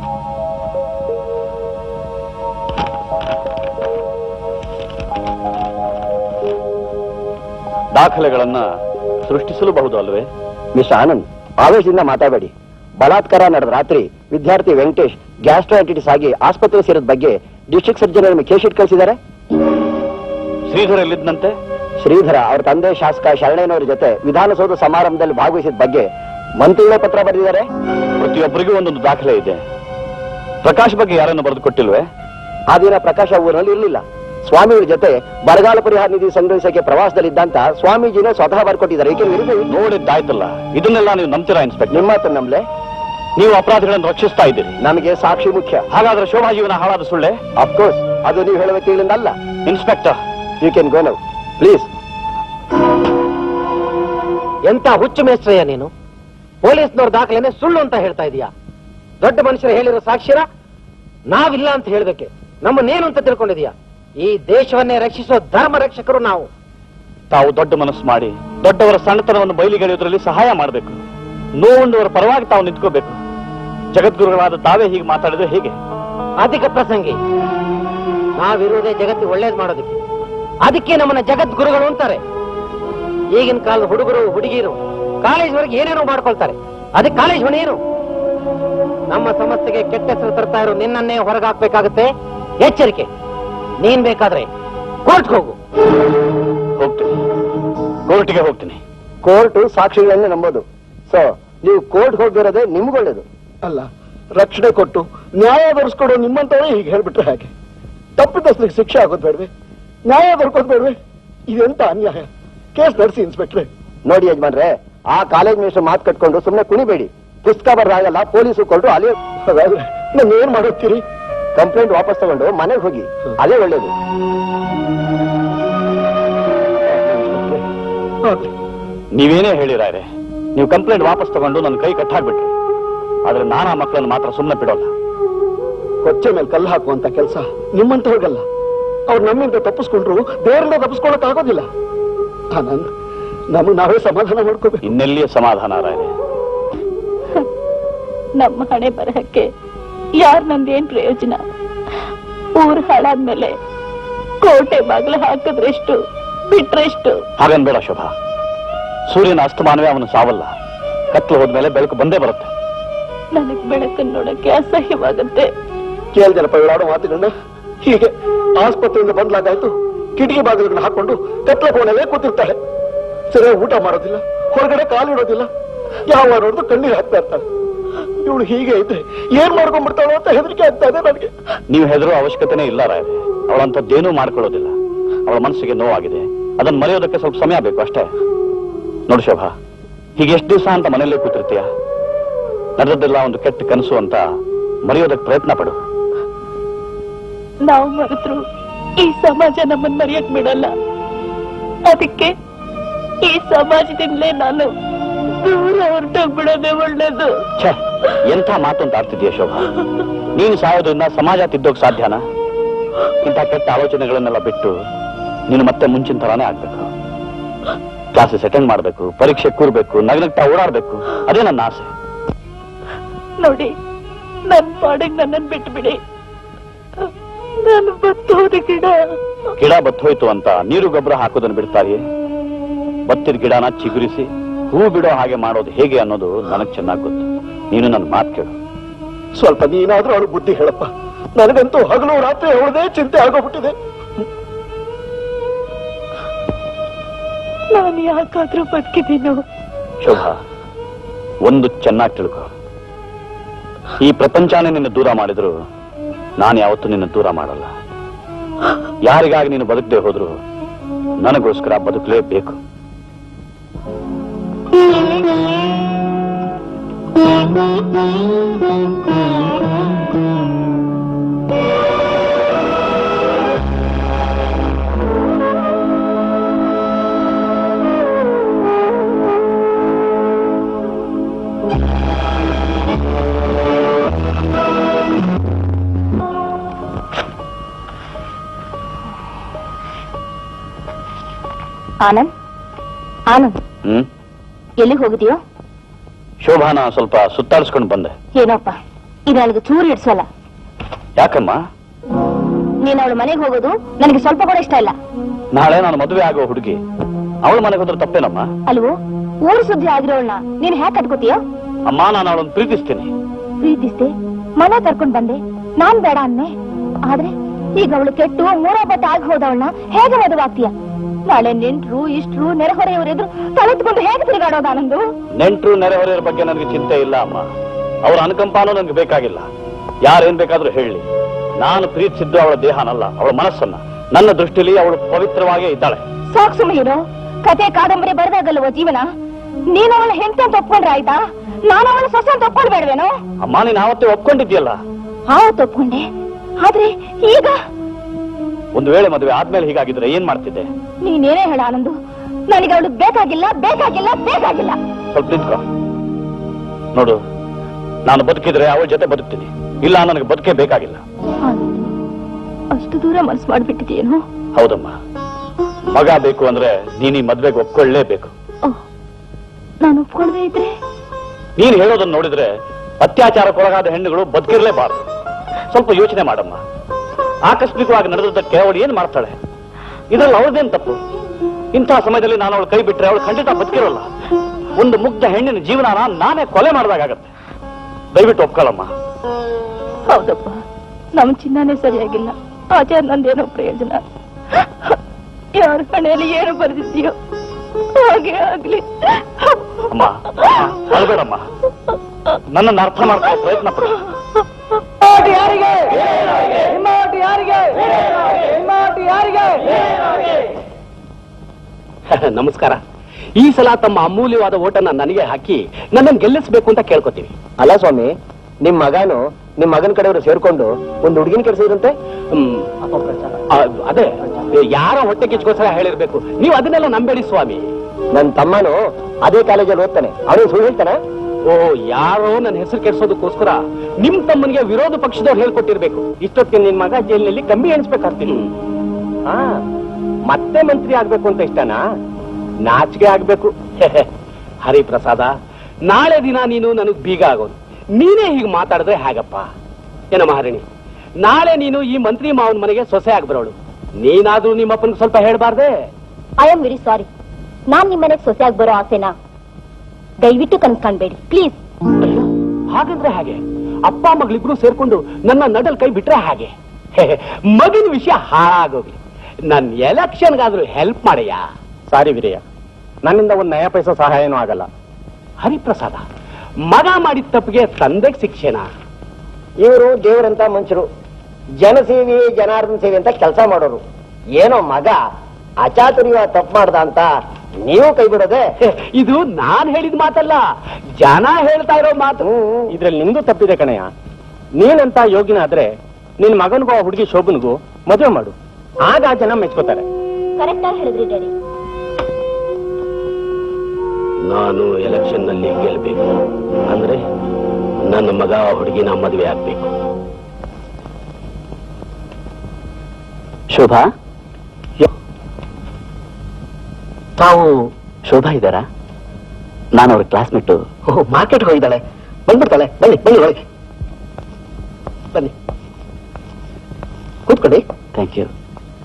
Speaker 4: ದಾಖಲೆಗಳನ್ನ ಸೃಷ್ಟಿಸಲೂಬಹುದು ಅಲ್ವೇ?
Speaker 8: ಮಿಸ್ ಆನಂದ್, ಆವೇಶದಿಂದ ಮಾತಾಡಬೇಡಿ. ಬಲಾತ್ಕಾರ ನಡೆದ ರಾತ್ರಿ ವಿದ್ಯಾರ್ಥಿ ವೆಂಕಟೇಶ್ ಗ್ಯಾಸ್ಟ್ರೈಟಿಸ್ ಆಗಿ ಆಸ್ಪತ್ರೆ ಸೇರಿದ ಬಗ್ಗೆ ಡಿಸ್ಟ್ರಿಕ್ಟ್ ಸರ್ಜನ್ ನಿಮಗೆ ಕೇಸ್ ಶೀಟ್ ಕಳಿಸಿದ್ದಾರೆ.
Speaker 4: ಶ್ರೀಧರ ಎಲ್ಲಿದ್ದಂತೆ?
Speaker 8: ಶ್ರೀಧರ ಅವ್ರ ತಂದೆ ಶಾಸಕ ಶರಣಯ್ಯನವರ ಜೊತೆ ವಿಧಾನಸೌಧ ಸಮಾರಂಭದಲ್ಲಿ ಭಾಗವಹಿಸಿದ ಬಗ್ಗೆ ಮಂತ್ರಿಗಳ ಪತ್ರ ಬರೆದಿದ್ದಾರೆ.
Speaker 4: ಪ್ರತಿಯೊಬ್ಬರಿಗೂ ಒಂದೊಂದು ದಾಖಲೆ ಇದೆ. ಪ್ರಕಾಶ್ ಬಗ್ಗೆ ಯಾರನ್ನು ಬರೆದು ಕೊಟ್ಟಿಲ್ವೇ?
Speaker 8: ಆ ದಿನ ಪ್ರಕಾಶ್ ಊರಿನಲ್ಲಿ ಇರಲಿಲ್ಲ. ಸ್ವಾಮಿಗಳ ಜೊತೆ ಬರಗಾಲ ಪರಿಹಾರ ನಿಧಿ ಸಂಗ್ರಹಿಸಕ್ಕೆ ಪ್ರವಾಸದಲ್ಲಿದ್ದಂತ ಸ್ವಾಮೀಜಿನೇ ಸ್ವತಃ ಬರ್ಕೊಟ್ಟಿದ್ದಾರೆ. ಏಕೆ
Speaker 4: ನೋಡಿದ್ದಾಯ್ತಲ್ಲ, ಇದನ್ನೆಲ್ಲ ನೀವು ನಂಬ್ತೀರಾ ಇನ್ಸ್ಪೆಕ್ಟರ್?
Speaker 8: ನಿಮ್ಮ ಮಾತನ್ನು ನಂಬಲೆ?
Speaker 4: ನೀವು ಅಪರಾಧಿಗಳನ್ನು ರಕ್ಷಿಸ್ತಾ ಇದ್ದೀರಿ.
Speaker 8: ನಮಗೆ ಸಾಕ್ಷಿ ಮುಖ್ಯ.
Speaker 4: ಹಾಗಾದ್ರೆ ಶೋಭಾ ಜೀವನ ಹಾಳಾದ ಸುಳ್ಳೆ?
Speaker 8: ಅಫ್ಕೋರ್ಸ್, ಅದು ನೀವು ಹೇಳುವ ವ್ಯಕ್ತಿಗಳಿಂದ ಅಲ್ಲ.
Speaker 4: Inspector,
Speaker 8: you can go now please.
Speaker 10: ಎಂತ ಹುಚ್ಚು ಮೇಸ್ಟ್ರಯ್ಯ ನೀನು? ಪೊಲೀಸ್ನವ್ರ ದಾಖಲೆನೆ ಸುಳ್ಳು ಅಂತ ಹೇಳ್ತಾ ಇದೀಯಾ? ದೊಡ್ಡ ಮನುಷ್ಯರು ಹೇಳಿರೋ ಸಾಕ್ಷಿರ ನಾವಿಲ್ಲ ಅಂತ ಹೇಳ್ಬೇಕೆ? ನಮ್ಮನ್ನೇನು ಅಂತ ತಿಳ್ಕೊಂಡಿದೀಯಾ?
Speaker 8: ಈ ದೇಶವನ್ನೇ ರಕ್ಷಿಸುವ ಧರ್ಮ ರಕ್ಷಕರು ನಾವು.
Speaker 4: ತಾವು ದೊಡ್ಡ ಮನಸ್ಸು ಮಾಡಿ ದೊಡ್ಡವರ ಸಣ್ಣತನವನ್ನು ಬಯಲಿಗೆಳೆಯುವುದರಲ್ಲಿ ಸಹಾಯ ಮಾಡಬೇಕು. ನೋವುಂಡವರ ಪರವಾಗಿ ತಾವು ನಿಂತ್ಕೋಬೇಕು. ಜಗದ್ಗುರುಗಳಾದ ತಾವೇ ಹೀಗೆ ಮಾತಾಡಿದ್ರೆ ಹೇಗೆ?
Speaker 8: ಅಧಿಕ ಪ್ರಸಂಗಿ. ನಾವಿರುವುದೇ ಜಗತ್ತಿಗೆ ಒಳ್ಳೇದು ಮಾಡೋದಕ್ಕೆ. ಅದಕ್ಕೆ ನಮ್ಮನ್ನ ಜಗದ್ಗುರುಗಳು ಅಂತಾರೆ. ಈಗಿನ ಕಾಲದ ಹುಡುಗರು ಹುಡುಗಿಯರು ಕಾಲೇಜ್ವರೆಗೆ ಏನೇನೋ ಮಾಡ್ಕೊಳ್ತಾರೆ. ಅದಕ್ಕೆ ಕಾಲೇಜ್ ಹೊಣೆ ಏನು? ನಮ್ಮ ಸಮಸ್ಯೆಗೆ ಕೆಟ್ಟ ಹೆಸರು ತರ್ತಾ ಇರೋ ನಿನ್ನನ್ನೇ ಹೊರಗಾಕ್ಬೇಕಾಗುತ್ತೆ. ಎಚ್ಚರಿಕೆ. ನೀನ್ ಬೇಕಾದ್ರೆ ಕೋರ್ಟ್ಗೆ ಹೋಗು.
Speaker 4: ಹೋಗ್ತೀನಿ, ಕೋರ್ಟ್ಗೆ ಹೋಗ್ತೀನಿ.
Speaker 9: ಕೋರ್ಟ್ ಸಾಕ್ಷಿಗಳನ್ನೇ ನಂಬೋದು. ಸೊ ನೀವು ಕೋರ್ಟ್ ಹೋಗಿರೋದೇ ನಿಮ್ಗೊಳ್ಳೇದು. ಅಲ್ಲ, ರಕ್ಷಣೆ ಕೊಟ್ಟು ನ್ಯಾಯ ದೊರಸ್ಕೊಡು ನಿಮ್ಮಂತವೇ ಹೀಗೆ ಹೇಳ್ಬಿಟ್ರೆ ಹಾಗೆ? ತಪ್ಪಿದಸ್ಲಿಕ್ಕೆ ಶಿಕ್ಷೆ ಆಗೋದು ಬೇಡವೆ? ನ್ಯಾಯ ದೊರಕೋದು ಬೇಡವೆ? ಇದೆಂತ ಅನ್ಯಾಯ. ಕೇಸ್ ನಡೆಸಿ ಇನ್ಸ್ಪೆಕ್ಟ್ರೆ. ನೋಡಿ ಯಜಮಾನ್ರೆ, ಆ ಕಾಲೇಜ್ ಮೇಷ್ಟ್ರ ಮಾತು ಕಟ್ಕೊಂಡು ಸುಮ್ಮನೆ ಕುಣಿಬೇಡಿ. ಪುಸ್ತಕ ಬರದಾಗಲ್ಲ, ಪೊಲೀಸು ಕೊಟ್ಟು ಅಲ್ಲೇ. ಹಾಗಾದ್ರೆ ನಾನು ಏನ್ ಮಾಡುತ್ತೀರಿ? ಕಂಪ್ಲೇಂಟ್ ವಾಪಸ್ ತಗೊಂಡು ಮನೆಗೆ ಹೋಗಿ, ಅದೇ ಒಳ್ಳೇದು.
Speaker 4: ನೀವೇನೇ ಹೇಳಿರಾರೆ, ನೀವು ಕಂಪ್ಲೇಂಟ್ ವಾಪಸ್ ತಗೊಂಡು ನನ್ನ ಕೈ ಕಟ್ಟಾಕ್ಬಿಟ್ರಿ. ಆದ್ರೆ ನಾನು ಆ ಮಕ್ಕಳನ್ನು ಮಾತ್ರ ಸುಮ್ಮನೆ ಬಿಡೋಲ್ಲ.
Speaker 9: ಕೊಚ್ಚೆ ಮೇಲೆ ಕಲ್ಲು ಹಾಕುವಂತ ಕೆಲಸ ನಿಮ್ಮಂತವ್ರಿಗಲ್ಲ. ಅವ್ರು ನಮ್ಮಿಂದ ತಪ್ಪಿಸ್ಕೊಂಡ್ರು ಬೇರೆಲ್ಲ ತಪ್ಪಿಸ್ಕೊಳಕ್ ಆಗೋದಿಲ್ಲ. ಆನಂದ್, ನಮಗೆ ನಾವೇ ಸಮಾಧಾನ ಮಾಡ್ಕೋಬೇಕು.
Speaker 4: ಇನ್ನೆಲ್ಲಿಯೇ ಸಮಾಧಾನ ರಾಯರೇ?
Speaker 1: ನಮ್ಮ ಹಣೆ ಬರಹಕ್ಕೆ ಯಾರ್ ನಂದೇನ್ ಪ್ರಯೋಜನ? ಊರ್ ಹಾಳಾದ್ಮೇಲೆ ಕೋಟೆ ಬಾಗ್ಲ ಹಾಕಿದ್ರೆಷ್ಟು, ಬಿಟ್ರೆಷ್ಟು.
Speaker 4: ಹಾಗನ್ಬೇಡ ಶೋಭಾ. ಸೂರ್ಯನ ಅಸ್ತಮಾನವೇ ಅವನು ಸಾವಲ್ಲ. ಕತ್ಲು ಹೋದ್ಮೇಲೆ ಬೆಳಕು ಬಂದೇ ಬರುತ್ತೆ.
Speaker 1: ನನಗ್ ಬೆಳಕನ್ನು ನೋಡಕ್ಕೆ ಅಸಹ್ಯವಾಗುತ್ತೆ.
Speaker 9: ಕೇಳ್ದೆನಪ್ಪ ಇವಳಾಡೋ ಮಾತುಗಳನ್ನ. ಹೀಗೆ ಆಸ್ಪತ್ರೆಯಿಂದ ಬಂದ್ಲಾಗಾಯ್ತು, ಕಿಟಕಿ ಬಾಗಿಲುಗಳನ್ನ ಹಾಕೊಂಡು ಕತ್ಲೆ ಕೋಣೆಲ್ಲೇ ಕೂತಿರ್ತಾಳೆ. ಸರಿಯಾಗಿ ಊಟ ಮಾಡೋದಿಲ್ಲ, ಹೊರಗಡೆ ಕಾಲಿಡೋದಿಲ್ಲ, ಯಾವ ನೋಡಿದ್ರು ಕಣ್ಣೀರು ಹಾಕ್ತಾ ಇರ್ತಾಳೆ. ಇವಳು ಹೀಗೆ ಐತೆ ಏನ್ ಮಾಡ್ಕೊಂಡ್ಬಿಡ್ತಾಳೋ ಅಂತ ಹೆದರಿಕೆ ಆಗ್ತಾ ಇದೆ ನನಗೆ.
Speaker 4: ನೀವು ಹೆದರೋ ಅವಶ್ಯಕತೆನೇ ಇಲ್ಲ ರಾಯರೇ. ಅವಳಂತದ್ದೇನೂ ಮಾಡ್ಕೊಳ್ಳೋದಿಲ್ಲ. ಅವಳ ಮನಸ್ಸಿಗೆ ನೋವಾಗಿದೆ, ಅದನ್ನ ಮರೆಯೋದಕ್ಕೆ ಸ್ವಲ್ಪ ಸಮಯ ಬೇಕು ಅಷ್ಟೇ. ನೋಡು ಶೋಭಾ, ಹೀಗೆ ಎಷ್ಟು ದಿವಸ ಅಂತ ಮನೆಯಲ್ಲೇ ಕೂತಿರ್ತೀಯ? ನಡೆದದ್ದೆಲ್ಲ ಒಂದು ಕೆಟ್ಟ ಕನಸು ಅಂತ ಮರೆಯೋದಕ್ಕೆ ಪ್ರಯತ್ನ ಪಡು.
Speaker 1: ನಾವು ಮರೆತರು ಈ ಸಮಾಜ ನಮ್ಮನ್ನ ಮರೆಯಕ್ ಬಿಡಲ್ಲ. ಅದಕ್ಕೆ ಈ ಸಮಾಜದಿಂದಲೇ ನಾನು ದೂರ ಹೊರಟೋಗ್ಬಿಡೋದೇ ಒಳ್ಳೇದು.
Speaker 4: ಎಂಥ ಮಾತು ಅಂತ ಆಡ್ತಿದೀಯ ಶೋಭಾ? ನೀನು ಸಾಯೋದ್ರಿಂದ ಸಮಾಜ ತಿದ್ದೋಕ್ ಸಾಧ್ಯನಾ? ಇಂಥ ಕೆಟ್ಟ ಆಲೋಚನೆಗಳನ್ನೆಲ್ಲ ಬಿಟ್ಟು ನೀನು ಮತ್ತೆ ಮುಂಚಿನ ತರಾನೇ ಆಗ್ಬೇಕು. ಕ್ಲಾಸಸ್ ಅಟೆಂಡ್ ಮಾಡ್ಬೇಕು, ಪರೀಕ್ಷೆ ಕೂರ್ಬೇಕು, ನಗ್ನಗ್ತಾ ಓಡಾಡ್ಬೇಕು. ಅದೇ ನನ್ನ ಆಸೆ.
Speaker 1: ನೋಡಿ, ನನ್ ಪಾಡಿಗೆ ನನ್ನನ್ನು ಬಿಟ್ಬಿಡಿ. ನಾನು ಬತ್ತೋದ ಗಿಡ
Speaker 4: ಬತ್ತೋಯ್ತು ಅಂತ ನೀರು ಗೊಬ್ಬರ ಹಾಕೋದನ್ನು ಬಿಡ್ತಾರಿಯೇ? ಬತ್ತಿದ ಗಿಡನ ಚಿಗುರಿಸಿ ಹೂ ಬಿಡೋ ಹಾಗೆ ಮಾಡೋದು ಹೇಗೆ ಅನ್ನೋದು ನನಗ್ ಚೆನ್ನಾಗಿ ಗೊತ್ತು. ನೀನು ನನ್ನ ಮಾತು ಕೇಳು.
Speaker 9: ಸ್ವಲ್ಪ ನೀನಾದ್ರೂ ಅವಳು ಬುದ್ಧಿ ಹೇಳಪ್ಪ. ನನಗಂತೂ ಹಗಲು ರಾತ್ರಿ ಅವಳದೇ ಚಿಂತೆ ಆಗೋಗ್ಬಿಟ್ಟಿದೆ.
Speaker 1: ನಾನು ಯಾಕಾದ್ರೂ ಬದುಕಿದ್ದೀನೋ?
Speaker 4: ಶೋಭಾ, ಒಂದು ಚೆನ್ನಾಗಿ ತಿಳ್ಕೊ. ಈ ಪ್ರಪಂಚನೇ ನಿನ್ನ ದೂರ ಮಾಡಿದ್ರು ನಾನು ಯಾವತ್ತೂ ನಿನ್ನ ದೂರ ಮಾಡಲ್ಲ. ಯಾರಿಗಾಗಿ ನೀನು ಬದುಕದೆ ಹೋದ್ರು ನನಗೋಸ್ಕರ ಬದುಕಲೇಬೇಕು.
Speaker 1: ಆನಂದ್, ಆನಂದ್, ಎಲ್ಲಿಗೆ ಹೋಗಿದೀಯೋ?
Speaker 4: ಶೋಭಾನ ಸ್ವಲ್ಪ ಸುತ್ತಾಡಿಸ್ಕೊಂಡು ಬಂದೆ.
Speaker 1: ಏನೋಪ್ಪ, ಇದು ನನಗೆ ಚೂರು ಇಡ್ಸಲ್ಲ.
Speaker 4: ಯಾಕಮ್ಮ?
Speaker 1: ನೀನ್ ಅವಳ ಮನೆಗೆ ಹೋಗೋದು ನನಗೆ ಸ್ವಲ್ಪ ಕೂಡ ಇಷ್ಟ ಇಲ್ಲ.
Speaker 4: ನಾಳೆ ನಾನು ಮದುವೆ ಆಗೋ ಹುಡುಗಿ ಅವಳ ಮನೆಗೆ ಹೋದ್ರೆ ತಪ್ಪೇನಮ್ಮ?
Speaker 1: ಅಲ್ವೋ, ಊರು ಸುದ್ದಿ ಆಗಿರೋಳನ್ನ ನೀನ್ ಹ್ಯಾಕ್ ಕಟ್ಕೋತೀಯೋ?
Speaker 4: ಅಮ್ಮ, ನಾನು ಅವಳನ್ನು ಪ್ರೀತಿಸ್ತೀನಿ.
Speaker 1: ಪ್ರೀತಿಸ್ದೆ, ಮನೆ ಕರ್ಕೊಂಡ್ ಬಂದೆ, ನಾನ್ ಬೇಡ ಅನ್ನೆ. ಆದ್ರೆ ಈಗ ಅವಳು ಕೆಟ್ಟು ಮೂರೋಬಟ್ಟು ಆಗಿ ಹೋದವಳನ್ನ ಹೇಗೆ ಮದುವಾಗ್ತೀಯ? ನಾಳೆ ನೆಂಟ್ರು ಇಷ್ಟ್ರು ನೆರೆಹೊರೆಯವರೆದ್ರು ತಲೆತ್ಕೊಂಡು ಹೇಗೆ ತಿರುಗಾಡೋದು? ಆನಂದು,
Speaker 4: ನೆಂಟ್ರು ನೆರೆಹೊರೆಯವರ ಬಗ್ಗೆ ನನಗೆ ಚಿಂತೆ ಇಲ್ಲ ಅಮ್ಮ. ಅವರ ಅನುಕಂಪಾನೂ ನನಗೆ ಬೇಕಾಗಿಲ್ಲ. ಯಾರೇನ್ ಬೇಕಾದ್ರೂ ಹೇಳಿ, ನಾನು ಪ್ರೀತಿಸಿದ್ದು ಅವಳ ದೇಹನಲ್ಲ, ಅವಳ ಮನಸ್ಸನ್ನ. ನನ್ನ ದೃಷ್ಟಿಲಿ ಅವಳು ಪವಿತ್ರವಾಗೇ ಇದ್ದಾಳೆ.
Speaker 1: ಸಾಕು ಸುಮ್ಮನೆ ಕತೆ ಕಾದಂಬರಿ ಬರೆದಾಗಲ್ವ ಜೀವನ. ನೀನು ಅವಳ ಹೆಂಡತಿ ಅಂತ ಒಪ್ಕೊಂಡ್ರೆ ಆಯ್ತಾ? ನಾನು ಅವಳ ಸೊಸೆ ಅಂತ ಒಪ್ಕೊಳ್ಬೇಡ್ವೇನೋ?
Speaker 4: ಅಮ್ಮ, ನೀನು ಆವತ್ತೇ ಒಪ್ಕೊಂಡಿದ್ಯಲ್ಲ.
Speaker 1: ಆವತ್ತು ಒಪ್ಕೊಂಡೆ, ಆದ್ರೆ ಈಗ
Speaker 4: ಒಂದು ವೇಳೆ ಮದುವೆ ಆದ್ಮೇಲೆ ಹೀಗಾಗಿದ್ರೆ ಏನ್ ಮಾಡ್ತಿದ್ದೆ?
Speaker 1: ನೀನೇನೇ ಹೇಳ ಆನಂದು, ನನಗೆ ಅವಳು ಬೇಕಾಗಿಲ್ಲ, ಬೇಕಾಗಿಲ್ಲ, ಬೇಕಾಗಿಲ್ಲ.
Speaker 4: ಸ್ವಲ್ಪ ನಿಂತ್ಕೋ. ನೋಡು, ನಾನು ಬದುಕಿದ್ರೆ ಅವಳ ಜೊತೆ ಬದುಕ್ತೀನಿ, ಇಲ್ಲ ನನಗೆ ಬದುಕೇ ಬೇಕಾಗಿಲ್ಲ.
Speaker 1: ಅಷ್ಟು ದೂರ ಮನಸ್ಸು ಮಾಡ್ಬಿಟ್ಟಿದೆಯೇನು?
Speaker 4: ಹೌದಮ್ಮ, ಮಗ ಬೇಕು ಅಂದ್ರೆ ನೀನ್ ಈ ಮದ್ವೆಗೆ ಒಪ್ಕೊಳ್ಳೇಬೇಕು.
Speaker 1: ನಾನು ಒಪ್ಕೊಳ್ದೇ ಇದ್ರೆ?
Speaker 4: ನೀನ್ ಹೇಳೋದನ್ನ ನೋಡಿದ್ರೆ ಅತ್ಯಾಚಾರಕ್ಕೊಳಗಾದ ಹೆಣ್ಣುಗಳು ಬದುಕಿರ್ಲೇಬಾರದು. ಸ್ವಲ್ಪ ಯೋಚನೆ ಮಾಡಮ್ಮ. ಆಕಸ್ಮಿಕವಾಗಿ ನಡೆದದ್ದಕ್ಕೆ ಅವಳು ಏನ್ ಮಾಡ್ತಾಳೆ? ಇದ್ರಲ್ಲಿ ಅವಳದೇನ್ ತಪ್ಪು? ಇಂತಹ ಸಮಯದಲ್ಲಿ ನಾನು ಅವಳು ಕೈ ಬಿಟ್ರೆ ಅವಳು ಖಂಡಿತ ಬದುಕಿರೋಲ್ಲ. ಒಂದು ಮುಗ್ಧ ಹೆಣ್ಣಿನ ಜೀವನ ನಾನೇ ಕೊಲೆ ಮಾಡಿದಾಗತ್ತೆ. ದಯವಿಟ್ಟು ಒಪ್ಕೊಳ್ಳಮ್ಮ.
Speaker 1: ಹೌದಪ್ಪ, ನಮ್ ಚಿನ್ನನೇ ಸರಿಯಾಗಿಲ್ಲ. ಆಚಾರ ನಂದೇನೋ ಪ್ರಯೋಜನ. ಯಾರ ಕಣೆಯಲ್ಲಿ ಏನು ಬರೆದಿದ್ದೀಯೋ ಹಾಗೆ ಆಗ್ಲಿ.
Speaker 4: ಅಮ್ಮ ಅಳ್ಬೇಡಮ್ಮ, ನನ್ನನ್ನು ಅರ್ಥ ಮಾಡ್ಕೊಳ್ಳೋ ಪ್ರಯತ್ನ ಪಡ.
Speaker 8: ನಮಸ್ಕಾರ. ಈ ಸಲ ತಮ್ಮ ಅಮೂಲ್ಯವಾದ ಓಟನ್ನ ನನಗೆ ಹಾಕಿ ನನ್ನನ್ನು ಗೆಲ್ಲಿಸಬೇಕು ಅಂತ ಕೇಳ್ಕೊತೀವಿ.
Speaker 10: ಅಲ್ಲ ಸ್ವಾಮಿ, ನಿಮ್ ಮಗನು ನಿಮ್ ಮಗನ ಕಡೆಯವರು ಸೇರ್ಕೊಂಡು ಒಂದು ಹುಡುಗಿನ ಕೆಲ್ಸಿದ್ರಂತೆ.
Speaker 8: ಅದೇ ಯಾರ ಹೊಟ್ಟೆ ಕಿಚ್ಕೋಸ್ಕರ ಹೇಳಿರ್ಬೇಕು. ನೀವು ಅದನ್ನೆಲ್ಲ ನಂಬೇಡಿ ಸ್ವಾಮಿ.
Speaker 10: ನನ್ ತಮ್ಮನು ಅದೇ ಕಾಲೇಜಲ್ಲಿ ಓದ್ತಾನೆ. ಅವನಿಗೆ ಸುಳ್ಳು ಹೇಳ್ತಾನೆ.
Speaker 8: ಓ, ಯಾರೋ ನನ್ನ ಹೆಸರು ಕೆಡ್ಸೋದಕ್ಕೋಸ್ಕರ ನಿಮ್ ತಮ್ಮನಿಗೆ ವಿರೋಧ ಪಕ್ಷದವ್ರು ಹೇಳ್ಕೊಟ್ಟಿರ್ಬೇಕು. ಇಷ್ಟೊತ್ತಿಗೆ ನಿನ್ ಮಗ ಜೈಲಿನಲ್ಲಿ ಕಮ್ಮಿ ಎಣಿಸ್ಬೇಕಾಗ್ತೀನಿ. ಮತ್ತೆ ಮಂತ್ರಿ ಆಗ್ಬೇಕು ಅಂತ ಇಷ್ಟನಾ? ನಾಚಿಕೆ ಆಗ್ಬೇಕು. ಹರಿಪ್ರಸಾದ, ನಾಳೆ ದಿನ ನೀನು ನನಗ್ ಬೀಗ ಆಗೋದು. ನೀನೇ ಹೀಗೆ ಮಾತಾಡಿದ್ರೆ ಹೇಗಪ್ಪ? ಏನ ಮಹಾರಾಣಿ, ನಾಳೆ ನೀನು ಈ ಮಂತ್ರಿ ಮಾವನ ಮನೆಗೆ ಸೊಸೆ ಆಗ್ಬರೋಳು. ನೀನಾದ್ರೂ ನಿಮ್ಮಪ್ಪನಿಗೆ ಸ್ವಲ್ಪ ಹೇಳ್ಬಾರ್ದೆ?
Speaker 1: I am very sorry. ನಾನ್ ನಿಮ್ಮನೆಗೆ ಸೊಸೆ ಆಗಿ ಬರೋ ಆಸೆನಾ ದಯವಿಟ್ಟು ಕನ್ಸ್ಕಾಣ್ಬೇಡಿ ಪ್ಲೀಸ್.
Speaker 8: ಹಾಗಂದ್ರೆ ಹಾಗೆ ಅಪ್ಪ ಮಗಳಿಬ್ರು ಸೇರ್ಕೊಂಡು ನನ್ನ ನಡಲ್ ಕೈ ಬಿಟ್ರೆ ಹಾಗೆ. ಮಗನ ವಿಷಯ ಹಾಳಾಗೋಗ್ಲಿ. ನನ್ ಎಲೆಕ್ಷನ್ಗಾದ್ರೂ ಹೆಲ್ಪ್ ಮಾಡಯ್ಯ.
Speaker 10: ಸಾರಿ ವೀರಯ್ಯ, ನನ್ನಿಂದ ಒಂದು ನಯ ಪೈಸಾ ಸಹಾಯನೂ ಆಗಲ್ಲ.
Speaker 8: ಹರಿಪ್ರಸಾದ, ಮಗ ಮಾಡಿದ ತಪ್ಪಿಗೆ ತಂದೆಗೆ ಶಿಕ್ಷೆನಾ?
Speaker 10: ಇವರು ದೇವರಂತ ಮನುಷ್ಯರು, ಜನಸೇವೆ ಜನಾರ್ದನ ಸೇವೆ ಅಂತ ಕೆಲಸ ಮಾಡೋರು. ಏನೋ ಮಗ ಅಚಾತುರ್ಯ ತಪ್ಪು ಮಾಡ್ದ ಅಂತ ನೀವು ಕೈ ಬಿಡೋದೆ?
Speaker 8: ಇದು ನಾನ್ ಹೇಳಿದ ಮಾತಲ್ಲ, ಜನ ಹೇಳ್ತಾ ಇರೋ ಮಾತು.
Speaker 10: ಇದ್ರಲ್ಲಿ ನಿಮ್ದು ತಪ್ಪಿದೆ ಕಣಯ್ಯ. ನೀನಂತ ಯೋಗಿನಾದ್ರೆ ನಿನ್ ಮಗನಿಗೂ ಆ ಹುಡುಗಿ ಶೋಭನ್ಗೂ ಮದುವೆ ಮಾಡು. ಆಗ ಜನ ಮೆಚ್ಕೋತಾರೆ.
Speaker 1: ಕರೆಕ್ಟ್ ಆಗಿ ಹೇಳಿದ್ರಿ ಡ್ಯಾಡಿ.
Speaker 8: ನಾನು ಎಲೆಕ್ಷನ್ ನಲ್ಲಿ ಗೆಲ್ಬೇಕು ಅಂದ್ರೆ ನನ್ನ ಮಗ ಹುಡುಗಿನ ಮದುವೆ ಆಗ್ಬೇಕು. ಶೋಭಾ, ತಾವು ಶೋಭಾ ಇದ್ದಾರಾ? ನಾನು ಅವ್ರ ಕ್ಲಾಸ್ಮೇಟು.
Speaker 10: ಮಾರ್ಕೆಟ್ ಹೋಗಿದ್ದಾಳೆ, ಬಂದ್ಬಿಡ್ತಾಳೆ. ಬನ್ನಿ ಬನ್ನಿ ಒಳಗೆ ಬನ್ನಿ, ಕೂತ್ಕೊಳ್ಳಿ.
Speaker 8: Thank you.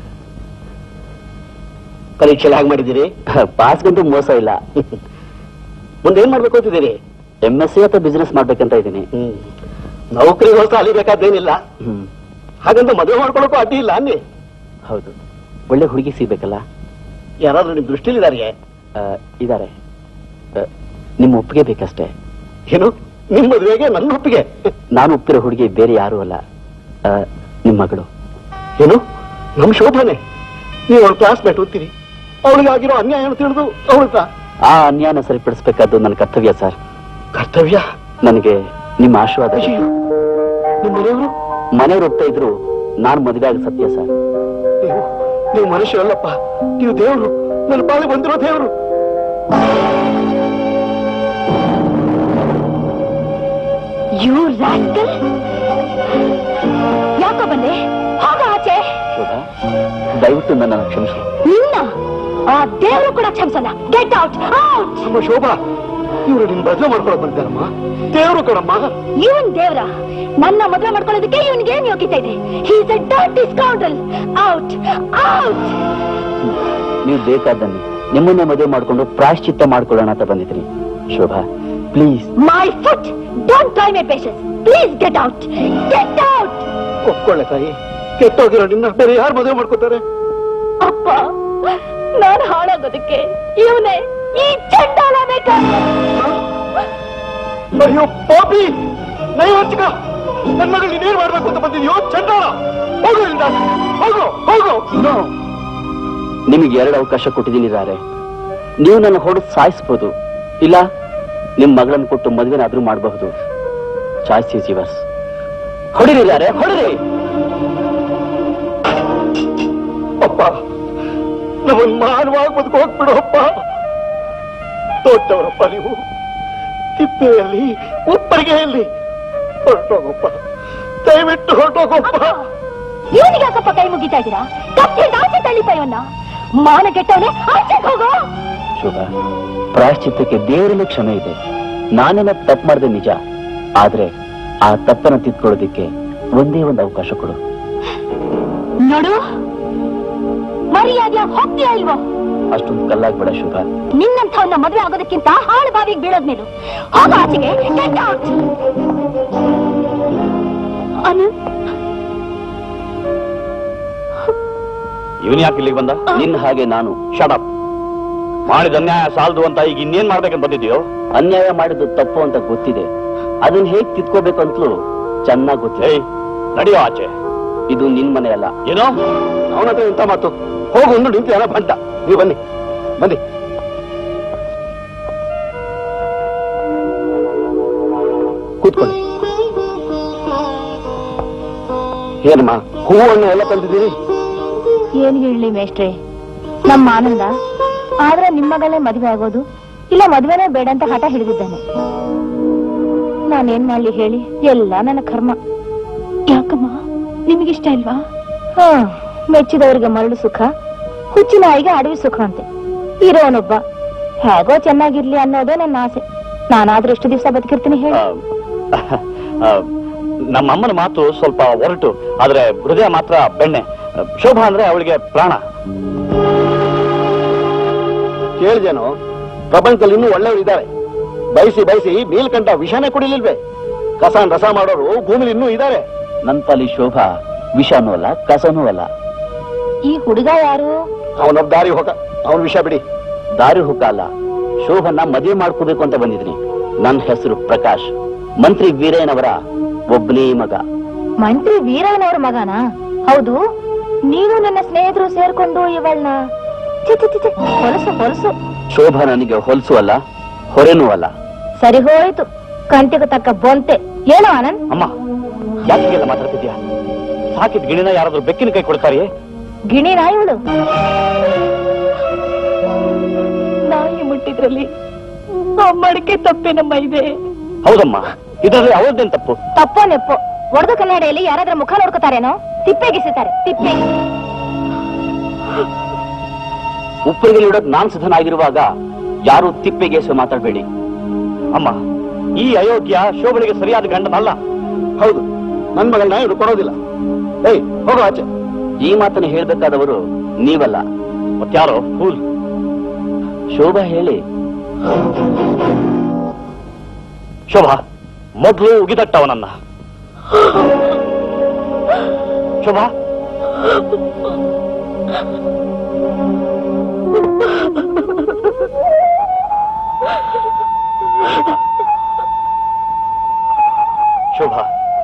Speaker 10: ಪರೀಕ್ಷೆ ಹೇಗೆ ಮಾಡಿದ್ದೀರಿ?
Speaker 8: ಪಾಸ್ಗಂತೂ ಮೋಸ ಇಲ್ಲ.
Speaker 10: ಮುಂದೆ ಏನ್ ಮಾಡ್ಬೇಕು ಅಂತಿದ್ದೀರಿ?
Speaker 8: MSc ಅಥವಾ ಬಿಸ್ನೆಸ್ ಮಾಡ್ಬೇಕಂತ ಇದ್ದೀನಿ.
Speaker 10: ನೌಕರಿಗೋಸ್ಕರ ಅಲಿಬೇಕಾದೇನಿಲ್ಲ. ಹಾಗಂತ ಮದುವೆ ಮಾಡ್ಕೊಳಕ್ಕೂ ಅಡ್ಡಿ ಇಲ್ಲ ಅನ್ನಿ.
Speaker 8: ಹೌದು, ಒಳ್ಳೆ ಹುಡುಗಿ ಸಿಗ್ಬೇಕಲ್ಲ.
Speaker 10: ಯಾರಾದ್ರೂ ನಿಮ್ ದೃಷ್ಟಿಲಿದಾರೆ?
Speaker 8: ಇದಾರೆ. ನಿಮ್ಮ ಒಪ್ಪಿಗೆ ಬೇಕಷ್ಟೇ.
Speaker 10: ಏನು, ನಿಮ್ ಮದುವೆಗೆ ನನ್ನ ಒಪ್ಪಿಗೆ?
Speaker 8: ನಾನು ಒಪ್ಪಿರೋ ಹುಡುಗಿ ಬೇರೆ ಯಾರು ಅಲ್ಲ, ನಿಮ್ ಮಗಳು.
Speaker 10: ಏನು, ನಮ್ ಶೋಭಾನೆ? ನೀವು ಅವಳು ಕ್ಲಾಸ್ಮೇಟ್ ಓದ್ತೀರಿ, ಅವಳಿಗಾಗಿರೋ ಅನ್ಯಾಯ ತಿಳಿದು ಅವಳ
Speaker 8: ಆ ಅನ್ಯಾಯನ ಸರಿಪಡಿಸಬೇಕಾದ್ದು ನನ್ನ ಕರ್ತವ್ಯ ಸರ್.
Speaker 10: ಕರ್ತವ್ಯ?
Speaker 8: ನನಗೆ ನಿಮ್ಮ ಆಶೀರ್ವಾದ.
Speaker 10: ನಿಮ್ಮ ಮನೆಯವರು?
Speaker 8: ಮನೆಯವರು ಒಪ್ತಾ ಇದ್ರು ನಾನು ಮದುವೆ ಆಗ ಸತ್ಯ ಸರ್.
Speaker 10: ನೀವು ಮನುಷ್ಯ ಅಲ್ಲಪ್ಪ, ನೀವು ದೇವರು. ನನ್ನ ಪಾಲಿಗೆ ಬಂದಿರೋ ದೇವರು.
Speaker 1: ಯಾಕೋ ಬಂದೆ? ಹೋಗ ಆಚೆ.
Speaker 8: ಶೋಭಾ, ದಯವಿಟ್ಟು ನನ್ನನ್ನು ಕ್ಷಮಿಸಿ.
Speaker 1: ನಿನ್ನ ಆ ದೇವರು ಕೂಡ ಕ್ಷಮಿಸಲ್ಲ. Get out, out.
Speaker 10: ಅಮ್ಮ ಶೋಭಾ, ಇವರು ನಿಮ್ ಮದುವೆ ಮಾಡ್ಕೊಳಕ್ ಬಂದಿದ್ದಾರಮ್ಮ. ದೇವರು ಕಣಮ್ಮ.
Speaker 1: ಇವನ್ ದೇವ್ರ? ನನ್ನ ಮದುವೆ ಮಾಡ್ಕೊಳ್ಳೋದಕ್ಕೆ ಇವನ್ಗೆ ಏನ್ ಯೋಗ್ಯತೆ ಇದೆ? He is a dirty scoundrel. Out, out.
Speaker 8: ನೀವು ಬೇಕಾದಲ್ಲಿ ನಿಮ್ಮನ್ನೇ ಮದುವೆ ಮಾಡ್ಕೊಂಡು ಪ್ರಾಯಶ್ಚಿತ್ತ ಮಾಡ್ಕೊಳ್ಳೋಣ ಅಂತ ಬಂದಿದ್ದೀನಿ. Shobha, please.
Speaker 1: My foot, don't try my patience. Please get out, get out.
Speaker 10: ಒಪ್ಕೊಳ್ಳೆ ತಾಯಿ, ಕೆಟ್ಟೋಗಿರೋ ನಿನ್ನ ಬೇರೆ ಯಾರು ಮದುವೆ ಮಾಡ್ಕೋತಾರೆ?
Speaker 1: ಅಪ್ಪ, ನಾನು ಹಾಳಾಗೋದಕ್ಕೆ ಇವನೇ, ಈ ಚಂಡಾಲನೇ ಕಾರಣ.
Speaker 10: ಅಯ್ಯೋ ಪಾಪಿ, ನೈವಂಚಿಕ, ನನ್ನ ಮಗಳು ನೀನೇನ್ ಮಾಡ್ಬೇಕು ಅಂತ ಬಂದಿದ್ಯೋ? ಚಂಡಾಳ, ಹೋಗು ಇಲ್ಲಿಂದ, ಹೋಗು ಹೋಗು.
Speaker 8: ನಿಮಗೆ 2 ಅವಕಾಶ ಕೊಟ್ಟಿದ್ದೀನಿ ರಾರೆ. ನೀವು ನನ್ನ ಹೊಡೆದು ಸಾಯಿಸ್ಬೋದು, ಇಲ್ಲ ನಿಮ್ ಮಗಳನ್ನು ಕೊಟ್ಟು ಮದುವೆನಾದ್ರೂ ಮಾಡಬಹುದು. Choice is yours. ಹೊಡಿರಿ ರಾರೆ, ಹೊಡಿರಿ.
Speaker 10: ಅಪ್ಪ, ನಮ್ಮನ್ನು ಮಾನವಾಗಿ ಬದುಕು ಹೋಗ್ಬಿಡು ಅಪ್ಪ. ದೊಡ್ಡವರಪ್ಪ ನೀವು. ತಿಪ್ಪೆಯಲ್ಲಿ ಉಪ್ಪರಿಗೆಯಲ್ಲಿ ಹೊರಟೋಗಪ್ಪ, ದಯವಿಟ್ಟು ಹೊರಟೋಗಪ್ಪ.
Speaker 1: ಇವನಿಗೆ ಯಾಕಪ್ಪ ಕೈ ಮುಗಿತಾ ಇದ್ದೀರಾ? ಕಪ್ಪಿಂದ ಆಚೆ ತಳ್ಳಿಪ ಇವನ್ನ. ಮಾನ ಕೆಟ್ಟವನೇ, ಆಚೆ ಹೋಗೋ.
Speaker 6: ಶೋಭಾ, ಪ್ರಾಯಶ್ಚಿತ್ತಕ್ಕೆ ದೇವರಲ್ಲಿ ಕ್ಷಮೆ ಇದೆ. ನಾನೆಲ್ಲ ತಪ್ಪು ಮಾಡಿದೆ ನಿಜ, ಆದ್ರೆ ಆ ತಪ್ಪನ್ನ ತಿದ್ಕೊಳ್ಳೋದಿಕ್ಕೆ ಒಂದೇ ಒಂದು ಅವಕಾಶ ಕೊಡು.
Speaker 1: ನೋಡು, ಮರ್ಯಾದೆ ಹೋಗ್ತೀಯಾ ಇಲ್ವೋ?
Speaker 6: ಅಷ್ಟೊಂದು ಕಲ್ಲಾಗ್ಬೇಡ ಶೋಭಾ.
Speaker 1: ನಿನ್ನಂಥವನ್ನ ಮದುವೆ ಆಗೋದಕ್ಕಿಂತ ಹಾಳು ಬಾವಿಗೆ ಬೀಳೋದ್ಮೇಲು ಹೋಗ ಆಚೆಗೆ.
Speaker 4: ಇವನ್ ಯಾಕೆ ಇಲ್ಲಿಗೆ ಬಂದ?
Speaker 6: ನಿನ್ನ ಹಾಗೆ ನಾನು
Speaker 4: ಶಟಪ್. ಮಾಡಿದ ಅನ್ಯಾಯ ಸಾಲದು ಅಂತ ಈಗ ಇನ್ನೇನ್ ಮಾಡ್ಬೇಕಂತ ಬಂದಿದ್ಯೋ?
Speaker 6: ಅನ್ಯಾಯ ಮಾಡಿದ್ದು ತಪ್ಪು ಅಂತ ಗೊತ್ತಿದೆ, ಅದನ್ನ ಹೇಗ್ ತಿದ್ಕೋಬೇಕು ಅಂತಲೂ ಚೆನ್ನಾಗಿ ಗೊತ್ತಿದೆ.
Speaker 4: ನಡೆಯೋ ಆಚೆ.
Speaker 6: ಇದು ನಿನ್ ಮನೆ ಅಲ್ಲ.
Speaker 4: ಏನೋ
Speaker 9: ಅವನ ಹತ್ರ ಎಂತ ಮಾತು? ಹೋಗು, ಒಂದು ನಿಂತಿಯಾನ ಬಂಟ. ನೀವು ಬನ್ನಿ ಬನ್ನಿ. ಕೂತ್ಕೊಳ್ಳಿ. ಏನಮ್ಮ, ಹೂವನ್ನು ಎಲ್ಲ ತಂದಿದ್ದೀರಿ?
Speaker 1: ಏನ್ ಹೇಳಿ ಮೇಷ್ಟ್ರೆ, ನಮ್ಮ ಆನಂದ ಆದ್ರೆ ನಿಮ್ಮಗಳೇ ಮದುವೆ ಆಗೋದು ಇಲ್ಲ ಮದುವೆನೇ ಬೇಡ ಅಂತ ಹಠ ಹಿಡಿದಿದ್ದಾನೆ. ನಾನೇನ್ ಮಾಡ್ಲಿ ಹೇಳಿ? ಎಲ್ಲ ನನ್ನ ಕರ್ಮ. ಯಾಕಮ್ಮ, ನಿಮಗಿಷ್ಟ ಇಲ್ವಾ? ಮೆಚ್ಚಿದವರಿಗೆ ಮರಳು ಸುಖ, ಹುಚ್ಚಿನ ನಾಯಿಗೆ ಅಡವಿ ಸುಖ ಅಂತೆ. ಇರೋನೊಬ್ಬ ಹೇಗೋ ಚೆನ್ನಾಗಿರ್ಲಿ ಅನ್ನೋದೇ ನನ್ನ ಆಸೆ. ನಾನಾದ್ರೂ ಎಷ್ಟು ದಿವಸ ಬದುಕಿರ್ತೀನಿ ಹೇಳಿ?
Speaker 4: ನಮ್ಮಮ್ಮನ ಮಾತು ಸ್ವಲ್ಪ ಒರಟು, ಆದ್ರೆ ಹೃದಯ ಮಾತ್ರ ಬೆಣ್ಣೆ. ಶೋಭಾ ಅಂದ್ರೆ ಅವಳಿಗೆ ಪ್ರಾಣ.
Speaker 9: ಕೇಳಿದೇನೋ, ಪ್ರಪಂಚದಲ್ಲಿ ಇನ್ನೂ ಒಳ್ಳೆಯವರು ಇದ್ದಾರೆ. ಬಯಸಿ ಬಯಸಿ ನೀಲ್ಕಂಠ ವಿಷಾನೇ ಕುಡಿಲಿಲ್ವೇ? ಕಸಾನ್ ರಸ ಮಾಡೋರು ಭೂಮಿಲಿ ಇನ್ನೂ ಇದ್ದಾರೆ.
Speaker 6: ನನ್ ಪಾಲಿ ಶೋಭಾ ವಿಷನೂ ಅಲ್ಲ, ಕಸನೂ ಅಲ್ಲ.
Speaker 1: ಈ ಹುಡುಗ ಯಾರು?
Speaker 9: ಅವನೊಬ್ಬ ದಾರಿ ಹೋಗ, ಅವನ ವಿಷ ಬಿಡಿ.
Speaker 6: ದಾರಿ ಹುಕ್ಕ ಅಲ್ಲ, ಶೋಭನ್ನ ಮದುವೆ ಮಾಡ್ಕೋಬೇಕು ಅಂತ ಬಂದಿದ್ದೀನಿ. ನನ್ನ ಹೆಸರು ಪ್ರಕಾಶ್, ಮಂತ್ರಿ ವೀರಯ್ಯನವರ ಒಬ್ಬನೇ ಮಗ.
Speaker 1: ಮಂತ್ರಿ ವೀರಯ್ಯನವರ ಮಗನಾ? ಹೌದು. ನೀನು ನನ್ನ ಸ್ನೇಹಿತರು ಸೇರ್ಕೊಂಡು ಇವಳನ್ನ ಹೊಲಸು ಹೊಲಸು.
Speaker 6: ಶೋಭಾ ನನಗೆ ಹೊಲಸು ಅಲ್ಲ, ಹೊರೆನೂ ಅಲ್ಲ.
Speaker 1: ಸರಿ ಹೋಯ್ತು, ಕಂಟಿಗೆ ತಕ್ಕ ಬೊಂತೆ. ಏನೋ ಆನಂದ್?
Speaker 4: ಅಮ್ಮ, ಯಾಕೆಲ್ಲ ಮಾತಾಡ್ತಿದ್ಯಾ? ಸಾಕಿದ ಗಿಣಿನ ಯಾರಾದ್ರೂ ಬೆಕ್ಕಿನ ಕೈ ಕೊಡ್ತಾರೆಯೇ?
Speaker 1: ಗಿಣಿ ನಾಯಿಗಳು ನಾಯಿ ಮುಟ್ಟಿದ್ರಲ್ಲಿ ಮಡಿಕೆ ತಪ್ಪೇನಮ್ಮ ಇದೆ.
Speaker 4: ಹೌದಮ್ಮ, ಇದರಲ್ಲಿ ಅವಳದೇನ್ ತಪ್ಪು?
Speaker 1: ತಪ್ಪೋ ನೆಪ್ಪೋ, ಒಡೆದ ಕನ್ನಡಿಯಲ್ಲಿ ಯಾರಾದ್ರೂ ಮುಖ ನೋಡ್ಕೋತಾರೇನೋ? ತಿಪ್ಪೆಗಿಸಿತಾರೆ, ತಿಪ್ಪೆ.
Speaker 6: ಉಪ್ಪರಿಗೆ ಇಡೋಕ್ ನಾನ್ ಸಿದ್ಧನಾಗಿರುವಾಗ ಯಾರು ತಿಪ್ಪೆಗೆಸು ಮಾತಾಡ್ಬೇಡಿ.
Speaker 4: ಅಮ್ಮ, ಈ ಅಯೋಗ್ಯ ಶೋಭಳಿಗೆ ಸರಿಯಾದ ಗಂಡನಲ್ಲ.
Speaker 9: ಹೌದು, ನನ್ ಮಗಳನ್ನ ಇವ್ರು ಕೊಡೋದಿಲ್ಲ. ಏಯ್, ಹೋಗೋ ಆಚೆ.
Speaker 6: ಈ ಮಾತನ್ನು ಹೇಳ್ಬೇಕಾದವರು ನೀವಲ್ಲ,
Speaker 4: ಮತ್ಯಾರೋ ಫೂಲ್.
Speaker 6: ಶೋಭಾ ಹೇಳಿ.
Speaker 4: ಶೋಭಾ ಮೊದಲು ಉಗಿದಟ್ಟವನನ್ನ. ಶೋಭಾ, ಶೋಭಾ,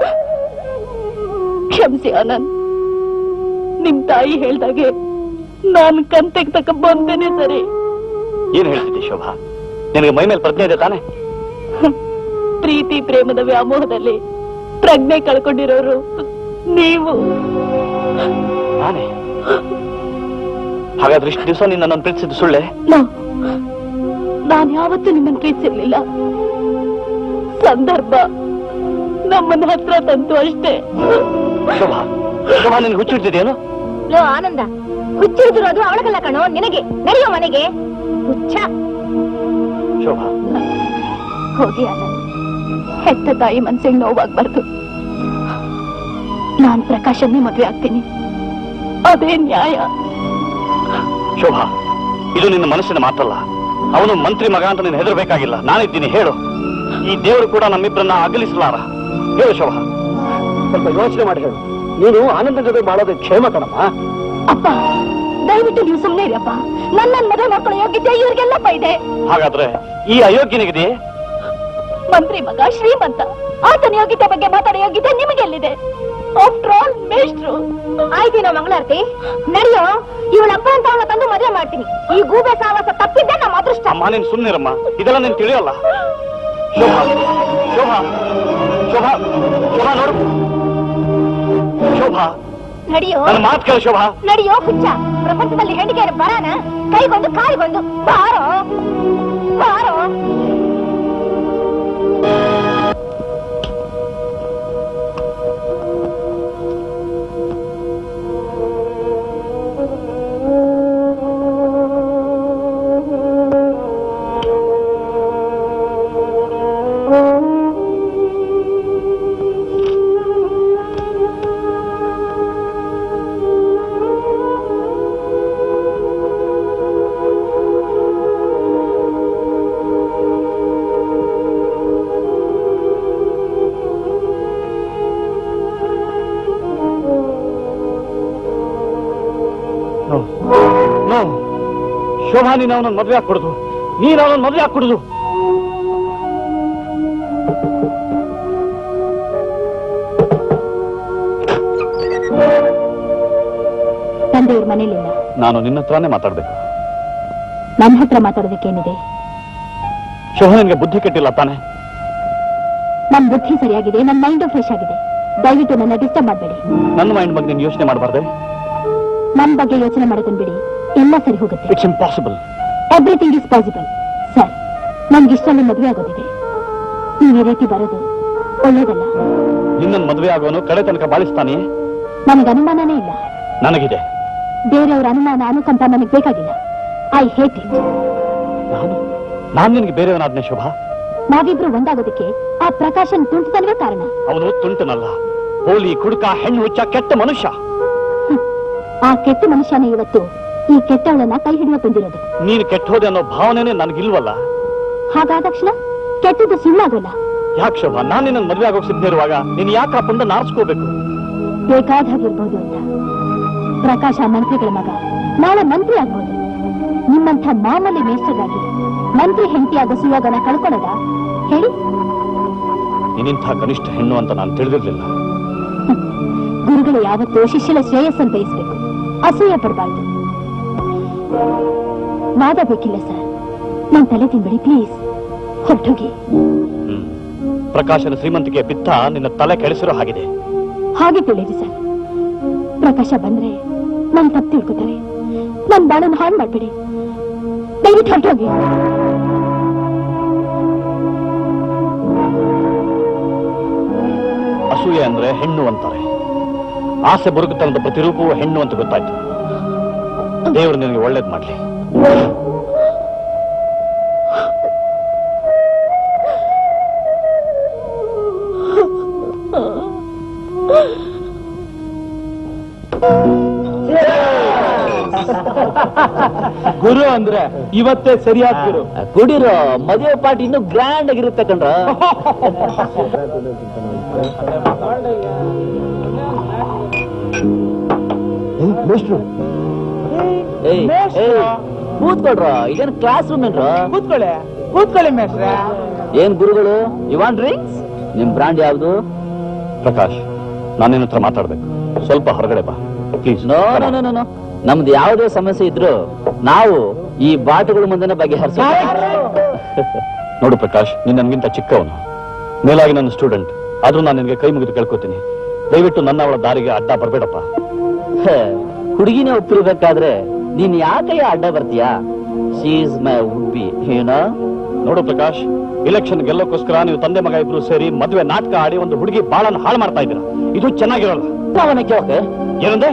Speaker 1: ಕ್ಷಮಿಸಿ ಆನಂದ್. ನಿಮ್ ತಾಯಿ ಹೇಳ್ದಾಗೆ ನಾನು ಕಂತೆಗೆ ತಕ್ಕ ಬಂದೇನೆ ಸರಿ.
Speaker 4: ಏನ್ ಹೇಳ್ತಿದ್ದೆ ಶೋಭಾ? ನಿನಗೆ ಮೈ ಮೇಲೆ ಪ್ರಜ್ಞೆ ಇದೆ ತಾನೆ?
Speaker 1: ಪ್ರೀತಿ ಪ್ರೇಮದ ವ್ಯಾಮೋಹದಲ್ಲಿ ಪ್ರಜ್ಞೆ ಕಳ್ಕೊಂಡಿರೋರು ನೀವು.
Speaker 4: ನಾನೇ? ಹಾಗಾದ್ರೆ ಇಷ್ಟು ದಿವಸ ನೀನು ನನ್ನನ್ನು ಪ್ರೀತಿಸಿದ್ದು ಸುಳ್ಳೆ?
Speaker 1: ನಾನು ಯಾವತ್ತೂ ನಿಮ್ಮನ್ನು ಪ್ರೀತಿಸಿರ್ಲಿಲ್ಲ. ಸಂದರ್ಭ ನಮ್ಮನ್ನ ಹತ್ರ ತಂತು ಅಷ್ಟೇ.
Speaker 4: ಶೋಭಾ, ಶೋಭಾ, ನಿನ್ಗೆ ಹುಚ್ಚಿಡ್ತಿದೇನು?
Speaker 1: ಲೋ ಆನಂದ, ಹುಚ್ಚಿಡಿದಿರೋದು ಅವಳಗಲ್ಲ ಕಣೋ, ನಿನಗೆ. ನಡೆಯೋ ಮನೆಗೆ, ಹುಚ್ಚ.
Speaker 4: ಶೋಭಾ,
Speaker 1: ಹೋಗಿ ಆನಂದ್, ಹೆತ್ತ ತಾಯಿ ಮನ್ಸಿಗೆ ನೋವಾಗ್ಬಾರ್ದು. ನಾನ್ ಪ್ರಕಾಶನ್ನೇ ಮದುವೆ ಆಗ್ತೀನಿ, ಅದೇ ನ್ಯಾಯ.
Speaker 4: ಶೋಭಾ, ಇದು ನಿನ್ನ ಮನಸ್ಸಿನ ಮಾತಲ್ಲ. ಅವನು ಮಂತ್ರಿ ಮಗ ಅಂತ ನೀನು ಹೆದರ್ಬೇಕಾಗಿಲ್ಲ. ನಾನಿದ್ದೀನಿ, ಹೇಳು. ಈ ದೇವರು ಕೂಡ ನಮ್ಮಿಬ್ಬರನ್ನ ಅಗಲಿಸಲಾರ. ಹೇಳು ಶೋಭಾ.
Speaker 9: ಸ್ವಲ್ಪ ಯೋಚನೆ ಮಾಡಿ ಹೇಳು. ನೀನು ಆನಂದ ಜೊತೆ ಮಾಡೋದು ಕ್ಷೇಮ ಕಣಮ್ಮ.
Speaker 1: ಅಪ್ಪ, ದಯವಿಟ್ಟು ನೀವು ಸುಮ್ಮನೆ ಇರಪ್ಪ. ನನ್ನ ಮದುವೆ ಮಾಡ್ಕೊಳ್ಳೋ ಯೋಗ್ಯತೆ ಇವ್ರಿಗೆಲ್ಲಪ್ಪ ಇದೆ.
Speaker 4: ಹಾಗಾದ್ರೆ ಈ ಅಯೋಗ್ಯನಿಗಿದೆ?
Speaker 1: ಮಂತ್ರಿ ಮಗ, ಶ್ರೀಮಂತ, ಆತನ ಯೋಗ್ಯತೆ ಬಗ್ಗೆ ಮಾತಾಡೋ ಯೋಗ್ಯತೆ ನಿಮಗೆಲ್ಲಿದೆ? ಆಫ್ಟರ್ ಆಲ್ ಮೇಷ್ಟ್ರು. ಆಯ್ತೇನೋ ಮಂಗಳಾರತಿ, ನಡೆಯೋ. ಇವಳಪ್ಪ ಅಂತ ಅವಳ ತಂದು ಮದುವೆ ಮಾಡ್ತೀನಿ. ಈ ಗೂಬೆ ಸಾವಾಸ ತಪ್ಪಿದ್ದೆ ನಮ್ಮ ಅದೃಷ್ಟ.
Speaker 4: ಅಮ್ಮ, ನೀನ್ ಸುಮ್ಮನಿರಮ್ಮ, ಇದೆಲ್ಲ ನೀನ್ ತಿಳಿಯೋಲ್ಲ. ಶೋಭಾ, ಶೋಭಾ, ಶೋಭಾ, ಶೋಭಾ, ನೋಡು. ಶೋಭಾ,
Speaker 1: ನಡೆಯೋ.
Speaker 4: ನನ್ನ ಮಾತು ಕೇಳು ಶೋಭಾ.
Speaker 1: ನಡೆಯೋ ಹುಚ್ಚ. ಪ್ರಪಂಚದಲ್ಲಿ ಹೆಣ್ಣಿಗೆ ಬರಾನ, ಕೈಗೊಂದು ಕಾಲಿಗೊಂದು. ಬಾರೋ ಬಾರೋ.
Speaker 4: ಶೋಭಾ, ನೀನು ಅವನನ್ನು ಮದುವೆ ಹಾಕೊಡುದು, ನೀನು ಅವನನ್ನು ಮದುವೆ ಹಾಕೊಡುದು.
Speaker 1: ತಂದೆಯವ್ರ ಮನೇಲಿಲ್ಲ.
Speaker 4: ನಾನು ನಿನ್ನ ಹತ್ರನೇ ಮಾತಾಡ್ಬೇಕು.
Speaker 1: ನನ್ನ ಹತ್ರ ಮಾತಾಡೋದಕ್ಕೇನಿದೆ?
Speaker 4: ಶೋಭಾ, ನಿನ್ಗೆ ಬುದ್ಧಿ ಕೆಟ್ಟಿಲ್ಲ ತಾನೆ?
Speaker 1: ನನ್ ಬುದ್ಧಿ ಸರಿಯಾಗಿದೆ, ನನ್ನ ಮೈಂಡು ಫ್ರೆಶ್ ಆಗಿದೆ. ದಯವಿಟ್ಟು ನನ್ನ ಡಿಸ್ಟರ್ಬ್ ಮಾಡಬೇಡಿ.
Speaker 4: ನನ್ನ ಮೈಂಡ್ ಬಗ್ಗೆ ನೀನು ಯೋಚನೆ ಮಾಡಬಾರ್ದೆ?
Speaker 1: ನನ್ನ ಬಗ್ಗೆ ಯೋಚನೆ ಮಾಡೋದನ್ನ ಬಿಡಿ, ಎಲ್ಲ ಸರಿ ಹೋಗುತ್ತೆ.
Speaker 4: It's impossible.
Speaker 1: Everything is possible. Sir, ನನ್ಗೆ ಇಷ್ಟೊಂದು ಮದುವೆ ಆಗೋದಿದೆ. ನೀವು ಈ ರೀತಿ ಬರೋದು ಒಳ್ಳೇದಲ್ಲ.
Speaker 4: ನಿನ್ನನ್ನು ಮದುವೆ ಆಗೋನು ಕಡೆ ತನಕ ಬಾಳಿಸ್ತಾನೆ?
Speaker 1: ನನಗೆ ಅನುಮಾನನೇ ಇಲ್ಲ.
Speaker 4: ನನಗಿದೆ.
Speaker 1: ಬೇರೆಯವರ ಅನುಮಾನ ಅನುಕಂಪ ನನಗೆ ಬೇಕಾಗಿಲ್ಲ. I hate it.
Speaker 4: ನಾನು ನಿನಗೆ ಬೇರೆಯವನಾದ್ನೆ ಶೋಭಾ?
Speaker 1: ನಾವಿಬ್ರು ಒಂದಾಗೋದಕ್ಕೆ ಆ ಪ್ರಕಾಶನ್ ತುಂಟತನವೇ ಕಾರಣ.
Speaker 4: ಅವನು ತುಂಟನಲ್ಲ, ಹೋಲಿ, ಕುಡುಕ, ಹೆಣ್ಣು ಹುಚ್ಚ, ಕೆಟ್ಟ ಮನುಷ್ಯ.
Speaker 1: ಆ ಕೆಟ್ಟ ಮನುಷ್ಯನೇ ಇವತ್ತು ಈ ಕೆಟ್ಟವಳನ್ನ ಕೈ ಹಿಡಿಯ ಬಂದಿರೋದು.
Speaker 4: ನೀನು ಕೆಟ್ಟ ಹೋದೆ ಅನ್ನೋ ಭಾವನೆನೇ ನನಗಿಲ್ವಲ್ಲ.
Speaker 1: ಹಾಗಾದ ತಕ್ಷಣ ಕೆಟ್ಟದ್ದು ಸುಳ್ಳಾಗಲ್ಲ.
Speaker 4: ಯಾಕೆ ಶೋಭಾ, ನಾನು ನಿನ್ನ ಮದುವೆ ಆಗೋಕ್ ಸಿದ್ಧ ಇರುವಾಗ ನೀನು ಯಾಕೆ ಆ ಪಂಡ ನಾರಿಸ್ಕೋಬೇಕು?
Speaker 1: ಬೇಕಾದ ಹಾಗಿರ್ಬೋದು ಅಂತ. ಪ್ರಕಾಶ ಮಂತ್ರಿಗಳ ಮಗ, ನಾಳೆ ಮಂತ್ರಿ ಆಗ್ಬೋದು. ನಿಮ್ಮಂಥ ಮಾಮೂಲಿ ಮೇಷ್ಟ್ರಾಗಿ ಮಂತ್ರಿ ಹೆಂಡತಿಯಾಗೋ ಸುಯೋಗನ ಕಳ್ಕೊಳ್ಳೋದ ಹೇಳಿ?
Speaker 4: ನೀನಿಂಥ ಕನಿಷ್ಠ ಹೆಣ್ಣು ಅಂತ ನಾನು ತಿಳಿದಿರ್ಲಿಲ್ಲ.
Speaker 1: ಗುರುಗಳು ಯಾವತ್ತೂ ಶಿಷ್ಯನ ಶ್ರೇಯಸ್ಸನ್ನು ಬಯಸಬೇಕು, ಅಸೂಯೆ ಪಡಬಾರ್ದು. ವಾದ ಬೇಕಿಲ್ಲ ಸರ್, ನನ್ ತಲೆ ತಿನ್ಬೇಡಿ ಪ್ಲೀಸ್, ಹೊರಟೋಗಿ.
Speaker 4: ಪ್ರಕಾಶನ ಶ್ರೀಮಂತಿಕೆ ಪಿತ್ತ ನಿನ್ನ ತಲೆ ಕೆಡಿಸಿರೋ ಹಾಗಿದೆ.
Speaker 1: ಹಾಗೆ ತಿಳಿರಿ ಸರ್. ಪ್ರಕಾಶ ಬಂದ್ರೆ ನನ್ ತಪ್ಪು ತಿಳ್ಕೊತಾರೆ. ನನ್ ಬಾಳನ್ನು ಹಾಳು ಮಾಡ್ಬೇಡಿ, ದಯವಿಟ್ಟು ಹೊರಟೋಗಿ.
Speaker 4: ಅಸೂಯೆ ಅಂದ್ರೆ ಹೆಣ್ಣು ಅಂತಾರೆ. ಆಸೆ ಬುರುಕುತನದ ಪ್ರತಿರೂಪವೂ ಹೆಣ್ಣು ಅಂತ ಗೊತ್ತಾಯ್ತು. ದೇವರು ನಿನಗೆ ಒಳ್ಳೇದ್ ಮಾಡ್ಲಿ.
Speaker 3: ಗುರು ಅಂದ್ರೆ ಇವತ್ತೇ ಸರಿಯಾದ ಗುರು.
Speaker 6: ಕುಡಿರೋ, ಮದುವೆ ಪಾರ್ಟಿ ಇನ್ನು ಗ್ರ್ಯಾಂಡ್ ಆಗಿರುತ್ತೆ ಕಣ್ರ. ಕೂತ್ಕೊಳ್ರ, ಇದೇನು ಕ್ಲಾಸ್ ರೂಮ್ ಏನ್ರ?
Speaker 3: ಕೂತ್ಕೊಳ್ಳಿ ಮೇಷ್ಟ್ರೆ.
Speaker 6: ಏನ್ ಗುರುಗಳು, ಯು ವಾಂಟ್ ಡ್ರಿಂಕ್ಸ್? ನಿಮ್ ಬ್ರಾಂಡ್ ಯಾವ್ದು?
Speaker 4: ಪ್ರಕಾಶ್, ನಾನು ನಿನ್ನ ಹತ್ರ ಮಾತಾಡ್ಬೇಕು, ಸ್ವಲ್ಪ ಹೊರಗಡೆ ಬಾ please.
Speaker 6: No no no no, ನಮ್ದು ಯಾವುದೇ ಸಮಸ್ಯೆ ಇದ್ರು ನಾವು ಈ ಬಾಟುಗಳ ಮುಂದೆನೆ ಬಗೆಹರಿಸ.
Speaker 4: ನೋಡು ಪ್ರಕಾಶ್, ನೀನ್ ನನ್ಗಿಂತ ಚಿಕ್ಕವನು, ಮೇಲಾಗಿ ನನ್ನ ಸ್ಟೂಡೆಂಟ್. ಆದ್ರೂ ನಾನು ನಿನಗೆ ಕೈ ಮುಗಿದು ಕೇಳ್ಕೊತೀನಿ, ದಯವಿಟ್ಟು ನನ್ನ ಅವಳ ದಾರಿಗೆ ಅಡ್ಡ ಬರ್ಬೇಡಪ್ಪ.
Speaker 6: ಹುಡುಗಿನೇ ಒಪ್ಪಿರ್ಬೇಕಾದ್ರೆ ನೀನ್ ಯಾಕಯ್ಯ ಅಡ್ಡ ಬರ್ತೀಯಾ? She is my would be, ಏನೋ.
Speaker 4: ನೋಡು ಪ್ರಕಾಶ್, ಇಲೆಕ್ಷನ್ ಗೆಲ್ಲೋಕ್ಕೋಸ್ಕರ ನೀವು ತಂದೆ ಮಗ ಇಬ್ರು ಸೇರಿ ಮದುವೆ ನಾಟಕ ಆಡಿ ಒಂದು ಹುಡುಗಿ ಬಾಳನ್ನು ಹಾಳು ಮಾಡ್ತಾ ಇದ್ದೀರಾ. ಇದು ಚೆನ್ನಾಗಿರೋಲ್ಲ.
Speaker 6: ಓಕೆ,
Speaker 4: ಏನಂದ್ರೆ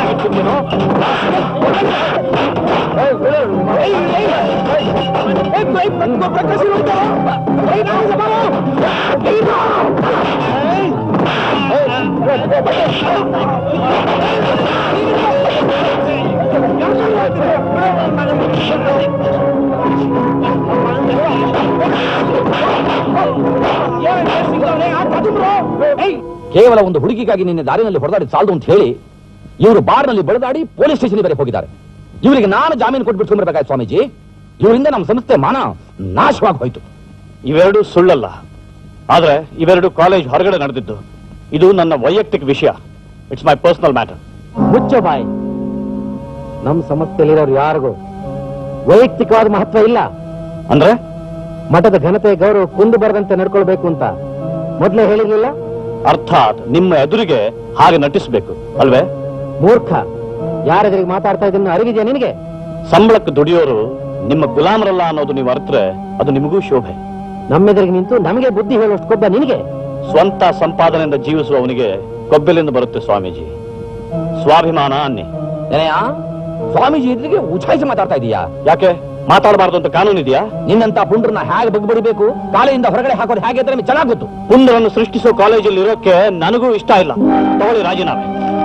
Speaker 2: ಕೇವಲ ಒಂದು ಹುಡುಗಿಗಾಗಿ ನಿನ್ನೆ ದಾರಿನಲ್ಲಿ ಹೊಡೆದಾಡಿ ಸಾಲದು ಅಂತ ಹೇಳಿ ಇವರು ಬಾರ್ನಲ್ಲಿ ಬೆಳೆದಾಡಿ ಪೊಲೀಸ್ ಸ್ಟೇಷನ್ ಬೇರೆ ಹೋಗಿದ್ದಾರೆ. ಇವರಿಗೆ ನಾನು ಜಾಮೀನು ಕೊಟ್ಬಿಟ್ಕೊಂಡ್ಬರ್ಬೇಕಾಯ್ತು ಸ್ವಾಮೀಜಿ. ಇವರಿಂದ ನಮ್ಮ ಸಂಸ್ಥೆ ಮಾನ ನಾಶವಾಗಿ ಹೋಯ್ತು.
Speaker 4: ಇವೆರಡು ಸುಳ್ಳಲ್ಲ, ಆದ್ರೆ ಇವೆರಡು ಕಾಲೇಜ್ ಹೊರಗಡೆ ನಡೆದಿದ್ದು. ಇದು ನನ್ನ ವೈಯಕ್ತಿಕ ವಿಷಯ. It's my personal matter.
Speaker 8: ಮುಚ್ಚ ಬಾಯ್. ನಮ್ಮ ಸಂಸ್ಥೆಯಲ್ಲಿರೋರು ಯಾರಿಗೂ ವೈಯಕ್ತಿಕವಾದ ಮಹತ್ವ ಇಲ್ಲ.
Speaker 4: ಅಂದ್ರೆ
Speaker 8: ಮಠದ ಘನತೆ ಗೌರವ ಕುಂದು ಬರದಂತೆ ನಡ್ಕೊಳ್ಬೇಕು ಅಂತ ಮೊದಲೇ ಹೇಳಿರ್ಲಿಲ್ಲ?
Speaker 4: ಅರ್ಥಾತ್ ನಿಮ್ಮ ಎದುರಿಗೆ ಹಾಗೆ ನಟಿಸಬೇಕು ಅಲ್ವೇ?
Speaker 8: ಮೂರ್ಖ, ಯಾರೆದುರಿಗೆ ಮಾತಾಡ್ತಾ ಇದನ್ನು ಅರಿವಿದೆಯಾ ನಿನಗೆ?
Speaker 4: ಸಂಬಳಕ್ಕೆ ದುಡಿಯೋರು ನಿಮ್ಮ ಗುಲಾಮರಲ್ಲ ಅನ್ನೋದು ನೀವು ಅರ್ಥರೆ ಅದು ನಿಮಗೂ ಶೋಭೆ.
Speaker 8: ನಮ್ಮೆದುರಿಗೆ ನಿಂತು ನಮಗೆ ಬುದ್ಧಿ ಹೇಳೋಷ್ಟು ಕೊಬ್ಬ ನಿನಗೆ?
Speaker 4: ಸ್ವಂತ ಸಂಪಾದನೆಯಿಂದ ಜೀವಿಸುವವನಿಗೆ ಕೊಬ್ಬೆಲಿಂದ ಬರುತ್ತೆ ಸ್ವಾಮೀಜಿ. ಸ್ವಾಭಿಮಾನ ಅನ್ನಿ.
Speaker 2: ಏನಯ್ಯ, ಸ್ವಾಮೀಜಿ ಎದುರಿಗೆ ಉಛಾಯಿಸಿ ಮಾತಾಡ್ತಾ ಇದೀಯಾ?
Speaker 4: ಯಾಕೆ ಮಾತಾಡಬಾರ್ದು ಅಂತ ಕಾನೂನು ಇದೆಯಾ?
Speaker 2: ನಿನ್ನಂತ ಪುಂಡ್ರನ್ನ ಹೇಗೆ ಬಗ್ಬಡಿಬೇಕು, ಕಾಲೆಯಿಂದ ಹೊರಗಡೆ ಹಾಕೋದು ಹೇಗೆ ಅಂತ ನಿಮಗೆ ಚೆನ್ನಾಗಿ ಗೊತ್ತು.
Speaker 4: ಪುಂಡ್ರನ್ನು ಸೃಷ್ಟಿಸೋ ಕಾಲೇಜಲ್ಲಿ ಇರೋಕೆ ನನಗೂ ಇಷ್ಟ ಇಲ್ಲ. ತಗೊಳ್ಳಿ ರಾಜೀನಾಮೆ.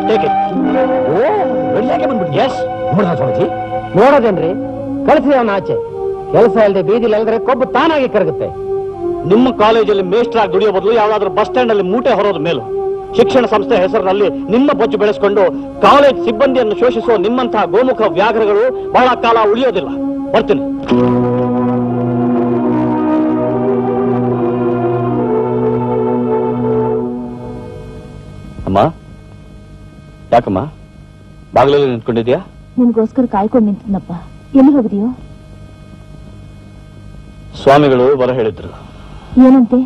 Speaker 2: ಬಂದ್ಬಿಟ್ಟು ಎಸ್ ನೋಡ ಸ್ವಾಮೀಜಿ.
Speaker 8: ನೋಡೋದೇನ್ರಿ, ಕಳಿಸಿ ಅವನ ಆಚೆ. ಕೆಲಸ ಇಲ್ಲದೆ ಬೀದಿಲಿ ಅಲ್ದ್ರೆ ಕೊಬ್ಬು ತಾನಾಗಿ ಕರಗುತ್ತೆ.
Speaker 4: ನಿಮ್ಮ ಕಾಲೇಜಲ್ಲಿ ಮೇಸ್ಟ್ರಾಗಿ ದುಡಿಯೋ ಬದಲು ಯಾವ್ದಾದ್ರು ಬಸ್ ಸ್ಟ್ಯಾಂಡ್ ಅಲ್ಲಿ ಮೂಟೆ ಹೊರೋದು ಮೇಲು. ಶಿಕ್ಷಣ ಸಂಸ್ಥೆ ಹೆಸರಿನಲ್ಲಿ ನಿಮ್ಮ ಬೊಚ್ಚು ಬೆಳೆಸಿಕೊಂಡು ಕಾಲೇಜ್ ಸಿಬ್ಬಂದಿಯನ್ನು ಶೋಷಿಸುವ ನಿಮ್ಮಂತಹ ಗೋಮುಖ ವ್ಯಾಘ್ರಗಳು ಬಹಳ ಕಾಲ ಉಳಿಯೋದಿಲ್ಲ.
Speaker 2: ಬರ್ತೀನಿ. ಅಮ್ಮ, ಯಾಕಮ್ಮ ಬಾಗಿಲಲ್ಲಿ ನಿಂತ್ಕೊಂಡಿದ್ಯಾ?
Speaker 1: ನಿನ್ಗೋಸ್ಕರ ಕಾಯ್ಕೊಂಡು ನಿಂತಿದ್ನಪ್ಪ. ಎಲ್ಲಿ ಹೋಗಿದೀಯೋ?
Speaker 2: ಸ್ವಾಮಿಗಳು ಬರ ಹೇಳಿದ್ರು.
Speaker 1: ಏನಂತೆ?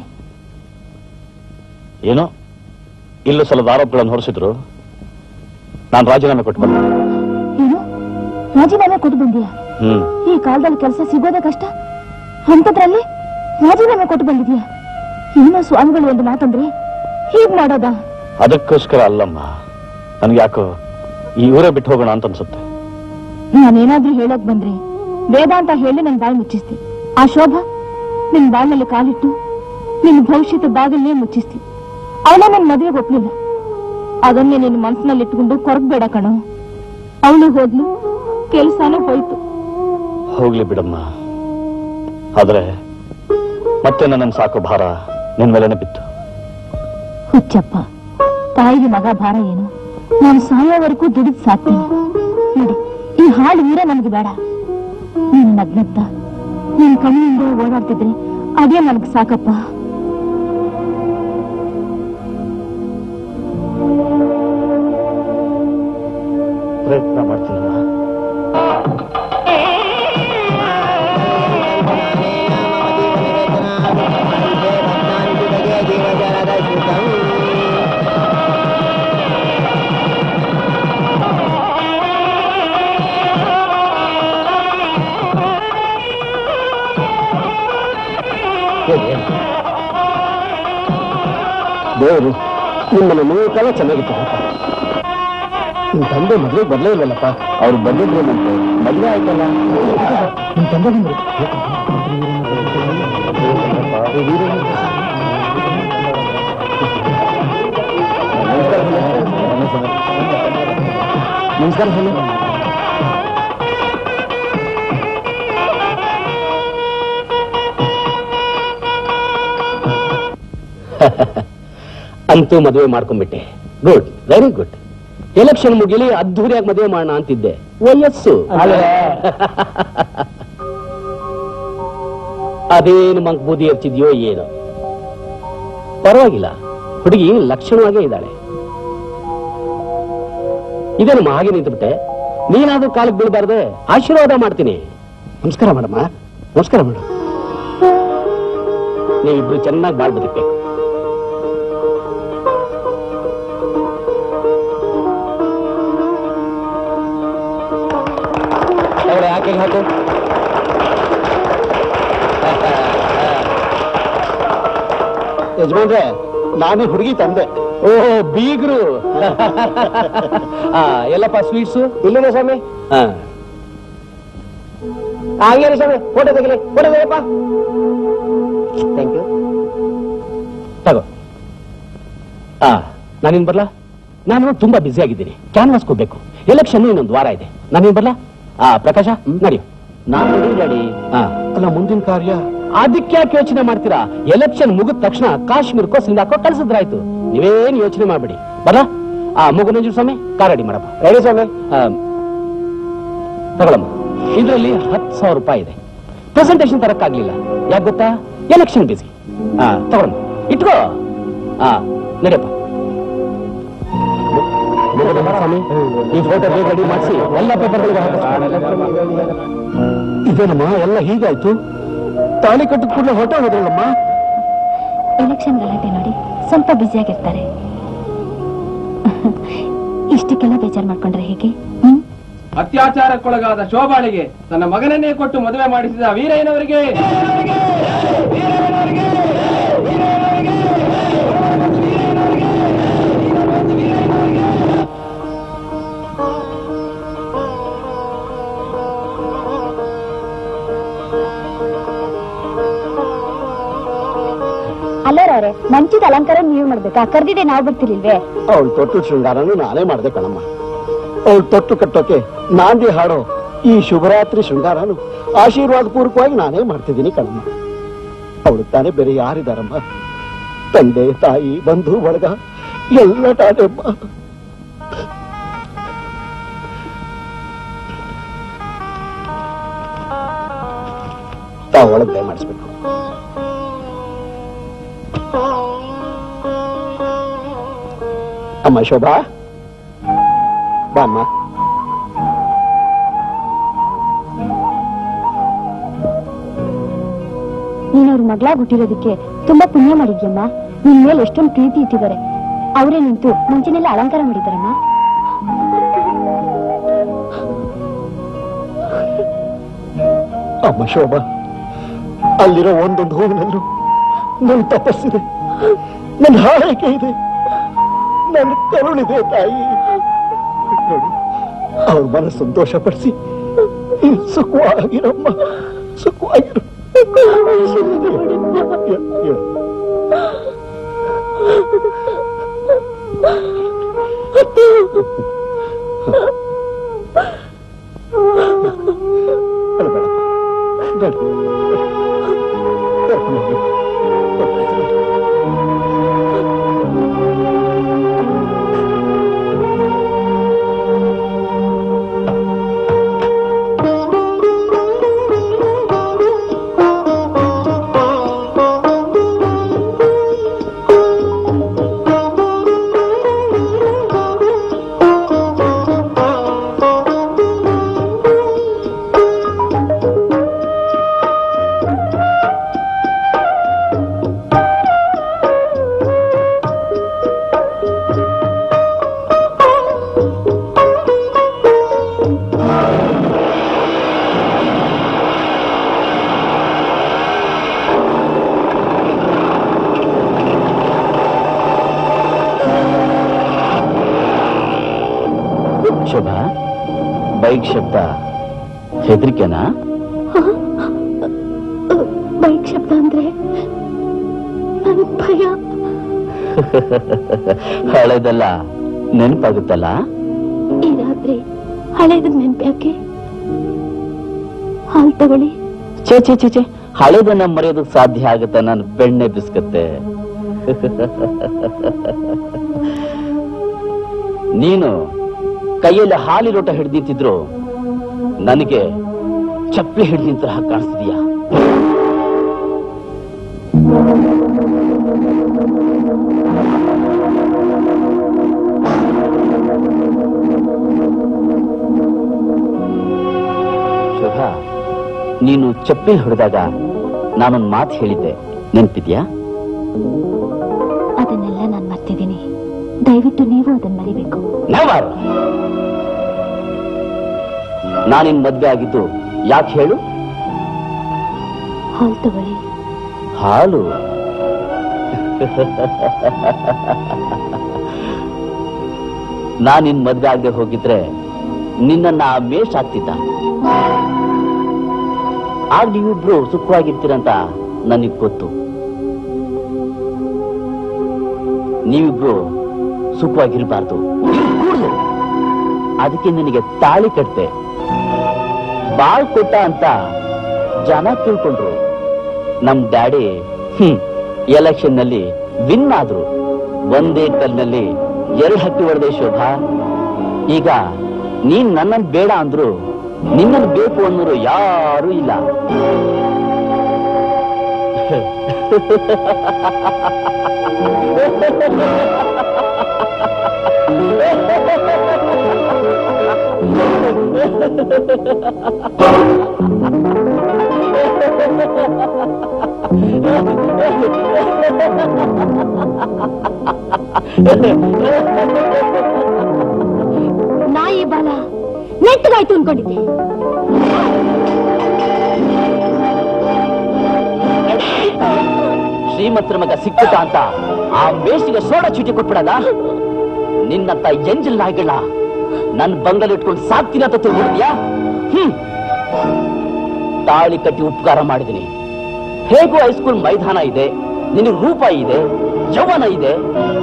Speaker 2: ಏನೋ ಇಲ್ಲ ಸಲದ ಆರೋಪಗಳನ್ನು ಹೊರಿಸಿದ್ರು. ನಾನು ರಾಜೀನಾಮೆ ಕೊಟ್ಟು ಬಂದೆ.
Speaker 1: ಏನು ರಾಜೀನಾಮೆ ಕೊಟ್ಟು ಬಂದಿಯಾ? ಈ ಕಾಲದಲ್ಲಿ ಕೆಲಸ ಸಿಗೋದೇ ಕಷ್ಟ, ಅಂತದ್ರಲ್ಲಿ ರಾಜೀನಾಮೆ ಕೊಟ್ಟು ಬಂದಿದ್ಯಾ? ಏನೋ ಸ್ವಾಮಿಗಳು ಒಂದು ಮಾತಂದ್ರೆ ಹೀಗ್ ಮಾಡೋದಾ?
Speaker 2: ಅದಕ್ಕೋಸ್ಕರ ಅಲ್ಲಮ್ಮ, ನನ್ಗೆ ಯಾಕೋ ಈ ಊರೇ ಬಿಟ್ಟು ಹೋಗೋಣ ಅಂತ ಅನ್ಸುತ್ತೆ.
Speaker 1: ನಾನೇನಾದ್ರೂ ಹೇಳೋಕ್ ಬಂದ್ರೆ ವೇದಾಂತ ಹೇಳಿ ನನ್ ಬಾಯಿ ಮುಚ್ಚಿಸ್ತಿ. ಆ ಶೋಭಾ ನಿನ್ ಬಾಯಿನಲ್ಲಿ ಕಾಲಿಟ್ಟು ನಿನ್ ಭವಿಷ್ಯದ ಬಾಗಿಲನ್ನೇ ಮುಚ್ಚಿಸ್ತಿ. ಅವಳ ನನ್ ಮದುವೆಗೆ ಒಪ್ಲಿಲ್ಲ. ಅದನ್ನೇ ನಿನ್ನ ಮನಸ್ಸಿನಲ್ಲಿ ಇಟ್ಕೊಂಡು ಕೊರಗಬೇಡ ಕಣೋ. ಅವಳು ಹೋದ್ಲು, ಕೆಲ್ಸಾನು ಹೋಯ್ತು.
Speaker 2: ಹೋಗ್ಲಿ ಬಿಡಮ್ಮ, ಆದ್ರೆ ಮತ್ತೆ ನನ್ನ ಸಾಕು ಭಾರ ನಿನ್ ಮೇಲೆನೆ ಬಿತ್ತು.
Speaker 1: ಹುಚ್ಚಪ್ಪ, ತಾಯಿಗೆ ಮಗ ಭಾರ ಏನು? ನಾನು ಸಾಯೋವರೆಗೂ ದುಡಿದು ಸಾಕ್ತೀನಿ. ನೋಡಿ, ಈ ಹಾಳು ಊರ ನನಗೆ ಬೇಡ. ನಿನ್ ನಗ್ನತ್ತ ನಿನ್ ಕಣ್ಣಿಂದ ಓಡಾಡ್ತಿದ್ರೆ ಅದೇ ನನಗೆ ಸಾಕಪ್ಪ.
Speaker 2: ಪ್ರಯತ್ನ ಮಾಡ್ತೀನಮ್ಮ.
Speaker 9: ದೇವರು ನಿಮ್ಮನ್ನು 100 ಕಾಲ ಚೆನ್ನಾಗಿತ್ತು. ನಿಮ್ ತಂದೆ ಮದುವೆ ಬರ್ಲೇ ಇಲ್ಲಲ್ಲಪ್ಪ. ಅವ್ರು ಬಂದಿದ್ರು ಮತ್ತೆ ಮದುವೆ ಆಯ್ತಲ್ಲ. ನಿಮ್ ತಂದೆ ಬಂದ್ರು. ನಮಸ್ಕಾರ ಹೇಳಿ.
Speaker 8: ಅಂತೂ ಮದುವೆ ಮಾಡ್ಕೊಂಡ್ಬಿಟ್ಟೆ. Good, very good. ಎಲೆಕ್ಷನ್ ಮುಗಿಲಿ ಅದ್ದೂರಿಯಾಗಿ ಮದುವೆ ಮಾಡೋಣ ಅಂತಿದ್ದೆ. ವಯಸ್ಸು ಅದೇನು ಮಂಕ್ ಬೂದಿ ಹಚ್ಚಿದ್ಯೋ ಏನೋ. ಪರವಾಗಿಲ್ಲ, ಹುಡುಗಿ ಲಕ್ಷಣವಾಗೇ ಇದ್ದಾಳೆ. ಇದೇನು ಹಾಗೆ ನಿಂತುಬಿಟ್ಟೆ. ನೀನಾದ್ರೂ ಕಾಲಕ್ಕೆ ಬೀಳಬಾರ್ದೆ? ಆಶೀರ್ವಾದ ಮಾಡ್ತೀನಿ. ನಮಸ್ಕಾರ ಮಾಡಮ್ಮ. ನಮಸ್ಕಾರ ಮೇಡಮ್. ನೀವಿಬ್ರು ಚೆನ್ನಾಗಿ ಬಾಳ್ ಬದುಕಬೇಕು. ಯಾಕೆ ಹಾಕು?
Speaker 9: ಯಜಮಾನ್ರೆ, ನಾನೇ ಹುಡುಗಿ ತಂದೆ.
Speaker 8: ಓಹೋ, ಬೀಗ್ರು. ಎಲ್ಲಪ್ಪ ಸ್ವೀಟ್ಸು?
Speaker 10: ಇಲ್ಲಿದೆ ಸ್ವಾಮಿ. ಹಾಗೇನೆ ಸ್ವಾಮಿ, ಫೋಟೋ ತೆಗಿಲಿ. ಫೋಟೋ ತೆಗಿಯಪ್ಪ. Thank you.
Speaker 8: ತಗೋ. ನಾನೇನ್ ಬರ್ಲಾ? ನಾನು ತುಂಬಾ ಬ್ಯುಸಿ ಆಗಿದ್ದೀನಿ. ಕ್ಯಾನ್ವಾಸ್ ಹೋಗ್ಬೇಕು. ಎಲೆಕ್ಷನ್ ಇನ್ನೊಂದು ವಾರ ಇದೆ. ನಾನೇನ್ ಬರ್ಲಾ? ಪ್ರಕಾಶ ನಡಿ. ನಾನು ರೆಡಿ.
Speaker 9: ಅಲ್ಲ, ಮುಂದಿನ ಕಾರ್ಯ
Speaker 8: ಅದಕ್ಕೆ ಯಾಕೆ ಯೋಚನೆ ಮಾಡ್ತೀರಾ? ಎಲೆಕ್ಷನ್ ಮುಗಿದ ತಕ್ಷಣ ಕಾಶ್ಮೀರಕ್ಕೋ ಸಿಂಗಾಕೋ ಕಳ್ಸಿದ್ರಾಯ್ತು. ನೀವೇನು ಯೋಚನೆ ಮಾಡ್ಬೇಡಿ. ಬರ್ಲಾ? ಮಗು ನಂಜು ಸ್ವಾಮಿ, ಕಾರ್ ರೆಡಿ ಮಾಡಪ್ಪ.
Speaker 10: ರೆಡಿ ಸ್ವಾಮಿ.
Speaker 8: ತಗೊಳಮ್ಮ. ಇದರಲ್ಲಿ 10,000 ರೂಪಾಯಿ ಇದೆ. ಪ್ರೆಸೆಂಟೇಶನ್ ತರಕ್ಕಾಗ್ಲಿಲ್ಲ. ಯಾಕೆ ಗೊತ್ತಾ? ಎಲೆಕ್ಷನ್ ಬಿಸಿ. ತಗೊಳಮ್ಮ, ಇಟ್ಕೋ. ನಡಿಯಪ್ಪ. ಸ್ವಾಮಿ, ಈ ಫೋಟೋ ರೆಡಿ ಮಾಡಿಸಿ ಎಲ್ಲ ಪೇಪರ್ಗಳಿಗೆ
Speaker 9: ಇದೇನಮ್ಮ ಎಲ್ಲ ಹೀಗಾಯ್ತು? ತಾಳಿ ಕಟ್ಟಿದ ಕೂಡಲೇ ಹೊರಟ ಹೋದ್ರಲ್ಲಮ್ಮ.
Speaker 1: ಎಲೆಕ್ಷನ್ ಗಲಾಟೆ ನೋಡಿ ಸ್ವಲ್ಪ ಬ್ಯುಸಿಯಾಗಿರ್ತಾರೆ. ಇಷ್ಟಕ್ಕೆಲ್ಲ ಬೇಜಾರು ಮಾಡ್ಕೊಂಡ್ರೆ ಹೇಗೆ?
Speaker 11: ಅತ್ಯಾಚಾರಕ್ಕೊಳಗಾದ ಶೋಭಾಳಿಗೆ ತನ್ನ ಮಗನನ್ನೇ ಕೊಟ್ಟು ಮದುವೆ ಮಾಡಿಸಿದ ವೀರಯ್ಯನವರಿಗೆ
Speaker 1: ಅಲ್ಲರವ್ರೆ, ಮಂಚಿದ ಅಲಂಕಾರ ನೀವು ಮಾಡ್ಬೇಕಾ? ಕರ್ದಿದೆ ನಾವು ಬರ್ತಿರ್ಲಿಲ್ವೇ?
Speaker 9: ಅವಳು ತೊಟ್ಟು ಶೃಂಗಾರನು ನಾನೇ ಮಾಡ್ದೆ ಕಣಮ್ಮ. ಅವಳು ತೊಟ್ಟು ಕಟ್ಟೋಕೆ ನಾಂದಿ ಹಾಡೋ ಈ ಶುಭರಾತ್ರಿ ಶೃಂಗಾರನು ಆಶೀರ್ವಾದ ಪೂರ್ವಕವಾಗಿ ನಾನೇ ಮಾಡ್ತಿದ್ದೀನಿ ಕಣಮ್ಮ. ಅವಳು ತಾನೇ ಬೇರೆ ಯಾರಿದಾರಮ್ಮ? ತಂದೆ, ತಾಯಿ, ಬಂಧು ಬಳಗ ಎಲ್ಲ ತಾನೆಮ್ಮ. ಒಳಗೆ ದಯಮಾಡಿಸ್ಬೇಕು. ಅಮ್ಮ ಶೋಭಾ, ಬಾ ಅಮ್ಮ.
Speaker 1: ನೀನವ್ರ ಮಗಳಾಗಿ ಹುಟ್ಟಿರೋದಕ್ಕೆ ತುಂಬಾ ಪುಣ್ಯ ಮಾಡಿದ್ಯಮ್ಮ. ನಿನ್ ಮೇಲೆ ಎಷ್ಟೊಂದು ಪ್ರೀತಿ ಇಟ್ಟಿದ್ದಾರೆ. ಅವರೇ ನಿಂತು ಮುಂಚಿನೆಲ್ಲ ಅಲಂಕಾರ ಮಾಡಿದಾರಮ್ಮ.
Speaker 9: ಅಮ್ಮ ಶೋಭಾ, ಅಲ್ಲಿರೋ ಒಂದೊಂದು ಹೂವಿನಲ್ಲೂ ನನ್ನ ತಪಸ್ಸಿದೆ, ನನ್ನ ಹಾರೈಕೆ ಇದೆ, ನನ್ನ ಕರುಣಿದೆ ತಾಯಿ. ನೋಡಿ, ಅವ್ರ ಮನಸ್ಸು ಸಂತೋಷಪಡಿಸಿ ಸುಖವಾಗಿರಮ್ಮ, ಸುಖವಾಗಿರು.
Speaker 6: ಶೋಭಾ, ಬೈಕ್ ಶಬ್ದ ಹೆದರಿಕೆನಾ?
Speaker 1: ಬೈಕ್ ಶಬ್ದ ಅಂದ್ರೆ ನನಗ್ ಭಯ.
Speaker 6: ಹಳೆದೆಲ್ಲ ನೆನಪಾಗುತ್ತಲ್ಲ?
Speaker 1: ಈ ರಾತ್ರಿ ಹಳೇದ್ ನೆನ್ಪ್ಯಾಕೆ? ಹಾಲ್ ತಗೊಳ್ಳಿ.
Speaker 6: ಚೇ ಚೇ ಚೇ ಚೇ, ಹಳೆದನ್ನ ಮರೆಯೋದಕ್ಕೆ ಸಾಧ್ಯ ಆಗುತ್ತೆ ನಾನು ಬೆಣ್ಣೆ ಬಿಸ್ಕತ್ತೆ. ನೀನು ಕೈಯಲ್ಲಿ ಹಾಲಿ ಲೋಟ ಹಿಡ್ದು ನಿಂತಿದ್ರು ನನಗೆ ಚಪ್ಪಲಿ ಹಿಡ್ದು ನಿಂತ ಕಾಣಿಸ್ತಿದೀಯಾ? ಶೋಭಾ, ನೀನು ಚಪ್ಪಲಿ ಹಿಡಿದಾಗ ನಾನೊಂದು ಮಾತು ಹೇಳಿದ್ದೆ, ನೆನ್ಪಿದ್ಯಾ?
Speaker 1: ಅದನ್ನೆಲ್ಲ ನಾನು ಮರ್ತಿದ್ದೀನಿ. ದಯವಿಟ್ಟು ನೀವು ಅದನ್ನ ಮರಿಬೇಕು.
Speaker 6: ನಾನಿನ್ ಮದ್ವೆ ಆಗಿದ್ದು ಯಾಕೆ ಹೇಳು?
Speaker 1: ಹಾಲು ತಗೊಳ್ಳಿ.
Speaker 6: ಹಾಲು? ನಾನಿನ್ ಮದ್ವೆ ಆಗದೆ ಹೋಗಿದ್ರೆ ನಿನ್ನ ಮೇಷ್ ಆಗ್ತಿದ್ದ. ಆಗ ನೀವಿಬ್ರು ಸುಖವಾಗಿರ್ತೀರಂತ ನನಗ್ ಗೊತ್ತು. ನೀವಿಬ್ರು ಸುಖವಾಗಿರ್ಬಾರ್ದು, ಅದಕ್ಕೆ ನಿನಗೆ ತಾಳಿ ಕಟ್ತೆ. ಬಾಳ್ ಕೊಟ್ಟ ಅಂತ ಜನ ತಿಳ್ಕೊಂಡ್ರು. ನಮ್ ಡ್ಯಾಡಿ ಎಲೆಕ್ಷನ್ ನಲ್ಲಿ ವಿನ್ ಆದ್ರು. ಒಂದೇ ಕಲ್ನಲ್ಲಿ 2 ಹಕ್ಕಿ ಹೊಡೆದೆ ಶೋಭಾ. ಈಗ ನೀನ್ ನನ್ನನ್ನು ಬೇಡ ಅಂದ್ರು ನಿನ್ನನ್ನು ಬೇಕು ಅನ್ನೋರು ಯಾರೂ ಇಲ್ಲ.
Speaker 1: ನಾಯಿ ಬಾಲ ನೆಟ್ಟಗಾಯ್ತು ಅನ್ಕೊಂಡಿದ್ದೆ.
Speaker 6: ಶ್ರೀಮಂತರ ಮಗ ಸಿಕ್ಕಿಟ ಅಂತ ಆ ಮೇಷಿಗೆ ಸೋಡಾ ಚೀಟಿ ಕೊಟ್ಬಿಡಲ್ಲ. ನಿನ್ನಂತ ಎಂಜಲ್ ನಾಯಿಗಳ ನನ್ ಬಂಗಲ್ ಇಟ್ಕೊಂಡು ಸಾಕ್ತೀನಿ ಅಂತ ತಿಳ್ಕೊಂಡಿದ್ಯಾ? ತಾಳಿ ಕಟ್ಟಿ ಉಪಕಾರ ಮಾಡಿದೀನಿ. ಹೇಗೂ ಹೈಸ್ಕೂಲ್ ಮೈದಾನ ಇದೆ, ನಿನಗೆ ರೂಪ ಇದೆ, ಯೌವನ ಇದೆ.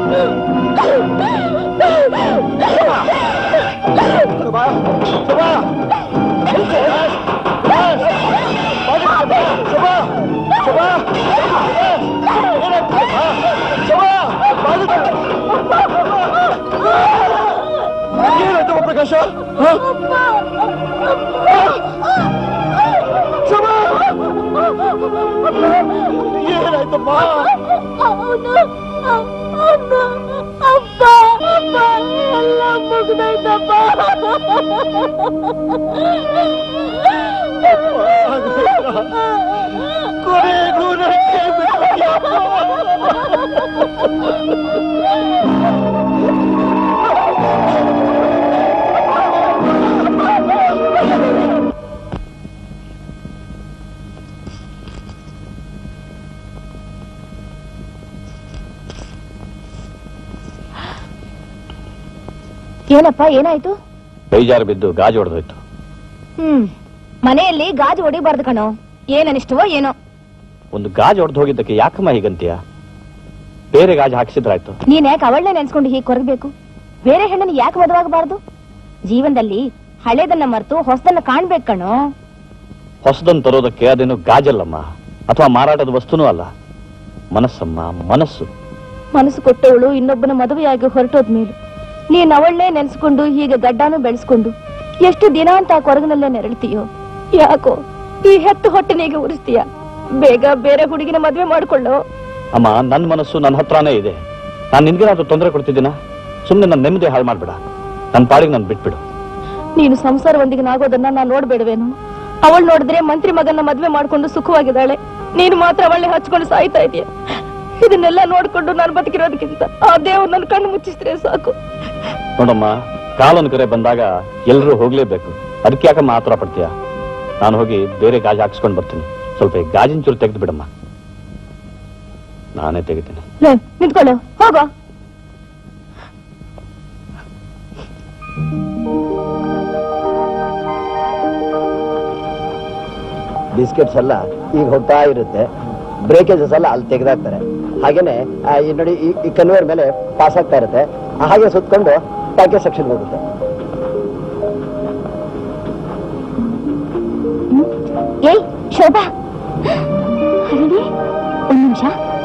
Speaker 9: ಪ್ರಕಾಶ,
Speaker 2: ಅಮ್ಮ.
Speaker 1: ಎಲ್ಲ ಮುಗಿದೈತಪ್ಪ.
Speaker 2: ಕೊನೆಗೂ ನನಗೆ
Speaker 1: ಏನಪ್ಪ ಏನಾಯ್ತು?
Speaker 4: ಬೇಜಾರು ಬಿದ್ದು ಗಾಜು ಹೊಡೆದೋಯ್ತು.
Speaker 1: ಮನೆಯಲ್ಲಿ ಗಾಜು ಹೊಡಿಬಾರ್ದು ಕಣೋ. ಏನನಿಷ್ಟವೋ ಏನೋ.
Speaker 4: ಒಂದು ಗಾಜು ಹೊಡೆದು ಹೋಗಿದ್ದಕ್ಕೆ ಯಾಕಮ್ಮ ಹೀಗಂತೀಯ? ಬೇರೆ ಗಾಜು ಹಾಕಿಸಿದ್ರಾಯ್ತು.
Speaker 1: ನೀನ್ ಯಾಕೆ ಅವಳನ್ನೇ ನೆನ್ಸ್ಕೊಂಡು ಹೀಗೆ ಕೊರಗಬೇಕು? ಬೇರೆ ಹೆಣ್ಣನ್ನು ಯಾಕೆ ಮದುವಾಗಬಾರ್ದು? ಜೀವನದಲ್ಲಿ ಹಳೇದನ್ನ ಮರೆತು ಹೊಸದನ್ನ ಕಾಣ್ಬೇಕು ಕಣೋ.
Speaker 4: ಹೊಸದನ್ನು ತರೋದಕ್ಕೆ ಅದೇನು ಗಾಜಲ್ಲಮ್ಮ, ಅಥವಾ ಮಾರಾಟದ ವಸ್ತುನೂ ಅಲ್ಲ. ಮನಸ್ಸಮ್ಮ, ಮನಸ್ಸು.
Speaker 1: ಮನಸ್ಸು ಕೊಟ್ಟವಳು ಇನ್ನೊಬ್ಬನ ಮದುವೆಯಾಗಿ ಹೊರಟೋದ್ಮೇಲೆ ನೀನ್ ಅವಳನ್ನೇ ನೆನ್ಸ್ಕೊಂಡು ಹೀಗೆ ಗಡ್ಡಾನು ಬೆಳೆಸ್ಕೊಂಡು ಎಷ್ಟು ದಿನ ಅಂತ ಕೊರಗಿನಲ್ಲೇ ನೆರಳ್ತೀಯೋ? ಯಾಕೋ ಈ ಹೆತ್ತು ಹೊಟ್ಟೆನಿಗೆ ಉರಿಸ್ತೀಯ? ಬೇಗ ಬೇರೆ ಹುಡುಗಿನ ಮದ್ವೆ ಮಾಡ್ಕೊಳ್ಳೋ.
Speaker 4: ಅಮ್ಮ, ನನ್ನ ಮನಸ್ಸು ನನ್ನ ಹತ್ರನೇ ಇದೆ. ನಾನು ನಿನ್ಗೇನಾದ್ರೂ ತೊಂದರೆ ಕೊಡ್ತಿದ್ದೀನ? ಸುಮ್ಮನೆ ನನ್ನ ನೆಮ್ಮದಿ ಹಾಳು ಮಾಡ್ಬೇಡ. ನನ್ನ ಪಾಡಿಗೆ ನಾನು ಬಿಟ್ಬಿಡು.
Speaker 1: ನೀನು ಸಂಸಾರವೊಂದಿಗೆ ನಾನ್ ನೋಡ್ಬೇಡವೇನು? ಅವಳು ನೋಡಿದ್ರೆ ಮಂತ್ರಿ ಮಗನ ಮದ್ವೆ ಮಾಡ್ಕೊಂಡು ಸುಖವಾಗಿದ್ದಾಳೆ. ನೀನು ಮಾತ್ರ ಅವಳನ್ನೇ ಹಚ್ಕೊಂಡು ಸಾಯ್ತಾ ಇದೀಯ. ಇದನ್ನೆಲ್ಲ ನೋಡ್ಕೊಂಡು ನಾನು ಬದುಕಿರೋದಕ್ಕಿಂತ ಆ ದೇವ್ರು ನನ್ನ ಕಣ್ಣು ಮುಚ್ಚಿಸಿದ್ರೆ ಸಾಕು.
Speaker 4: ನೋಡಮ್ಮ, ಕಾಲೊಂದು ಕರೆ ಬಂದಾಗ ಎಲ್ಲರೂ ಹೋಗ್ಲೇಬೇಕು. ಅದಕ್ಕೆ ಯಾಕಮ್ಮ ಆತರ ಪಡ್ತೀಯ? ನಾನು ಹೋಗಿ ಬೇರೆ ಗಾಜು ಹಾಕ್ಸ್ಕೊಂಡು ಬರ್ತೀನಿ. ಸ್ವಲ್ಪ ಗಾಜಿನ ಚೂರು ತೆಗೆದು ಬಿಡಮ್ಮ. ನಾನೇ ತೆಗಿತೀನಿ.
Speaker 1: ನಿಂತ್ಕೊಳ್ಳು, ಹೋಗೋ.
Speaker 10: ಬಿಸ್ಕೆಟ್ಸ್ ಎಲ್ಲ ಈಗ ಹೋಗ್ತಾ ಇರುತ್ತೆ, ಬ್ರೇಕೇಜಸ್ ಎಲ್ಲ ಅಲ್ಲಿ ತೆಗೆದಾಕ್ತಾರೆ. ಹಾಗೇನೆ ನೋಡಿ ಈ ಕನ್ವೇರ್ ಮೇಲೆ ಪಾಸ್ ಆಗ್ತಾ ಇರುತ್ತೆ, ಹಾಗೆ ಸುತ್ಕೊಂಡು ಪ್ಯಾಕೇಜ್ ಸೆಕ್ಷನ್ ಹೋಗುತ್ತೆ.
Speaker 1: ಏಯ್ ಶೋಭಾ, ಹರಣಿ ಒಂದ್ ನಿಮಿಷ.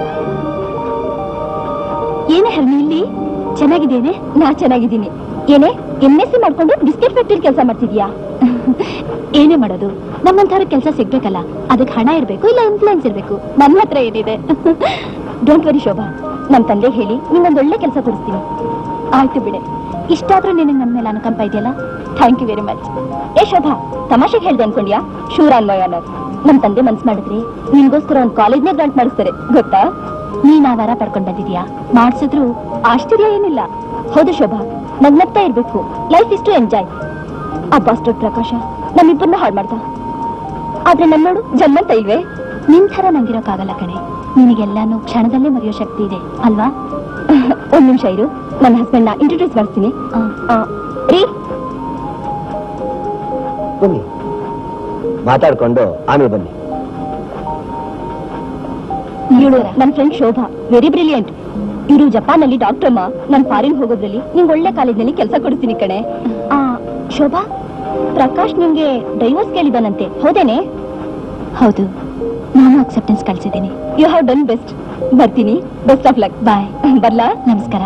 Speaker 1: ಏನೇ ಹರಣಿ ಇಲ್ಲಿ? ಚೆನ್ನಾಗಿದ್ದೇನೆ. ನಾ ಚೆನ್ನಾಗಿದ್ದೀನಿ. ಏನೇ MSc ಮಾಡ್ಕೊಂಡು ಬಿಸ್ಕೆಟ್ ಫ್ಯಾಕ್ಟ್ರಿ ಕೆಲಸ ಮಾಡ್ತಿದ್ಯಾ? ಏನೇ ಮಾಡೋದು, ನಮ್ಮಂತರ ಕೆಲಸ ಸಿಗ್ಬೇಕಲ್ಲ, ಅದಕ್ಕೆ ಹಣ ಇರ್ಬೇಕು, ಇಲ್ಲ ಇನ್ಫ್ಲೂಯೆನ್ಸ್ ಇರ್ಬೇಕು. ನನ್ನ ಹತ್ರ ಏನಿದೆ? ಡೋಂಟ್ ವರಿ ಶೋಭಾ, ನಮ್ ತಂದೆ ಹೇಳಿ ನಿನ್ನೊಂದು ಒಳ್ಳೆ ಕೆಲಸ ಕೊಡಿಸ್ತೀನಿ. ಆಯ್ತು ಬಿಡೆ, ಇಷ್ಟಾದ್ರೂ ನಿನಗೆ ನನ್ನ ಮೇಲೆ ಅನುಕಂಪ ಇದೆಯಲ್ಲ. Thank you very much. ಏ ಶೋಭಾ, ತಮಾಷೆಗೆ ಹೇಳ್ದೆ ಅನ್ಕೊಂಡ್ಯಾ? Sure on my honour. ನಮ್ ತಂದೆ ಮನ್ಸ್ ಮಾಡಿದ್ರೆ ನಿನ್ಗೋಸ್ಕರ ಒಂದು ಕಾಲೇಜ್ನೇ ಗ್ರಾಂಟ್ ಮಾಡಿಸ್ತಾರೆ, ಗೊತ್ತಾ? ನೀನ್ ಆ ವಾರ ಪಡ್ಕೊಂಡ್ ಬಂದಿದ್ಯಾ, ಮಾಡ್ಸಿದ್ರು ಆಶ್ಚರ್ಯ ಏನಿಲ್ಲ. ಹೌದು ಶೋಭಾ, ನಗ್ನಗ್ತಾ ಇರ್ಬೇಕು. Life is to enjoy. ಆ ಬಾಸ್ಟರ್ ಪ್ರಕಾಶ ನಮ್ಮಿಬ್ಬರನ್ನ ಹಾಳು ಮಾಡ್ದ. ಆದ್ರೆ ನನ್ ನೋಡು, ಜನ್ಮಂತ ಇಲ್ವೇ? ನಿನ್ ಥರ ನಂಗಿರೋಕ್ಕಾಗಲ್ಲ ಕಣೆ. ನಿನಗೆಲ್ಲಾನು ಕ್ಷಣದಲ್ಲೇ ಮರೆಯೋ ಶಕ್ತಿ ಇದೆ ಅಲ್ವಾ? ಒಂದ್ ನಿಮಿಷ ಇರು, ನನ್ನ ಹಸ್ಬೆಂಡ್ ನ ಇಂಟ್ರೊಡ್ಯೂಸ್ ಮಾಡ್ತೀನಿ. ರೀ,
Speaker 10: ಬನ್ನಿ, ಮಾತಾಡ್ಕೊಂಡು ಆಮೇಲೆ ಬನ್ನಿ.
Speaker 1: ಇವಳು ನನ್ನ ಫ್ರೆಂಡ್ ಶೋಭಾ, ವೆರಿ ಬ್ರಿಲಿಯಂಟ್. ಇವರು ಜಪಾನ್ ಅಲ್ಲಿ ಡಾಕ್ಟರ್ ಅಮ್ಮ. ನಾನು ಫಾರಿನ್ ಹೋಗೋದ್ರಲ್ಲಿ ನಿಂಗೆ ಒಳ್ಳೆ ಕಾಲೇಜ್ನಲ್ಲಿ ಕೆಲಸ ಕೊಡ್ತೀನಿ ಕಣೆ. ಶೋಭಾ, ಪ್ರಕಾಶ್ ನಿಂಗೆ ಡೈವರ್ಸ್ ಕೇಳಿದಾನಂತೆ, ಹೌದೇನೆ? ಹೌದು, ನಾನು ಅಕ್ಸೆಪ್ಟೆನ್ಸ್ ಕಳ್ಸಿದ್ದೀನಿ. You have done best. ಬರ್ತೀನಿ. Best of luck. ಬಾಯ್. ಬರ್ಲಾ? ನಮಸ್ಕಾರ.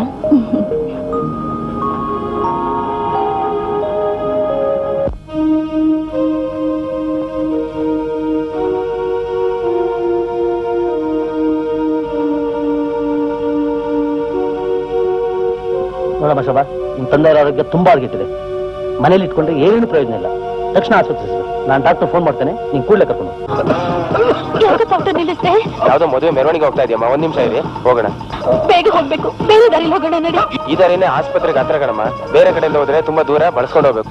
Speaker 8: ನೋಡಮ್ಮ ಶೋಭಾ, ನಿಮ್ ತಂದೆ ಆರೋಗ್ಯ ತುಂಬಾ ಆಗಿಟ್ಟಿದೆ. ಮನೇಲಿ ಇಟ್ಕೊಂಡ್ರೆ ಏನೇನು ಪ್ರಯೋಜನ ಇಲ್ಲ. ತಕ್ಷಣ ಆಸ್ಪತ್ರೆ ನಾನು ಡಾಕ್ಟರ್ ಫೋನ್ ಮಾಡ್ತೇನೆ, ನೀನ್ ಕೂಡಲೇ ಕರ್ಕೊಂಡು.
Speaker 12: ಯಾವ್ದೋ ಮದುವೆ ಮೆರವಣಿಗೆ ಹೋಗ್ತಾ ಇದೆಯಮ್ಮ, ಒಂದ್ ನಿಮಿಷ ಇರಿ, ಹೋಗೋಣ.
Speaker 1: ಬೇಗ ಹೋಗ್ಬೇಕು, ಬೇರೆ ದಾರಿ ಹೋಗೋಣ ನಡಿ.
Speaker 12: ಈ ದಾರಿನೇ ಆಸ್ಪತ್ರೆಗೆ ಹತ್ರ ಕಣಮ್ಮ, ಬೇರೆ ಕಡೆಯಿಂದ ಹೋದ್ರೆ ತುಂಬಾ ದೂರ, ಬಳಸ್ಕೊಂಡು ಹೋಗ್ಬೇಕು.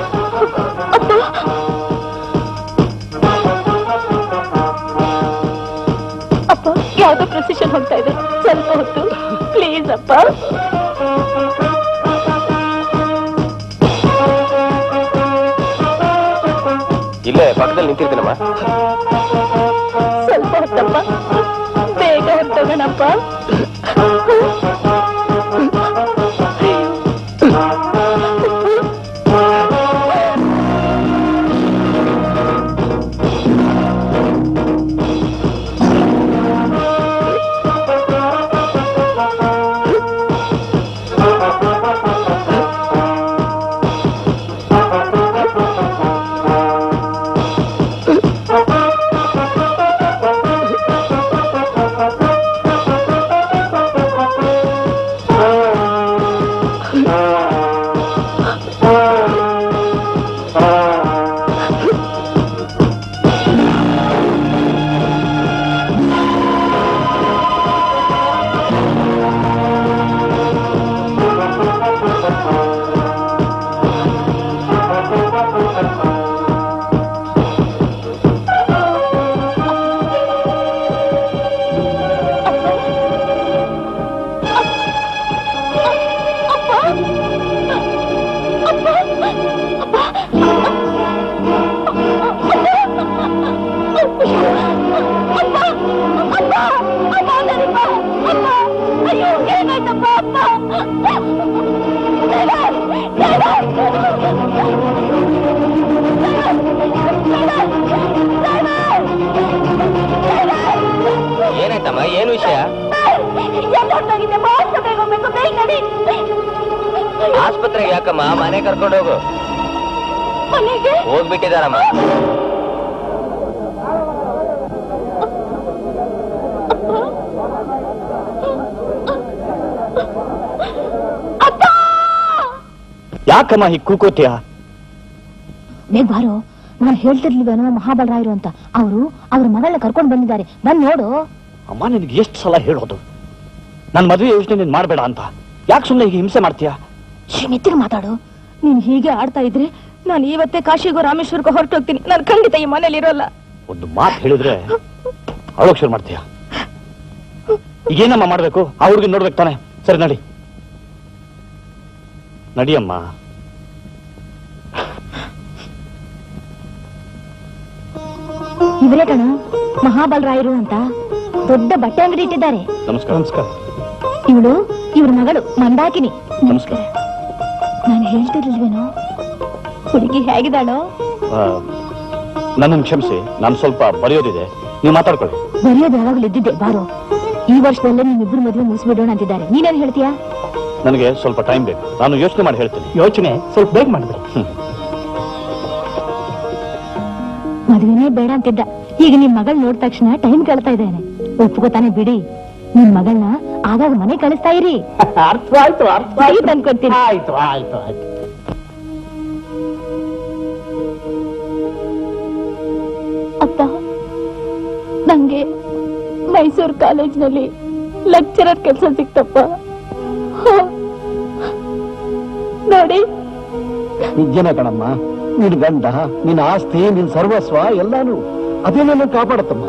Speaker 1: ಅಪ್ಪ, ಯಾವ್ದೋ ಪ್ರೊಸೆಷನ್ ಹೋಗ್ತಾ ಇದೆ, ಸ್ವಲ್ಪ ಹೊತ್ತು ಪ್ಲೀಸ್ ಅಪ್ಪ.
Speaker 12: ಇಲ್ಲೇ ಪಕ್ಕದಲ್ಲಿ ನಿಂತಿರ್ತೀನಮ್ಮ.
Speaker 1: ಸ್ವಲ್ಪ ಹೊತ್ತಪ್ಪ, ಬೇಗ ಹೊತ್ತೋಗೋಣಪ್ಪ.
Speaker 12: ಏನಾಯ್ತಮ್ಮ? ಏನು ವಿಷಯ? ಆಸ್ಪತ್ರೆಗೆ ಯಾಕಮ್ಮ? ಮನೆ ಕರ್ಕೊಂಡು ಹೋಗು. ಹೋಗ್ಬಿಟ್ಟಿದಾರಮ್ಮ.
Speaker 2: ಯಾಕಮ್ಮ ಹೀಗೆ ಕೂಕೋತೀಯ?
Speaker 1: ಬೇಗ ಬಾರೋ. ನಾನು ಹೇಳ್ತಿರ್ಲಿಲ್ವೇನೋ ಮಹಾಬಲರಾಯರು ಅಂತ. ಅವ್ರ ಮಗಳನ್ನ ಕರ್ಕೊಂಡು ಬಂದಿದ್ದಾರೆ, ಬಂದ್ ನೋಡು.
Speaker 2: ಅಮ್ಮ ನಿನ್ಗೆ ಎಷ್ಟು ಸಲ ಹೇಳೋದು ನನ್ನ ಮದುವೆ ಯೋಚನೆ ನೀನ್ ಮಾಡ್ಬೇಡ ಅಂತ? ಯಾಕೆ ಸುಮ್ಮನೆ ಹೀಗೆ ಹಿಂಸೆ ಮಾಡ್ತೀಯಾ?
Speaker 1: ಮೆತ್ತಿಗೆ ಮಾತಾಡು. ನೀನ್ ಹೀಗೆ ಆಡ್ತಾ ಇದ್ರೆ ನಾನು ಇವತ್ತೇ ಕಾಶಿಗೋ ರಾಮೇಶ್ವರಕ್ಕೋ ಹೊರಟೋಗ್ತೀನಿ. ನಾನು ಖಂಡಿತ ಈ ಮನೇಲಿ ಇರೋಲ್ಲ.
Speaker 2: ಒಂದು ಮಾತು ಹೇಳಿದ್ರೆ ಅಳೋಕ್ ಶುರು ಮಾಡ್ತೀಯ. ಈಗೇನಮ್ಮ ಮಾಡ್ಬೇಕು? ಆ ಹುಡುಗಿ ನೋಡ್ಬೇಕು ತಾನೆ. ಸರಿ ನಡಿ, ನಡಿಯಮ್ಮ.
Speaker 1: ಇವರೇ ಕಣ ಮಹಾಬಲರಾಯರು ಅಂತ ದೊಡ್ಡ ಬಟ್ಟೆ ಅಂಗಡಿ ಇಟ್ಟಿದ್ದಾರೆ.
Speaker 2: ನಮಸ್ಕಾರ. ನಮಸ್ಕಾರ.
Speaker 1: ಇವ್ರ ಮಗಳು ಮಂದಾಕಿನಿ.
Speaker 2: ನಮಸ್ಕಾರ.
Speaker 1: ನಾನು ಹೇಳ್ತಿರ್ಲಿಲ್ವೇನೋ ಹುಡುಗಿ ಹೇಗಿದ್ದಾಳೋ?
Speaker 2: ನನ್ನನ್ನು ಕ್ಷಮಿಸಿ, ನಾನು ಸ್ವಲ್ಪ ಬರೆಯೋದಿದೆ, ನೀವು ಮಾತಾಡ್ಕೊಳ್ಳಿ.
Speaker 1: ಬರೆಯೋದು ಯಾವಾಗಲೂ ಇದ್ದಿದ್ದೆ. ಬಾರೋ, ಈ ವರ್ಷದಲ್ಲೇ ನಿಮ್ಮಿಬ್ರು ಮದುವೆ ಮುಗಿಸ್ಬಿಡೋಣ ಅಂತಿದ್ದಾರೆ. ನೀನೇನ್ ಹೇಳ್ತೀಯಾ?
Speaker 2: ನನಗೆ ಸ್ವಲ್ಪ ಟೈಮ್ ಬೇಕು, ನಾನು ಯೋಚನೆ ಮಾಡಿ ಹೇಳ್ತೀನಿ. ಯೋಚನೆ ಸ್ವಲ್ಪ ಬೇಗ ಮಾಡ್ಬೇಡಿ.
Speaker 1: ಮದುವೆನೇ ಬೇಡ ಅಂತಿದ್ದ, ಈಗ ನಿಮ್ ಮಗಳ್ ನೋಡಿದ ತಕ್ಷಣ ಟೈಮ್ ಕೇಳ್ತಾ ಇದ್ದೇನೆ. ಒಪ್ಕೋತಾನೆ ಬಿಡಿ. ನಿಮ್ ಮಗಳನ್ನ ಆಗಾಗ ಮನೆ ಕಳಿಸ್ತಾ ಇರಿ.
Speaker 3: ಅರ್ಥ ಆಯ್ತು, ಅರ್ಥ ಆಯ್ತು ಅನ್ಕೊಳ್ತೀನಿ. ಆಯ್ತು ಆಯ್ತು ಆಯ್ತು.
Speaker 1: ಅಪ್ಪ, ನಂಗೆ ಮೈಸೂರು ಕಾಲೇಜ್ನಲ್ಲಿ ಲೆಕ್ಚರರ್ ಕೆಲಸ ಸಿಕ್ತಪ್ಪ. ನೋಡಿ,
Speaker 9: ನಿಜನೇ ಕಣಮ್ಮ. ನಿನ್ ಗಂಡ, ನಿನ್ ಆಸ್ತಿ, ನಿನ್ ಸರ್ವಸ್ವ ಎಲ್ಲಾನು ಅದೇ ನನ್ನ ಕಾಪಾಡತ್ತಮ್ಮ.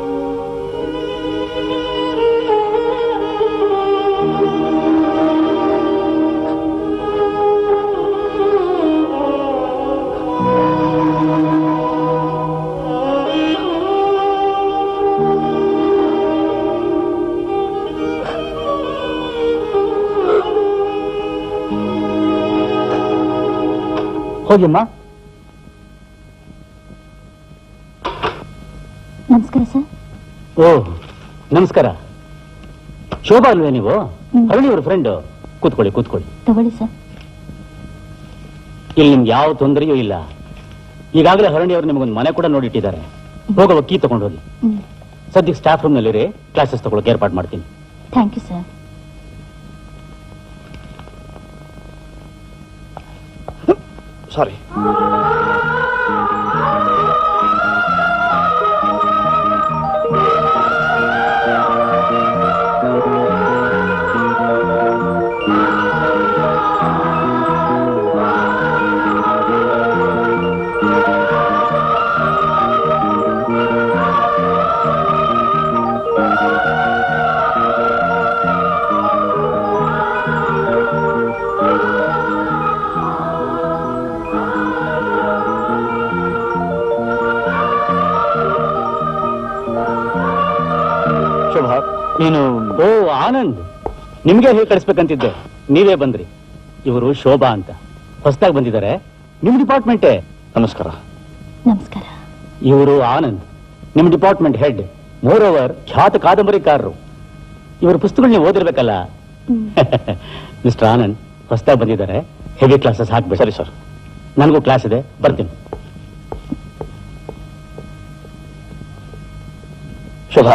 Speaker 6: ಹೋಗಿಮ್ಮ.
Speaker 1: ನಮಸ್ಕಾರ ಸರ್.
Speaker 6: ಓ ನಮಸ್ಕಾರ. ಶೋಭಾ ಅಲ್ವೇ ನೀವು? ಅರುಣಿಯವ್ರ ಫ್ರೆಂಡು. ಕೂತ್ಕೊಳ್ಳಿ ಕೂತ್ಕೊಳ್ಳಿ.
Speaker 1: ತಗೊಳ್ಳಿ ಸರ್.
Speaker 6: ಇಲ್ಲಿ ನಿಮ್ಗೆ ಯಾವ ತೊಂದರೆಯೂ ಇಲ್ಲ. ಈಗಾಗಲೇ ಹರಣಿಯವರು ನಿಮಗೊಂದು ಮನೆ ಕೂಡ ನೋಡಿಟ್ಟಿದ್ದಾರೆ. ಹೋಗುವ ಕೀ ತಗೊಂಡು ಹೋಗಿ. ಸದ್ಯಕ್ಕೆ ಸ್ಟಾಫ್ ರೂಮ್ ನಲ್ಲಿರಿ, ಕ್ಲಾಸಸ್ ತಗೊಳಕ್ಕೆ ಏರ್ಪಾಡು ಮಾಡ್ತೀನಿ.
Speaker 1: Thank you sir.
Speaker 2: ಸಾರಿ.
Speaker 6: ನೀನು? ಓ ಆನಂದ್, ನಿಮ್ಗೆ ಹೇಗೆ ಕಳಿಸ್ಬೇಕಂತಿದ್ದೆ, ನೀವೇ ಬಂದ್ರಿ. ಇವರು ಶೋಭಾ ಅಂತ ಹೊಸದಾಗಿ ಬಂದಿದ್ದಾರೆ, ನಿಮ್ ಡಿಪಾರ್ಟ್ಮೆಂಟೇ.
Speaker 2: ನಮಸ್ಕಾರ.
Speaker 1: ನಮಸ್ಕಾರ.
Speaker 6: ಇವರು ಆನಂದ್, ನಿಮ್ ಡಿಪಾರ್ಟ್ಮೆಂಟ್ ಹೆಡ್. ಮೋರ್ ಓವರ್ ಖ್ಯಾತ ಕಾದಂಬರಿಕಾರರು. ಇವರ ಪುಸ್ತಕಗಳು ನೀವು ಓದಿರ್ಬೇಕಲ್ಲ. ಮಿಸ್ಟರ್ ಆನಂದ್ ಹೊಸದಾಗಿ ಬಂದಿದ್ದಾರೆ, ಹೆವಿ ಕ್ಲಾಸಸ್ ಹಾಕ್ಬೇಕು.
Speaker 2: ಸರಿ ಸರ್.
Speaker 6: ನನಗೂ ಕ್ಲಾಸ್ ಇದೆ, ಬರ್ತೀನಿ.
Speaker 2: ಶೋಭಾ,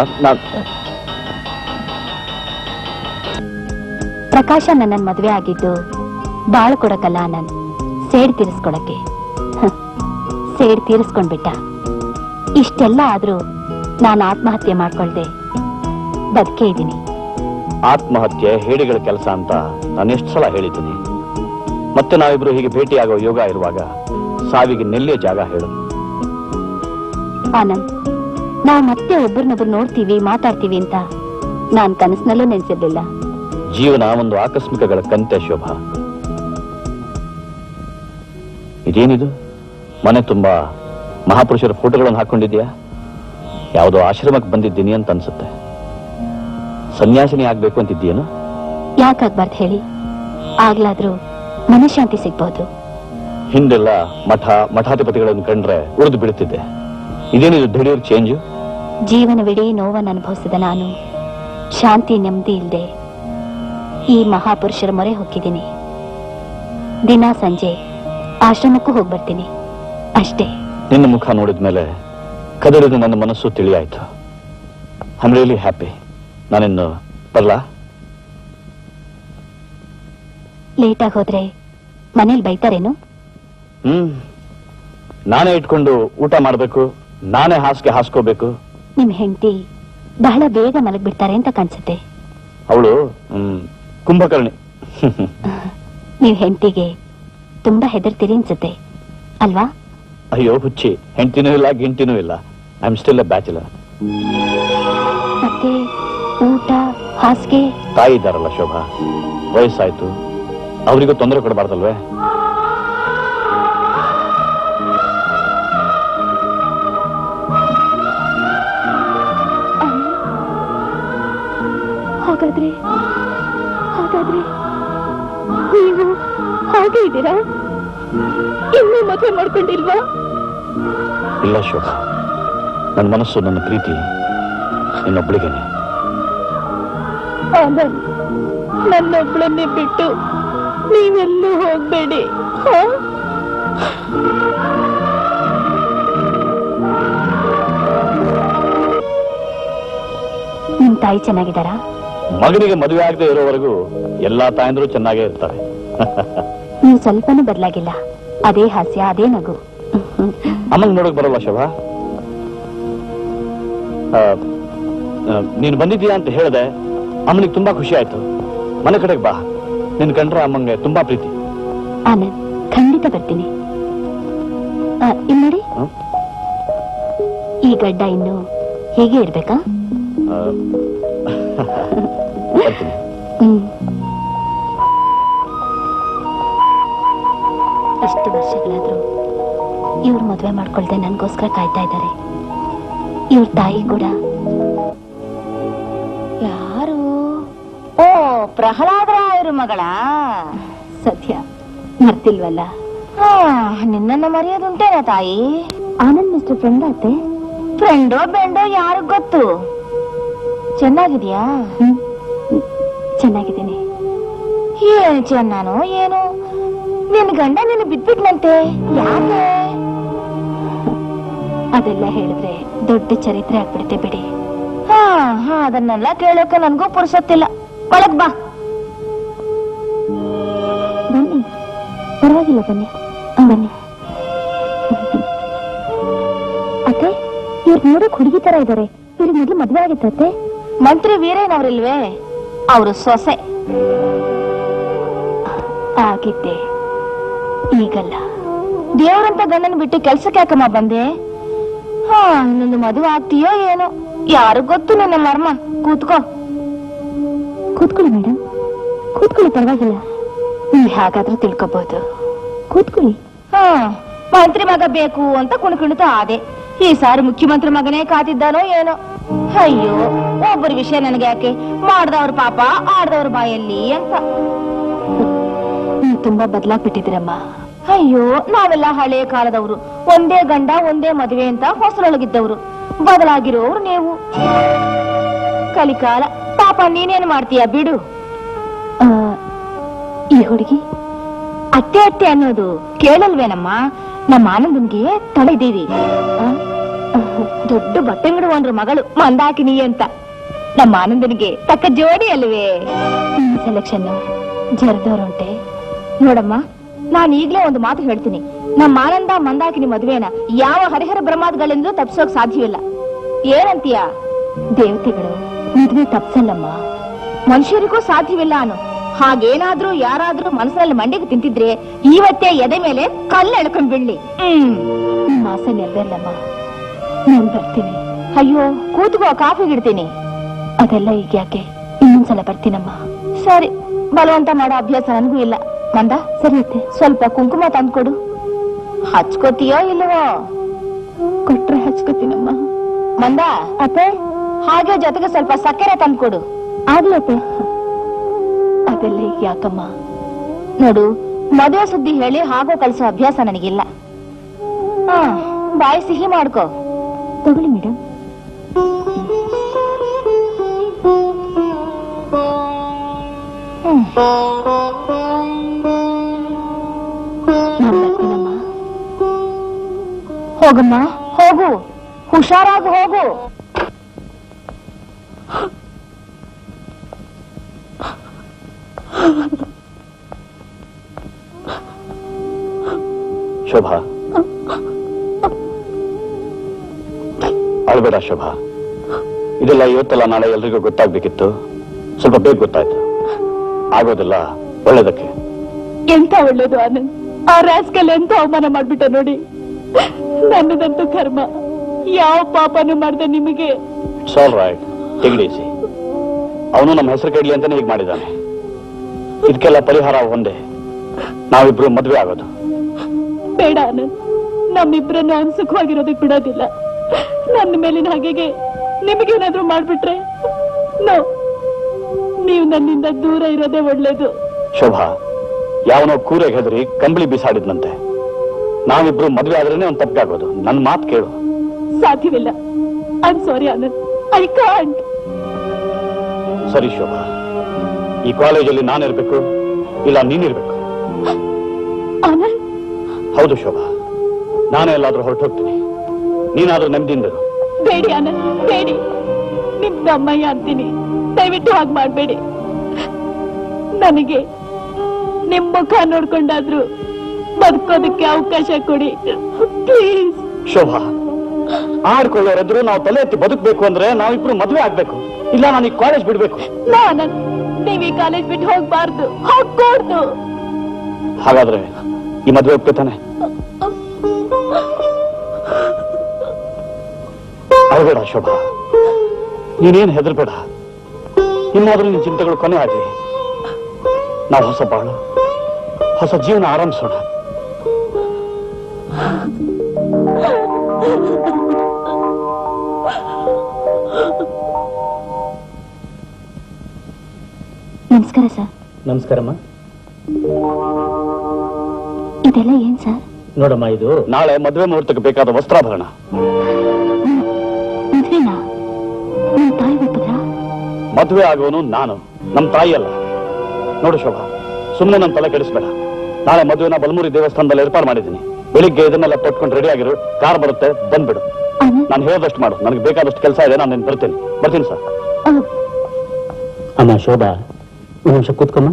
Speaker 1: ಪ್ರಕಾಶ ನನ್ನ ಮದುವೆ ಆಗಿದ್ದು ಬಾಳು ಕೊಡಕಲ್ಲ, ಆನಂದ್ ಸೇಡ್ ತೀರಿಸ್ಕೊಳಕ್ಕೆ. ಸೇಡ್ ತೀರಿಸ್ಕೊಂಡ್ಬಿಟ್ಟ. ಇಷ್ಟೆಲ್ಲ ಆದ್ರೂ ನಾನು ಆತ್ಮಹತ್ಯೆ ಮಾಡ್ಕೊಳ್ದೆ ಬದುಕೇ ಇದ್ದೀನಿ.
Speaker 2: ಆತ್ಮಹತ್ಯೆ ಹೇಡಿಗಳ ಕೆಲಸ ಅಂತ ನಾನು ಎಷ್ಟು ಸಲ ಹೇಳಿದ್ದೀನಿ. ಮತ್ತೆ ನಾವಿಬ್ರು ಹೀಗೆ ಭೇಟಿಯಾಗೋ ಯೋಗ ಇರುವಾಗ ಸಾವಿಗೆ ನೆಲ್ಲಿಯ ಜಾಗ ಹೇಳು.
Speaker 1: ಆನಂದ್, ನಾವು ಮತ್ತೆ ಒಬ್ಬರನ್ನೊಬ್ರು ನೋಡ್ತೀವಿ, ಮಾತಾಡ್ತೀವಿ ಅಂತ ನಾನ್ ಕನಸಿನಲ್ಲೂ ನೆನ್ಸಿರ್ಲಿಲ್ಲ.
Speaker 2: ಜೀವನ ಒಂದು ಆಕಸ್ಮಿಕಗಳ ಕಂತೆ ಶೋಭಾ. ಇದೇನಿದು? ಮನೆ ತುಂಬಾ ಮಹಾಪುರುಷರ ಫೋಟೋಗಳನ್ನು ಹಾಕೊಂಡಿದ್ಯಾ? ಯಾವುದೋ ಆಶ್ರಮಕ್ಕೆ ಬಂದಿದ್ದೀನಿ ಅಂತ ಅನ್ಸುತ್ತೆ. ಸನ್ಯಾಸಿನಿ ಆಗ್ಬೇಕು ಅಂತಿದ್ದೀಯೇನು?
Speaker 1: ಯಾಕಾಗ್ಬಾರ್ದು ಹೇಳಿ? ಆಗ್ಲಾದ್ರೂ ಮನಃಶಾಂತಿ ಸಿಗ್ಬಹುದು.
Speaker 2: ಹಿಂದೆಲ್ಲ ಮಠಾಧಿಪತಿಗಳನ್ನು ಕಂಡ್ರೆ ಉಳಿದು ಬಿಡುತ್ತಿದ್ದೆ. ಇದೇನಿದು ದಿಢೀರ್ ಚೇಂಜು?
Speaker 1: ಜೀವನವಿಡೀ ನೋವನ್ನು ಅನುಭವಿಸಿದ ನಾನು ಶಾಂತಿ ನೆಮ್ಮದಿ ಇಲ್ಲದೆ ಈ ಮಹಾಪುರುಷರ ಮೊರೆ ಹೊಕ್ಕಿದ್ದೀನಿ. ದಿನ ಸಂಜೆ ಆಶ್ರಮಕ್ಕೂ ಹೋಗ್ಬರ್ತೀನಿ ಅಷ್ಟೇ.
Speaker 2: ನಿನ್ನ ಮುಖ ನೋಡಿದ ಮೇಲೆ ಕದಡಿದ ನನ್ನ ಮನಸ್ಸು ತಿಳಿಯಾಯ್ತು. I am really happy. ನಾನಿನ್ನು ಬರ್ಲಾ?
Speaker 1: ಲೇಟಾಗಿ ಹೋದ್ರೆ ಮನೇಲಿ ಬೈತಾರೇನು?
Speaker 2: ನಾನೇ ಇಟ್ಕೊಂಡು ಊಟ ಮಾಡ್ಬೇಕು, ನಾನೇ ಹಾಸಿಗೆ ಹಾಸ್ಕೋಬೇಕು.
Speaker 1: ನಿಮ್ ಹೆಂಡತಿ ಬಹಳ ಬೇಗ ಮಲಗ್ಬಿಡ್ತಾರೆ ಅಂತ ಕಾಣಿಸುತ್ತೆ.
Speaker 2: ಅವಳು ಕುಂಭಕರ್ಣಿ.
Speaker 1: ನೀವ್ ಹೆಂಡತಿಗೆ ತುಂಬಾ ಹೆದರ್ತೀರಿ ಅನ್ಸುತ್ತೆ ಅಲ್ವಾ?
Speaker 2: ಅಯ್ಯೋ ಹುಚ್ಚಿ, ಹೆಂಡತಿನೂ ಇಲ್ಲ ಗಿಂಟಿನೂ ಇಲ್ಲ. I am still a bachelor.
Speaker 1: ಮತ್ತೆ ಊಟ ಹಾಸಿಗೆ?
Speaker 2: ತಾಯಿ ಇದ್ದಾರಲ್ಲ ಶೋಭಾ, ವಯಸ್ಸಾಯ್ತು, ಅವರಿಗೂ ತೊಂದರೆ ಕೊಡಬಾರ್ದಲ್ವೇ?
Speaker 1: ಹಾಗಾದ್ರೆ ನೀವು ಹಾಗೆ ಇದ್ದೀರಾ? ಇನ್ನೂ ಮದುವೆ ಮಾಡ್ಕೊಂಡಿಲ್ವಾ?
Speaker 2: ಇಲ್ಲ ಶೋಭಾ, ನನ್ನ ಮನಸ್ಸು, ನನ್ನ ಪ್ರೀತಿ ಇನ್ನೊಬ್ಳಿಗೇನೆ.
Speaker 1: ನನ್ನೊಬ್ಳನ್ನೇ ಬಿಟ್ಟು ನೀವೆಲ್ಲೂ ಹೋಗ್ಬೇಡಿ. ನಿಮ್ ತಾಯಿ ಚೆನ್ನಾಗಿದ್ದಾರಾ?
Speaker 2: ಮಗನಿಗೆ ಮದುವೆ ಆಗದೆ ಇರೋವರೆಗೂ ಎಲ್ಲಾ ತಾಯಂದ್ರು ಚೆನ್ನಾಗೇ ಇರ್ತಾರೆ.
Speaker 1: ನೀವು ಸ್ವಲ್ಪನೂ ಬದಲಾಗಿಲ್ಲ. ಅದೇ ಹಾಸ್ಯ, ಅದೇ ನಗು.
Speaker 2: ಅಮ್ಮಂಗ್ ನೋಡಕ್ ಬರಲ್ಲ ಶೋಭಾ? ನೀನು ಬಂದಿದ್ದೀಯಾ ಅಂತ ಹೇಳಿದೆ, ಅಮ್ಮನಿಗೆ ತುಂಬಾ ಖುಷಿ ಆಯ್ತು. ಮನೆ ಕಡೆಗೆ ಬಾ, ನಿನ್ ಕಂಡ್ರೆ ಅಮ್ಮಂಗೆ ತುಂಬಾ ಪ್ರೀತಿ.
Speaker 1: ಆನಂದ್, ಖಂಡಿತ ಬರ್ತೀನಿ. ಇಲ್ಲಿ ನೋಡಿ, ಈ ಗಡ್ಡ ಇನ್ನು ಹೇಗೆ ಇರ್ಬೇಕಾ? ಇಷ್ಟು ವರ್ಷಗಳಾದ್ರೂ ಇವ್ರು ಮದುವೆ ಮಾಡ್ಕೊಳ್ದೆ ನನ್ಗೋಸ್ಕರ ಕಾಯ್ತಾ ಇದ್ದಾರೆ. ಇವ್ರ ತಾಯಿ ಕೂಡ. ಯಾರು? ಓ, ಪ್ರಹ್ಲಾದರಾಯರು ಮಗಳ? ಸದ್ಯ ಮರ್ತಿಲ್ವಲ್ಲ. ನಿನ್ನನ್ನು ಮರೆಯೋದುಂಟೇನ ತಾಯಿ? ಆನಂದ್ ಮಿಸ್ಟರ್ ಫ್ರೆಂಡ್ ಆತೆ? ಫ್ರೆಂಡೋ ಬೆಂಡೋ ಯಾರಿಗ್ ಗೊತ್ತು. ಚೆನ್ನಾಗಿದ್ಯಾ? ಚೆನ್ನಾಗಿದ್ದೀನಿ. ಏನ್ ಚೆನ್ನಾನೋ ಏನೋ, ನಿನ್ ಗಂಡ ನಿನ್ನ ಬಿಟ್ಬಿಟ್ನಂತೆ. ಯಾಕೆ? ಅದೆಲ್ಲ ಹೇಳಿದ್ರೆ ದೊಡ್ಡ ಚರಿತ್ರೆ ಆಗ್ಬಿಡುತ್ತೆ ಬಿಡಿ. ಅದನ್ನೆಲ್ಲ ಕೇಳೋಕೆ ನನ್ಗೂ ಪುರ್ಸೊತ್ತಿಲ್ಲ. ಒಳಗ್ ಬಾ. ಬನ್ನಿ, ಪರವಾಗಿಲ್ಲ, ಬನ್ನಿ ಬನ್ನಿ. ಅತ್ತೆ, ಇವ್ರು ನೋಡಕ್ ಹುಡುಗಿ ತರ ಇದಾರೆ. ಇವ್ರಿಗೆ ಮೊದ್ಲು ಮದ್ವೆ ಆಗಿತ್ತತ್ತೆ? ಮಂತ್ರಿ ವೀರೇನವ್ರಿಲ್ವೇ, ಅವರು ಸೊಸೆ. ಆಗಿದ್ದೆ, ಈಗಲ್ಲ. ದೇವರಂತ ಗಂಡನ ಬಿಟ್ಟು ಕೆಲ್ಸಕ್ಕೆ ಯಾಕಮ್ಮ ಬಂದೆ? ನಿಂದು ಮದುವೆ ಆಗ್ತೀಯೋ ಏನೋ, ಯಾರು ಗೊತ್ತು ನನ್ನ ಮರ್ಮ. ಕೂತ್ಕೋ. ಕೂತ್ಕೊಳ್ಳಿ ಮೇಡಮ್, ಕೂತ್ಕೊಳ್ಳಿ, ಪರವಾಗಿಲ್ಲ. ನೀವ್ ಹೇಗಾದ್ರೂ ತಿಳ್ಕೊಬಹುದು. ಕೂತ್ಕೊಳ್ಳಿ. ಮಂತ್ರಿ ಮಗ ಬೇಕು ಅಂತ ಕುಣ್ಕುಣಿತಾ ಆದೆ. ಈ ಸಾರಿ ಮುಖ್ಯಮಂತ್ರಿ ಮಗನೇ ಕಾತಿದ್ದಾನೋ ಏನೋ. ಅಯ್ಯೋ, ಒಬ್ಬರ ವಿಷಯ ನನಗೆ ಯಾಕೆ, ಮಾಡ್ದವ್ರ ಪಾಪ ಆಡ್ದವ್ರ ಬಾಯಲ್ಲಿ ಅಂತ. ನೀವು ತುಂಬಾ ಬದಲಾಗ್ಬಿಟ್ಟಿದ್ದೀರಮ್ಮ. ಅಯ್ಯೋ, ನಾವೆಲ್ಲ ಹಳೆಯ ಕಾಲದವರು, ಒಂದೇ ಗಂಡ ಒಂದೇ ಮದುವೆ ಅಂತ ಹೊಸರೊಳಗಿದ್ದವರು. ಬದಲಾಗಿರೋರು ನೀವು. ಕಲಿಕಾಲ ಪಾಪ, ನೀನೇನು ಮಾಡ್ತೀಯ ಬಿಡು. ಈ ಹುಡುಗಿ ಅತ್ತೆ ಅತ್ತೆ ಅನ್ನೋದು ಕೇಳಲ್ವೇನಮ್ಮ? ನಮ್ಮ ಆನಂದನ್ಗೆ ತಲೆದೀವಿ. ದೊಡ್ಡ ಬಟ್ಟೆ ಅಂಗಡಿ ಮಗಳು ಮಂದಾಕಿನಿ ಅಂತ. ನಮ್ಮ ಆನಂದನಿಗೆ ತಕ್ಕ ಜೋಡಿ ಅಲ್ವೇ? ಸೆಲೆಕ್ಷನ್ ಜರ್ದವ್ರುಂಟೆ ನೋಡಮ್ಮ. ನಾನು ಈಗ್ಲೇ ಒಂದು ಮಾತು ಹೇಳ್ತೀನಿ. ನಮ್ಮ ಆನಂದ ಮಂದಾಕಿನಿ ಮದುವೆನ ಯಾವ ಹರಿಹರ ಬ್ರಹ್ಮಾದ್ಗಳಿಂದಲೂ ತಪ್ಸೋಕ್ ಸಾಧ್ಯವಿಲ್ಲ. ಏನಂತೀಯ? ದೇವತೆಗಳು ಮದುವೆ ತಪ್ಸಲ್ಲಮ್ಮ, ಮನುಷ್ಯರಿಗೂ ಸಾಧ್ಯವಿಲ್ಲ ಅನ್ನು. ಹಾಗೇನಾದ್ರೂ ಯಾರಾದ್ರೂ ಮನಸ್ಸಿನಲ್ಲಿ ಮಂಡಿಗೆ ತಿಂತಿದ್ರೆ ಇವತ್ತೇ ಎದೆ ಮೇಲೆ ಕಲ್ಲು ಎಳ್ಕೊಂಡ್ ಬಿಡ್ಲಿ. ಮಾಸ ನೆರವೇರ್ಲಮ್ಮ, ನಾನು ಬರ್ತೀನಿ. ಅಯ್ಯೋ, ಕೂತ್ಕೋ, ಕಾಫಿ ಗಿಡ್ತೀನಿ. ಅದೆಲ್ಲ ಈಗ ಯಾಕೆ, ಇನ್ನೊಂದ್ಸಲ ಬರ್ತೀನಮ್ಮ. ಸರಿ, ಬಲವಂತ ಮಾಡೋ ಅಭ್ಯಾಸ ನನಗೂ ಇಲ್ಲ. ಮಂದ, ಸರಿ ಅತ್ತೆ, ಸ್ವಲ್ಪ ಕುಂಕುಮ ತಂದ್ಕೊಡು. ಹಚ್ಕೋತೀಯೋ ಇಲ್ವೋ? ಕೊಟ್ರೆ ಹಚ್ಕೋತೀನಮ್ಮ. ಮಂದ ಅತ್ತೆ, ಹಾಗೆ ಜೊತೆಗೆ ಸ್ವಲ್ಪ ಸಕ್ಕರೆ ತಂದ್ಕೊಡು. ಆಗ್ಲತ್ತೆ. ಅದೆಲ್ಲ ಈಗ ಯಾಕಮ್ಮ, ನೋಡು, ಮದುವೆ ಸುದ್ದಿ ಹೇಳಿ ಹಾಗೋ ಕಳಿಸೋ ಅಭ್ಯಾಸ ನನಗಿಲ್ಲ. ಬಾಯಿ ಸಿಹಿ ಮಾಡ್ಕೋ. ತಗೊಳ್ಳಿ ಮೇಡಮ್. ಹೋಗಮ್ಮ, ಹೋಗು, ಹುಷಾರಾಗಿ ಹೋಗು.
Speaker 4: ಶೋಭಾ, ಅಳ್ಬೇಡ ಶೋಭಾ. ಇದೆಲ್ಲ ಇವತ್ತಲ್ಲ ನಾಳೆ ಎಲ್ರಿಗೂ ಗೊತ್ತಾಗ್ಬೇಕಿತ್ತು. ಸ್ವಲ್ಪ ಬೇಗ ಗೊತ್ತಾಯ್ತು. ಆಗೋದಿಲ್ಲ, ಒಳ್ಳೇದಕ್ಕೆ.
Speaker 13: ಎಂತ ಒಳ್ಳೇದು ಆನಂದ್. ಆ ರಾಸ್ಕಲ್ ಎಂತ ಅವಮಾನ ಮಾಡ್ಬಿಟ್ಟ ನೋಡಿ. ನನ್ನದಂತೂ ಕರ್ಮ. ಯಾವ ಪಾಪನು ಮಾಡ್ದೆ ನಿಮಗೆ.
Speaker 4: It's all right, take it easy. ಅವನು ನಮ್ಮ ಹೆಸರು ಕೆಡ್ಲಿ ಅಂತಾನೆ ಹೀಗೆ ಮಾಡಿದ್ದಾನೆ. ಇದಕ್ಕೆಲ್ಲ ಪರಿಹಾರ ಒಂದೇ, ನಾವಿಬ್ರು ಮದ್ವೆ ಆಗೋದು.
Speaker 13: ಬೇಡ ಆನಂದ್, ನಮ್ಮಿಬ್ರನ್ನು ಅವ್ನು ಸುಖವಾಗಿರೋದಕ್ಕೆ ಬಿಡೋದಿಲ್ಲ. ನನ್ನ ಮೇಲಿನ ಹಾಗೆಗೆ ನಿಮಗೇನಾದ್ರೂ ಮಾಡ್ಬಿಟ್ರೆ ನೋ, ನೀವು ನನ್ನಿಂದ ದೂರ ಇರೋದೇ ಒಳ್ಳೇದು.
Speaker 4: ಶೋಭಾ, ಯಾವನೋ ಕೂರೆಗೆ ಹೆದರಿ ಕಂಬಳಿ ಬಿಸಾಡಿದ್ನಂತೆ. ನಾವಿಬ್ರು ಮದ್ವೆ ಆದ್ರೇನೆ ಒಂದು ತಪ್ಪಾಗೋದು. ನನ್ನ ಮಾತು ಕೇಳು.
Speaker 13: ಸಾಧ್ಯವಿಲ್ಲ. I am sorry Anand, I can't.
Speaker 4: ಸರಿ ಶೋಭಾ, ಈ ಕಾಲೇಜಲ್ಲಿ ನಾನಿರ್ಬೇಕು ಇಲ್ಲ ನೀನಿರ್ಬೇಕು?
Speaker 13: ಆನಂದ್.
Speaker 4: ಹೌದು ಶೋಭಾ, ನಾನೇ ಎಲ್ಲಾದ್ರೂ ಹೊರಟೋಗ್ತೀನಿ, ನೀನಾದ್ರೂ ನೆಮ್ಮದಿಯಿಂದರು.
Speaker 13: ಬೇಡಿ ಆನಂದ್, ಬೇಡಿ. ನಿಮ್ ತಮ್ಮಯ್ಯ ಅಂತೀನಿ, ದಯವಿಟ್ಟು ಹಾಗೆ ಮಾಡ್ಬೇಡಿ. ನನಗೆ ನಿಮ್ ಮುಖ ನೋಡ್ಕೊಂಡಾದ್ರೂ ಬದುಕೋದಕ್ಕೆ ಅವಕಾಶ ಕೊಡಿ ಪ್ಲೀಸ್.
Speaker 4: ಶೋಭಾ, ಆಡ್ಕೊಳ್ಳೋರೆದ್ರು ನಾವು ತಲೆ ಎತ್ತಿ ಬದುಕಬೇಕು ಅಂದ್ರೆ ನಾವಿಬ್ರು ಮದ್ವೆ ಆಗ್ಬೇಕು, ಇಲ್ಲ ನಾನು ಈ ಕಾಲೇಜ್ ಬಿಡ್ಬೇಕು.
Speaker 13: ಆನಂದ್, ನೀವ್ ಈ ಕಾಲೇಜ್ ಬಿಟ್ಟು ಹೋಗ್ಬಾರ್ದು, ಹೋಗ್ಬಾರ್ದು.
Speaker 4: ಹಾಗಾದ್ರೆ ಈ ಮದ್ವೆ ಒಪ್ಕೋತಾನೆ? ಅಳ್ಬೇಡ ಶೋಭಾ, ನೀನೇನ್ ಹೆದರ್ಬೇಡ. ಇನ್ನಾದ್ರೂ ನಿನ್ ಚಿಂತೆಗಳು ಕೊನೆ ಆಗ್ಲಿ. ನಾವು ಹೊಸ ಬಾಳು, ಹೊಸ ಜೀವನ ಆರಂಭಿಸೋಣ.
Speaker 1: ನಮಸ್ಕಾರ ಸರ್.
Speaker 8: ನಮಸ್ಕಾರಮ್ಮ.
Speaker 1: ಇದೆಲ್ಲ ಏನ್ ಸರ್?
Speaker 8: ನೋಡಮ್ಮ, ಇದು
Speaker 4: ನಾಳೆ ಮದುವೆ ಮುಹೂರ್ತಕ್ಕೆ ಬೇಕಾದ ವಸ್ತ್ರಾಭರಣ.
Speaker 1: ಮದ್ವೆನಾ? ನಿಮ್ ತಾಯಿ ಒಪ್ಪಿದ್ರ?
Speaker 4: ಮದುವೆ ಆಗೋನು ನಾನು, ನಮ್ ತಾಯಿ ಅಲ್ಲ. ನೋಡು ಶೋಭಾ, ಸುಮ್ಮನೆ ನನ್ನ ತಲೆ ಕೆಡಿಸ್ಬೇಡ. ನಾಳೆ ಮದುವೆನ ಬಲಮೂರಿ ದೇವಸ್ಥಾನದಲ್ಲಿ ಏರ್ಪಾಡು ಮಾಡಿದ್ದೀನಿ. ಬೆಳಿಗ್ಗೆ ಇದನ್ನೆಲ್ಲ ಪಟ್ಕೊಂಡು ರೆಡಿ ಆಗಿರು, ಕಾರ್ ಬರುತ್ತೆ, ಬಂದ್ಬಿಡು. ನಾನು ಹೇಳದಷ್ಟು ಮಾಡು, ನನಗೆ ಬೇಕಾದಷ್ಟು ಕೆಲಸ ಇದೆ, ನಾನು ಬರ್ತೀನಿ ಸರ್.
Speaker 8: ಅಮ್ಮ ಶೋಭಾ, ಒಂದು ನಿಮಿಷ ಕೂತ್ಕೊಮ್ಮ.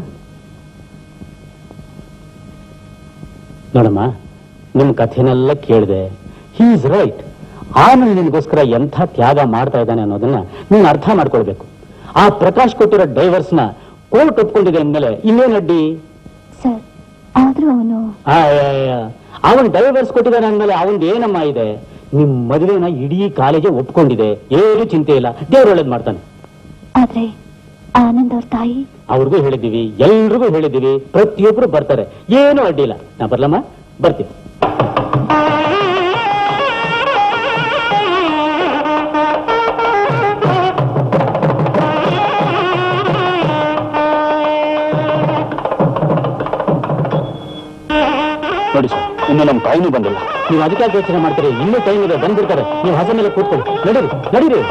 Speaker 8: ನೋಡಮ್ಮ, ನಿಮ್ ಕಥೆನೆಲ್ಲ ಕೇಳಿದೆ. He is right. ಆನಂದ್ ನಿನ್ಗೋಸ್ಕರ ಎಂಥ ತ್ಯಾಗ ಮಾಡ್ತಾ ಇದ್ದಾನೆ ಅನ್ನೋದನ್ನ ನೀನು ಅರ್ಥ ಮಾಡ್ಕೊಳ್ಬೇಕು. ಆ ಪ್ರಕಾಶ್ ಕೊಟ್ಟಿರೋ ಡೈವರ್ಸ್ನ ಕೋರ್ಟ್ ಒಪ್ಕೊಂಡಿದೆ ಅಂದ್ಮೇಲೆ ಇನ್ನೇನ್ ಅಡ್ಡಿ?
Speaker 1: ಸರ್, ಆದ್ರೂ
Speaker 8: ಅವನು ಡೈವರ್ಸ್ ಕೊಟ್ಟಿದ್ದಾನೆ ಅಂದ್ಮೇಲೆ ಅವನ್ದು ಏನಮ್ಮ ಇದೆ? ನಿಮ್ ಮದುವೆನ ಇಡೀ ಕಾಲೇಜೇ ಒಪ್ಕೊಂಡಿದೆ, ಏನು ಚಿಂತೆ ಇಲ್ಲ, ದೇವ್ರ ಒಳ್ಳೇದ್ ಮಾಡ್ತಾನೆ.
Speaker 1: ಆದ್ರೆ ಆನಂದ್ ಅವ್ರ ತಾಯಿ?
Speaker 8: ಅವ್ರಿಗೂ ಹೇಳಿದ್ದೀವಿ, ಎಲ್ರಿಗೂ ಹೇಳಿದ್ದೀವಿ, ಪ್ರತಿಯೊಬ್ರು ಬರ್ತಾರೆ, ಏನೂ ಅಡ್ಡಿಲ್ಲ. ನಾ ಬರ್ಲಮ್ಮ, ಬರ್ತೀವಿ.
Speaker 4: ನೋಡಿ ಸರ್, ಇನ್ನು ನಮ್ಮ ತಾಯಿನೂ ಬಂದಿಲ್ಲ.
Speaker 8: ನೀವು ಅದಕ್ಕೆ ಯೋಚನೆ ಮಾಡ್ತೀರಿ? ಇನ್ನೂ ಟೈಮ್ ಇದೆ, ಬಂದಿರ್ತಾರೆ. ನೀವು ಹಸ ಮೇಲೆ ಕೂತ್ಕೊಳ್ಳಿ. ನಡೀರಿ ನಡೀರಿ.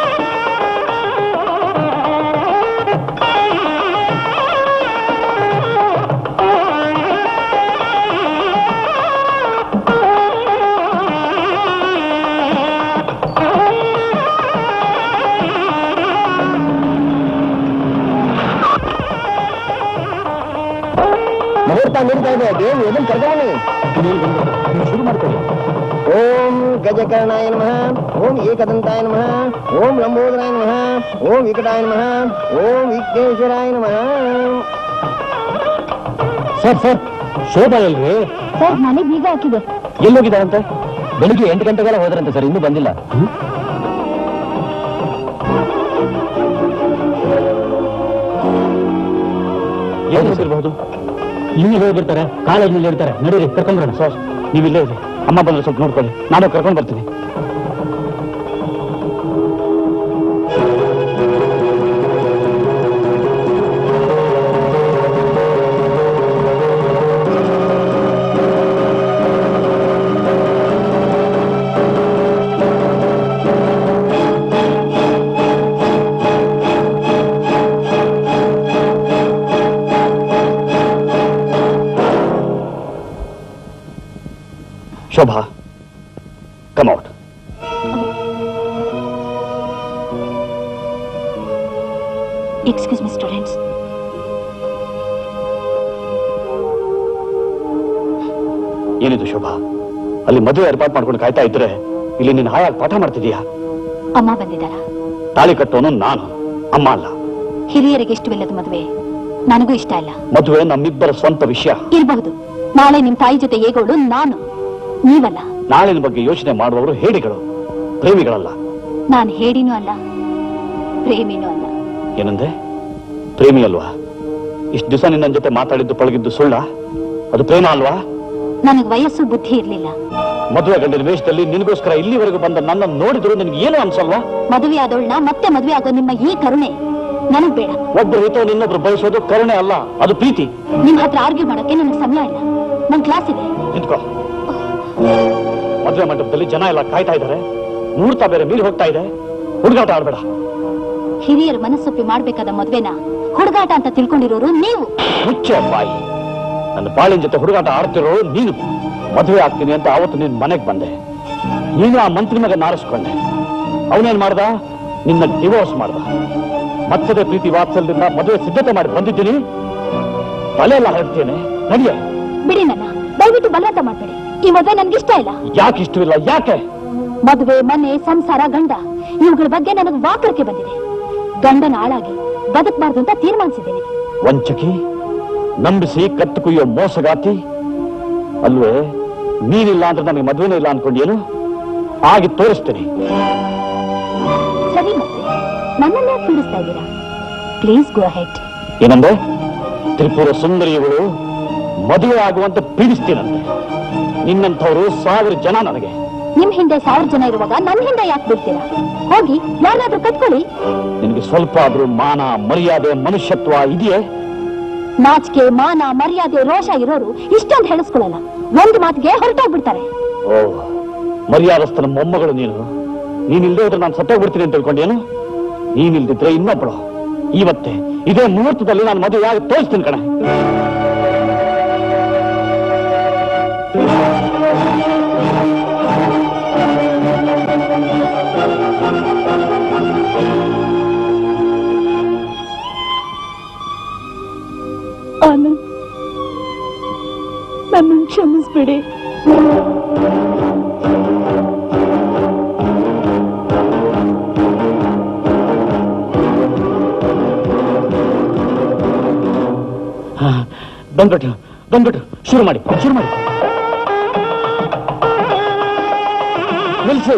Speaker 10: ಮುಹೂರ್ತ ನಡೀತಾ ಇದೆ, ದೇವ್ ಎದನ್ನು ಕರ್ಕೊಳ್ಳಿ.
Speaker 8: ಶುರು ಮಾಡ್ಕೊಳ್ಳಿ.
Speaker 10: ಓಂ ಗಜಕರ್ಣಾಯ ನಮಃ, ಓಂ ಏಕದಂತಾಯ ನಮಃ, ಓಂ ಲಂಬೋದರಾಯ ನಮಃ, ಓಂ ವಿಕಟಾಯ ನಮಃ, ಓಂ ವಿಘ್ನೇಶ್ವರಾಯ ನಮಃ.
Speaker 8: ಸರ್ ಸರ್, ಶೋಭಾ ಎಲ್ರಿ?
Speaker 1: ಸರ್, ನನಗೆ ಬೀಗ ಹಾಕಿದೆ.
Speaker 8: ಎಲ್ಲೋಗಿದ್ದಾರಂತೆ? ಬೆಳಿಗ್ಗೆ 8 ಗಂಟೆಗೆಲ್ಲ ಹೋದ್ರಂತೆ ಸರ್, ಇನ್ನೂ ಬಂದಿಲ್ಲ. ಏನಿರ್ಬಹುದು? ಇಲ್ಲಿ ಹೋಗ್ಬಿಡ್ತಾರೆ, ಕಾಲೇಜ್ನಲ್ಲಿ ಇರ್ತಾರೆ. ನಡೀರಿ, ಕರ್ಕೊಂಡ್ಬರೋಣ. ಸರ್, ನೀವು ಇಲ್ಲೇ ಇರಿ, ಅಮ್ಮ ಬಂದ್ರೆ ಸ್ವಲ್ಪ ನೋಡ್ಕೊಳ್ಳಿ, ನಾನು ಕರ್ಕೊಂಡು ಬರ್ತೀನಿ.
Speaker 2: Shobha, come out.
Speaker 1: Excuse me students.
Speaker 2: ಏನಿದು ಶೋಭಾ? ಅಲ್ಲಿ ಮದುವೆ ಏರ್ಪಾಟ್ ಮಾಡ್ಕೊಂಡು ಕಾಯ್ತಾ ಇದ್ರೆ ಇಲ್ಲಿ ನೀನು ಹಾಯಾಗಿ ಪಾಠ ಮಾಡ್ತಿದೀಯಾ?
Speaker 1: ಅಮ್ಮ ಬಂದಿದ್ದಾರಾ?
Speaker 2: ತಾಳಿ ಕಟ್ಟೋನು ನಾನು, ಅಮ್ಮ ಅಲ್ಲ.
Speaker 1: ಹಿರಿಯರಿಗೆ ಇಷ್ಟವಿಲ್ಲದ ಮದುವೆ ನನಗೂ ಇಷ್ಟ ಇಲ್ಲ.
Speaker 2: ಮದುವೆ ನಮ್ಮಿಬ್ಬರ ಸ್ವಂತ ವಿಷಯ
Speaker 1: ಇರಬಹುದು. ನಾಳೆ ನಿಮ್ ತಾಯಿ ಜೊತೆ ಹೇಗೋಳು ನಾನು, ನೀವಲ್ಲ.
Speaker 2: ನಾಳಿನ ಬಗ್ಗೆ ಯೋಚನೆ ಮಾಡುವವರು ಹೇಡಿಗಳು, ಪ್ರೇಮಿಗಳಲ್ಲ.
Speaker 1: ನಾನು ಹೇಡಿನೂ ಅಲ್ಲ, ಪ್ರೇಮಿನೂ ಅಲ್ಲ.
Speaker 2: ಏನಂದೆ? ಪ್ರೇಮಿ ಅಲ್ವಾ? ಇಷ್ಟು ದಿವಸ ನಿನ್ನ ಜೊತೆ ಮಾತಾಡಿದ್ದು ಪಳಗಿದ್ದು ಸುಳ್ಳ? ಅದು ಪ್ರೇಮ ಅಲ್ವಾ?
Speaker 1: ನನಗೆ ವಯಸ್ಸು ಬುದ್ಧಿ ಇರ್ಲಿಲ್ಲ.
Speaker 2: ಮದುವೆ ಗಂಡಿನ ವೇಷದಲ್ಲಿ ನಿನಗೋಸ್ಕರ ಇಲ್ಲಿವರೆಗೂ ಬಂದ ನನ್ನ ನೋಡಿದ್ರು ನಿನ್ಗೆ ಏನು ಅನ್ಸಲ್ವಾ?
Speaker 1: ಮದುವೆ ಆದವಳನ್ನ ಮತ್ತೆ ಮದುವೆ ಆಗೋ ನಿಮ್ಮ ಈ ಕರುಣೆ ನನಗ್ ಬೇಡ.
Speaker 2: ಒಬ್ಬರು ಹಿತವನ್ನು ಇನ್ನೊಬ್ರು ಬಯಸೋದು ಕರುಣೆ ಅಲ್ಲ, ಅದು ಪ್ರೀತಿ.
Speaker 1: ನಿಮ್ ಹತ್ರ ಆರ್ಗ್ಯೂ ಮಾಡಕ್ಕೆ ನನಗೆ ಸಮಯ ಇಲ್ಲ. ನನ್ ಕ್ಲಾಸ್ ಇದೆ.
Speaker 2: ನಿಂತ್ಕೋ. ಮದುವೆ ಮಂಟಪದಲ್ಲಿ ಜನ ಎಲ್ಲ ಕಾಯ್ತಾ ಇದ್ದಾರೆ, ಮುಹೂರ್ತ ಬೇರೆ ಮೀರಿ ಹೋಗ್ತಾ ಇದೆ. ಹುಡುಗಾಟ ಆಡ್ಬೇಡ.
Speaker 1: ಹಿರಿಯರು ಮನಸ್ಸೊಪ್ಪಿ ಮಾಡ್ಬೇಕಾದ ಮದ್ವೆನ ಹುಡುಗಾಟ ಅಂತ ತಿಳ್ಕೊಂಡಿರೋರು ನೀವು.
Speaker 2: ಮುಚ್ಚೆ ಬಾಯಿ. ನನ್ನ ಬಾಳಿನ ಜೊತೆ ಹುಡುಗಾಟ ಆಡ್ತಿರೋ ನೀನು. ಮದುವೆ ಆಗ್ತೀನಿ ಅಂತ ಅವತ್ತು ನಿನ್ ಮನೆಗೆ ಬಂದೆ. ನೀನು ಆ ಮಂತ್ರಿ ಮಗ ನಾರಿಸ್ಕೊಂಡೆ. ಅವನೇನ್ ಮಾಡ್ದ? ನಿನ್ನ ಡಿವೋರ್ಸ್ ಮಾಡ್ದ. ಮತ್ತದೇ ಪ್ರೀತಿ ವಾತ್ಸಲ್ಯದಿಂದ ಮದುವೆ ಸಿದ್ಧತೆ ಮಾಡಿ ಬಂದಿದ್ದೀನಿ. ತಲೆ ಎಲ್ಲ ಹರಡ್ತೇನೆ. ನಡಿಯ.
Speaker 1: ಬಿಡಿ ನನ್ನ, ದಯವಿಟ್ಟು ಬಲವಂತ ಮಾಡ್ಬೇಡಿ. ಈ ಮದುವೆ ನನ್ಗೆ ಇಷ್ಟ ಇಲ್ಲ.
Speaker 2: ಯಾಕೆ ಇಷ್ಟವಿಲ್ಲ? ಯಾಕೆ?
Speaker 1: ಮದುವೆ, ಮನೆ, ಸಂಸಾರ, ಗಂಡ ಇವುಗಳ ಬಗ್ಗೆ ನನಗೆ ವಾಕರಿಕೆ ಬಂದಿದೆ. ಗಂಡನ ಆಳಾಗಿ ಬದುಕಬಾರ್ದು ಅಂತ ತೀರ್ಮಾನಿಸಿದ್ದೇನೆ.
Speaker 2: ವಂಚಕಿ, ನಂಬಿಸಿ ಕತ್ತು ಕುಯ್ಯೋ ಮೋಸಗಾತಿ ಅಲ್ವೇ? ನೀನಿಲ್ಲ ಅಂದ್ರೆ ನನಗೆ ಮದುವೆನೇ ಇಲ್ಲ ಅನ್ಕೊಂಡೇನು? ಆಗಿ ತೋರಿಸ್ತೇನೆ.
Speaker 1: ಸರಿ, ಮತ್ತೆ ನನ್ನನ್ನ ಯಾಕೆ ಪೀಡಿಸ್ತಾ ಇದ್ದೀರಾ? Please go ahead.
Speaker 2: ಏನಂದ್ರೆ? ತ್ರಿಪುರ ಸುಂದರಿಯಗಳು ಮದುವೆ ಆಗುವಂತ ಪೀಡಿಸ್ತೀನಂತೆ. ನಿನ್ನಂಥವ್ರು 1000 ಜನ ನನಗೆ.
Speaker 1: ನಿಮ್ ಹಿಂದೆ 1000 ಜನ ಇರುವಾಗ ನನ್ನ ಹಿಂದೆ ಯಾಕೆ ಬಿಡ್ತೀರಾ? ಹೋಗಿ ಯಾರಾದ್ರೂ ಕಟ್ಕೊಳ್ಳಿ.
Speaker 2: ನಿನಗೆ ಸ್ವಲ್ಪ ಆದ್ರೂ ಮಾನ, ಮರ್ಯಾದೆ, ಮನುಷ್ಯತ್ವ ಇದೆಯೇ?
Speaker 1: ನಾಚಿಕೆ, ಮಾನ, ಮರ್ಯಾದೆ, ರೋಷ ಇರೋರು ಇಷ್ಟೊಂದು ಹೇಳಿಸ್ಕೊಳ್ಳಲ್ಲ. ಒಂದು ಮಾತಿಗೆ ಹೊರಟೋಗ್ಬಿಡ್ತಾರೆ.
Speaker 2: ಓ, ಮರ್ಯಾದಸ್ಥನ ಮೊಮ್ಮಗಳು ನೀನು. ನೀನಿಲ್ದೇ ಹೋದ್ರೆ ನಾನು ಸತ್ತೋಗ್ಬಿಡ್ತೀನಿ ಅಂತ ತಿಳ್ಕೊಂಡೇನು? ನೀನಿಲ್ದಿದ್ರೆ ಇನ್ನೊಬ್ಬಳು. ಇವತ್ತೇ ಇದೇ ಮುಹೂರ್ತದಲ್ಲಿ ನಾನು ಮದುವೆ ಆಗಿ ತೋರಿಸ್ತೀನಿ ಕಣೆ.
Speaker 13: ಆನಂದ್, ನನ್ನನ್ನು ಕ್ಷಮಿಸ್ಬಿಡಿ.
Speaker 2: ಬಂದ್ಬಿಟ್ಟು ಶುರು ಮಾಡಿ. ನಿಲ್ಸಿ.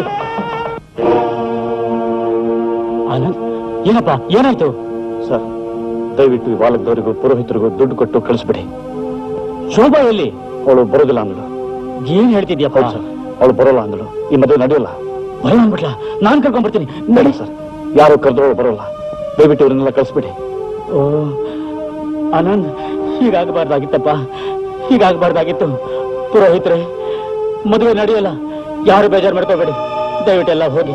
Speaker 2: ಆನಂದ್, ಏನಪ್ಪ ಏನಾಯ್ತು? ಸರ್, ದಯವಿಟ್ಟು ಈ ಬಾಲಕದವರಿಗೂ ಪುರೋಹಿತರಿಗೂ ದುಡ್ಡು ಕೊಟ್ಟು ಕಳಿಸ್ಬಿಡಿ. ಶೋಭಾ ಎಲ್ಲಿ? ಅವಳು ಬರೋದಿಲ್ಲ ಅಂದಳು. ಏನ್ ಹೇಳ್ತಿದ್ಯಪ್ಪ? ಅವಳು ಬರೋಲ್ಲ ಅಂದಳು. ಈ ಮದುವೆ ನಡೆಯೋಲ್ಲ. ಬರೋಲ್ಲ ಅಂದ್ಬಿಟ್ಲ? ನಾನ್ ಕರ್ಕೊಂಡ್ ಬರ್ತೀನಿ. ನಡಿ ಸರ್. ಯಾರು ಕರೆದ್ರು ಬರೋಲ್ಲ. ದಯವಿಟ್ಟು ಇವ್ರನ್ನೆಲ್ಲ ಕಳಿಸ್ಬಿಡಿ. ಓ ಆನಂದ್, ಹೀಗಾಗಬಾರ್ದಾಗಿತ್ತಪ್ಪ, ಹೀಗಾಗಬಾರ್ದಾಗಿತ್ತು. ಪುರೋಹಿತರೆ, ಮದುವೆ ನಡೆಯಲ್ಲ. ಯಾರು ಬೇಜಾರು ಮಾಡ್ಕೋಬೇಡಿ. ದಯವಿಟ್ಟೆಲ್ಲ ಹೋಗಿ.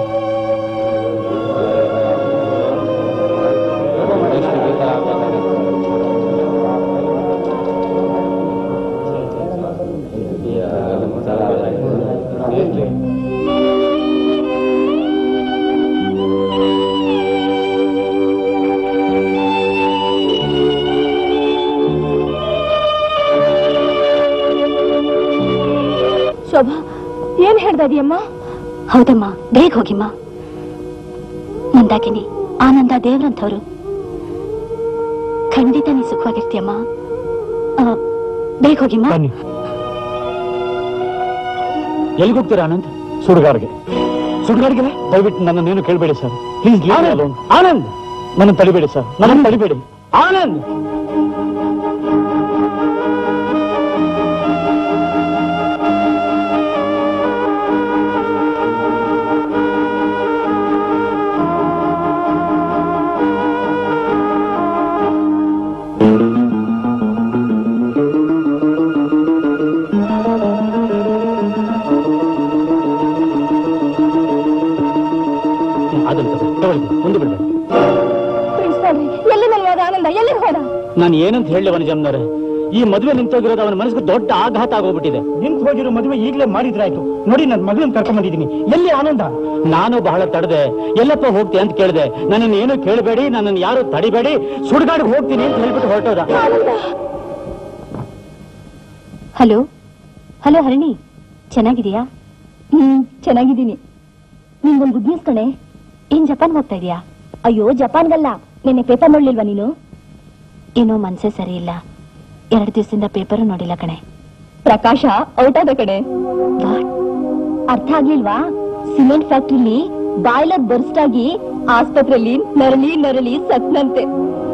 Speaker 1: ಶೋಭಾ, ಏನ್ ಹೇಳ್ತಾ ಇದೀಯಮ್ಮ? ಹೌದಮ್ಮ, ಬೇಗ ಹೋಗಿಮ್ಮ. ಮಂದಾಕಿನಿ, ಆನಂದ ದೇವ್ರಂಥವ್ರು. ಖಂಡಿತ ನೀ ಸುಖವಾಗಿರ್ತೀಯಮ್ಮ. ಬೇಗ ಹೋಗಿಮ್ಮ.
Speaker 2: ಎಲ್ಲಿಗೆ ಹೋಗ್ತೀರಾ ಆನಂದ್? ಸುಡುಗಾಡಿಗೆ. ಸುಡುಗಾಡಿಗೆ? ದಯವಿಟ್ಟು ನನ್ನ ನೀನು ಕೇಳಬೇಡಿ ಸರ್. ಪ್ಲೀಸ್ ಆನಂದ್, ನನ್ನ ತಡಿಬೇಡಿ ಸರ್, ನನ್ನ ತಡಿಬೇಡಿ. ಆನಂದ್, ನಾನು ಏನಂತ ಹೇಳಿ ವನಜಮ್ಮನವ್ರೆ?
Speaker 6: ಈ ಮದುವೆ ನಿಂತೋಗಿರೋದು ಅವನ ಮನಸ್ಸಿಗೆ ದೊಡ್ಡ ಆಘಾತ ಆಗೋಗ್ಬಿಟ್ಟಿದೆ.
Speaker 14: ನಿಂತು ಹೋಗಿರೋ ಮದುವೆ ಈಗಲೇ ಮಾಡಿದ್ರಾಯ್ತು. ನೋಡಿ ನನ್ನ ಮಗಳನ್ನ ಕರ್ಕೊಂಡ್ ಬಂದಿದ್ದೀನಿ. ಎಲ್ಲಿ ಆನಂದ?
Speaker 6: ನಾನು ಬಹಳ ತಡದೆ. ಎಲ್ಲಪ್ಪ ಹೋಗ್ತೀನಿ ಅಂತ ಕೇಳಿದೆ. ನನ್ನನ್ನು ಏನು ಕೇಳಬೇಡಿ, ನನ್ನನ್ನು ಯಾರು ತಡಿಬೇಡಿ, ಸುಡ್ಗಾಡಿಗೆ ಹೋಗ್ತೀನಿ ಅಂತ ಹೇಳ್ಬಿಟ್ಟು ಹೊರಟೋದ.
Speaker 1: Hello hello Harani, ಚೆನ್ನಾಗಿದೀಯಾ? ಚೆನ್ನಾಗಿದ್ದೀನಿ. ನಿಂಗೊಂದು ಗುಡ್ ನ್ಯೂಸ್ ಕಣೆ. ಏನ್ ಜಪಾನ್ ಹೋಗ್ತಾ ಇದೀಯಾ? ಅಯ್ಯೋ ಜಪಾನ್ಗಲ್ಲ, ನಿನ್ನೆ ಪೇಪರ್ ನೋಡ್ಲಿಲ್ವಾ ನೀನು? ಏನೋ ಮನ್ಸೇ ಸರಿ ಇಲ್ಲ. 2 ದಿವಸದಿಂದ ಪೇಪರು ನೋಡಿಲ್ಲ ಕಣೆ. ಪ್ರಕಾಶ ಔಟ್ ಆದ ಕಣೆ. ಅರ್ಥ ಆಗ್ಲಿಲ್ವಾ? ಸಿಮೆಂಟ್ ಫ್ಯಾಕ್ಟ್ರಿಲಿ ಬಾಯ್ಲರ್ ಬರ್ಸ್ಟ್ ಆಗಿ ಆಸ್ಪತ್ರೆಯಲ್ಲಿ ನರಳಿ ನರಳಿ ಸತ್ನಂತೆ.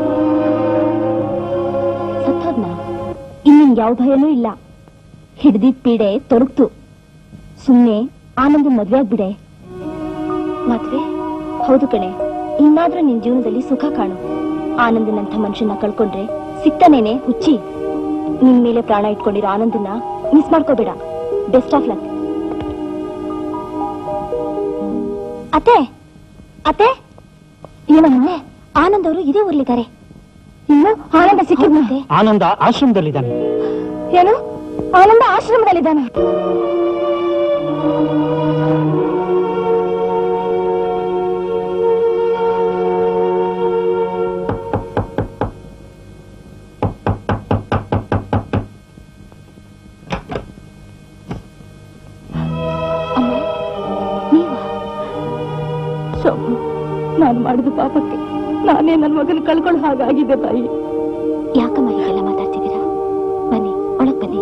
Speaker 1: ಸತ್ತೋದ್ನ? ಇನ್ನಿಂಗ್ ಯಾವ ಭಯನೂ ಇಲ್ಲ. ಹಿಡ್ದಿದ್ ಪೀಡೆ ತೊಡಗ್ತು. ಸುಮ್ನೆ ಆನಂದ್ ಮದ್ವೆ ಆಗ್ಬಿಡೆ. ಮದ್ವೆ? ಹೌದು ಕಣೆ. ಇನ್ನಾದ್ರೂ ನಿನ್ ಜೀವನದಲ್ಲಿ ಸುಖ ಕಾಣು. ಆನಂದನಂಥ ಮನುಷ್ಯನ ಕಳ್ಕೊಂಡ್ರೆ ಸಿಕ್ತಾನೇನೆ ಹುಚ್ಚಿ. ನಿನ್ ಮೇಲೆ ಪ್ರಾಣ ಇಟ್ಕೊಂಡಿರೋ ಆನಂದನ್ನ ಮಿಸ್ ಮಾಡ್ಕೋಬೇಡ. Best of luck. ಅತ್ತೆ ಅತ್ತೆ, ಏನಮ್ಮೆ? ಆನಂದ್ ಅವರು ಇದೇ ಊರ್ಲಿದ್ದಾರೆ. ಇನ್ನು ಆನಂದ ಸಿಕ್ಕಿದ್ನಂತೆ.
Speaker 14: ಆನಂದ ಆಶ್ರಮದಲ್ಲಿದ್ದಾನೆ.
Speaker 1: ಏನು? ಆನಂದ ಆಶ್ರಮದಲ್ಲಿದ್ದಾನೆ?
Speaker 13: ನಾನು ಮಾಡಿದ ಪಾಪಕ್ಕೆ ನಾನೇ ನನ್ನ ಮಗನ ಕಳ್ಕೊಳ್ಳೋ ಹಾಗಾಗಿದೆ ತಾಯಿ.
Speaker 1: ಯಾಕಮ್ಮ ಹೀಗೆಲ್ಲ ಮಾತಾಡ್ತಿದ್ದೀರಾ? ಬನ್ನಿ, ಒಳಗ್ ಬನ್ನಿ.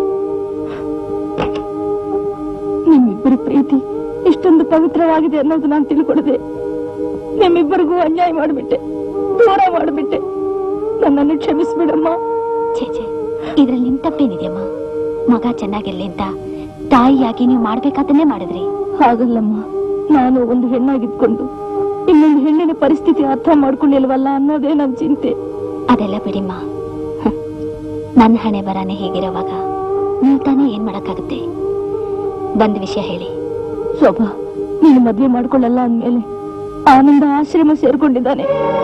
Speaker 13: ನಿಮ್ಮಿಬ್ಬರ ಪ್ರೀತಿ ಇಷ್ಟೊಂದು ಪವಿತ್ರವಾಗಿದೆ ಅನ್ನೋದು ನಾನು ತಿಳ್ಕೊಡದೆ ನಿಮ್ಮಿಬ್ಬರಿಗೂ ಅನ್ಯಾಯ ಮಾಡಿಬಿಟ್ಟೆ, ದೂರ ಮಾಡಿಬಿಟ್ಟೆ. ನನ್ನನ್ನು ಕ್ಷಮಿಸ್ಬಿಡಮ್ಮ.
Speaker 1: ಛೇ ಛೇ, ಇದ್ರಲ್ಲಿ ನಿಮ್ ತಪ್ಪೇನಿದೆಯಮ್ಮ? ಮಗ ಚೆನ್ನಾಗಿರ್ಲಿ ಅಂತ ತಾಯಿಯಾಗಿ ನೀವು ಮಾಡ್ಬೇಕಾದನ್ನೇ ಮಾಡಿದ್ರಿ.
Speaker 13: ಹಾಗಲ್ಲಮ್ಮ, ನಾನು ಒಂದು ಹೆಣ್ಣಾಗಿದ್ಕೊಂಡು ಇನ್ನೊಂದು ಹೆಣ್ಣಿನ ಪರಿಸ್ಥಿತಿ ಅರ್ಥ ಮಾಡ್ಕೊಂಡಿಲ್ವಲ್ಲ ಅನ್ನೋದೇ ನನ್ ಚಿಂತೆ.
Speaker 1: ಅದೆಲ್ಲ ಬಿಡಿಮ್ಮ. ನನ್ನ ಹಣೆ ಬರಾನೆ ಹೇಗಿರೋವಾಗ ನೀವು ತಾನೇ ಏನ್ ಮಾಡಕ್ಕಾಗುತ್ತೆ? ಬಂದ ವಿಷಯ ಹೇಳಿ.
Speaker 13: ಶೋಭಾ, ನೀನು ಮದ್ವೆ ಮಾಡ್ಕೊಳ್ಳಲ್ಲ ಅಂದ್ಮೇಲೆ ಆನಂದ ಆಶ್ರಮ ಸೇರ್ಕೊಂಡಿದ್ದಾನೆ.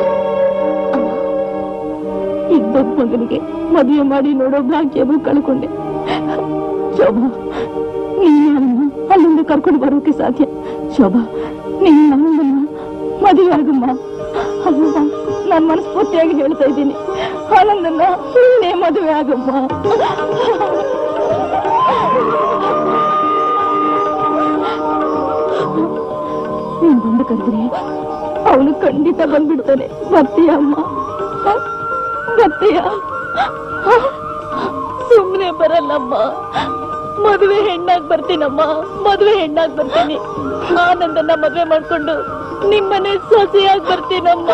Speaker 13: ಇದ್ದೊಬ್ಬ ಮಗನಿಗೆ ಮದುವೆ ಮಾಡಿ ನೋಡೋ ಭಾಗ್ಯವೂ ಕಳ್ಕೊಂಡೆ. ಶೋಭಾ, ನೀನು ಅಲ್ಲಿಂದ ಕರ್ಕೊಂಡು ಬರೋಕೆ ಸಾಧ್ಯ? ಶೋಭಾ, ನೀನು ಆನಂದನ್ನ ಮದುವೆ ಆಗಮ್ಮ. ಅಲ್ಲ, ನಾನು ಮನಸ್ಫೂರ್ತಿಯಾಗಿ ಹೇಳ್ತಾ ಇದ್ದೀನಿ, ಆನಂದನ್ನ ನೀನೇ ಮದುವೆ ಆಗಮ್ಮ. ನೀನ್ ಬಂದು ಕರೆದ್ರೆ ಅವನು ಖಂಡಿತ ಬಂದ್ಬಿಡ್ತಾನೆ. ಬರ್ತೀಯ ಅಮ್ಮ? ಬರ್ತೀಯ? ಸುಮ್ಮನೆ ಬರಲ್ಲಮ್ಮ. ಮದುವೆ ಹೆಣ್ಣಾಗ್ ಬರ್ತೀನಮ್ಮ, ಮದುವೆ ಹೆಣ್ಣಾಗ್ ಬರ್ತೀನಿ. ಆನಂದನ್ನ ಮದುವೆ ಮಾಡ್ಕೊಂಡು ನಿಮ್ಮನೆ ಸೊಸೆಯಾಗಿ ಬರ್ತೀನಮ್ಮ.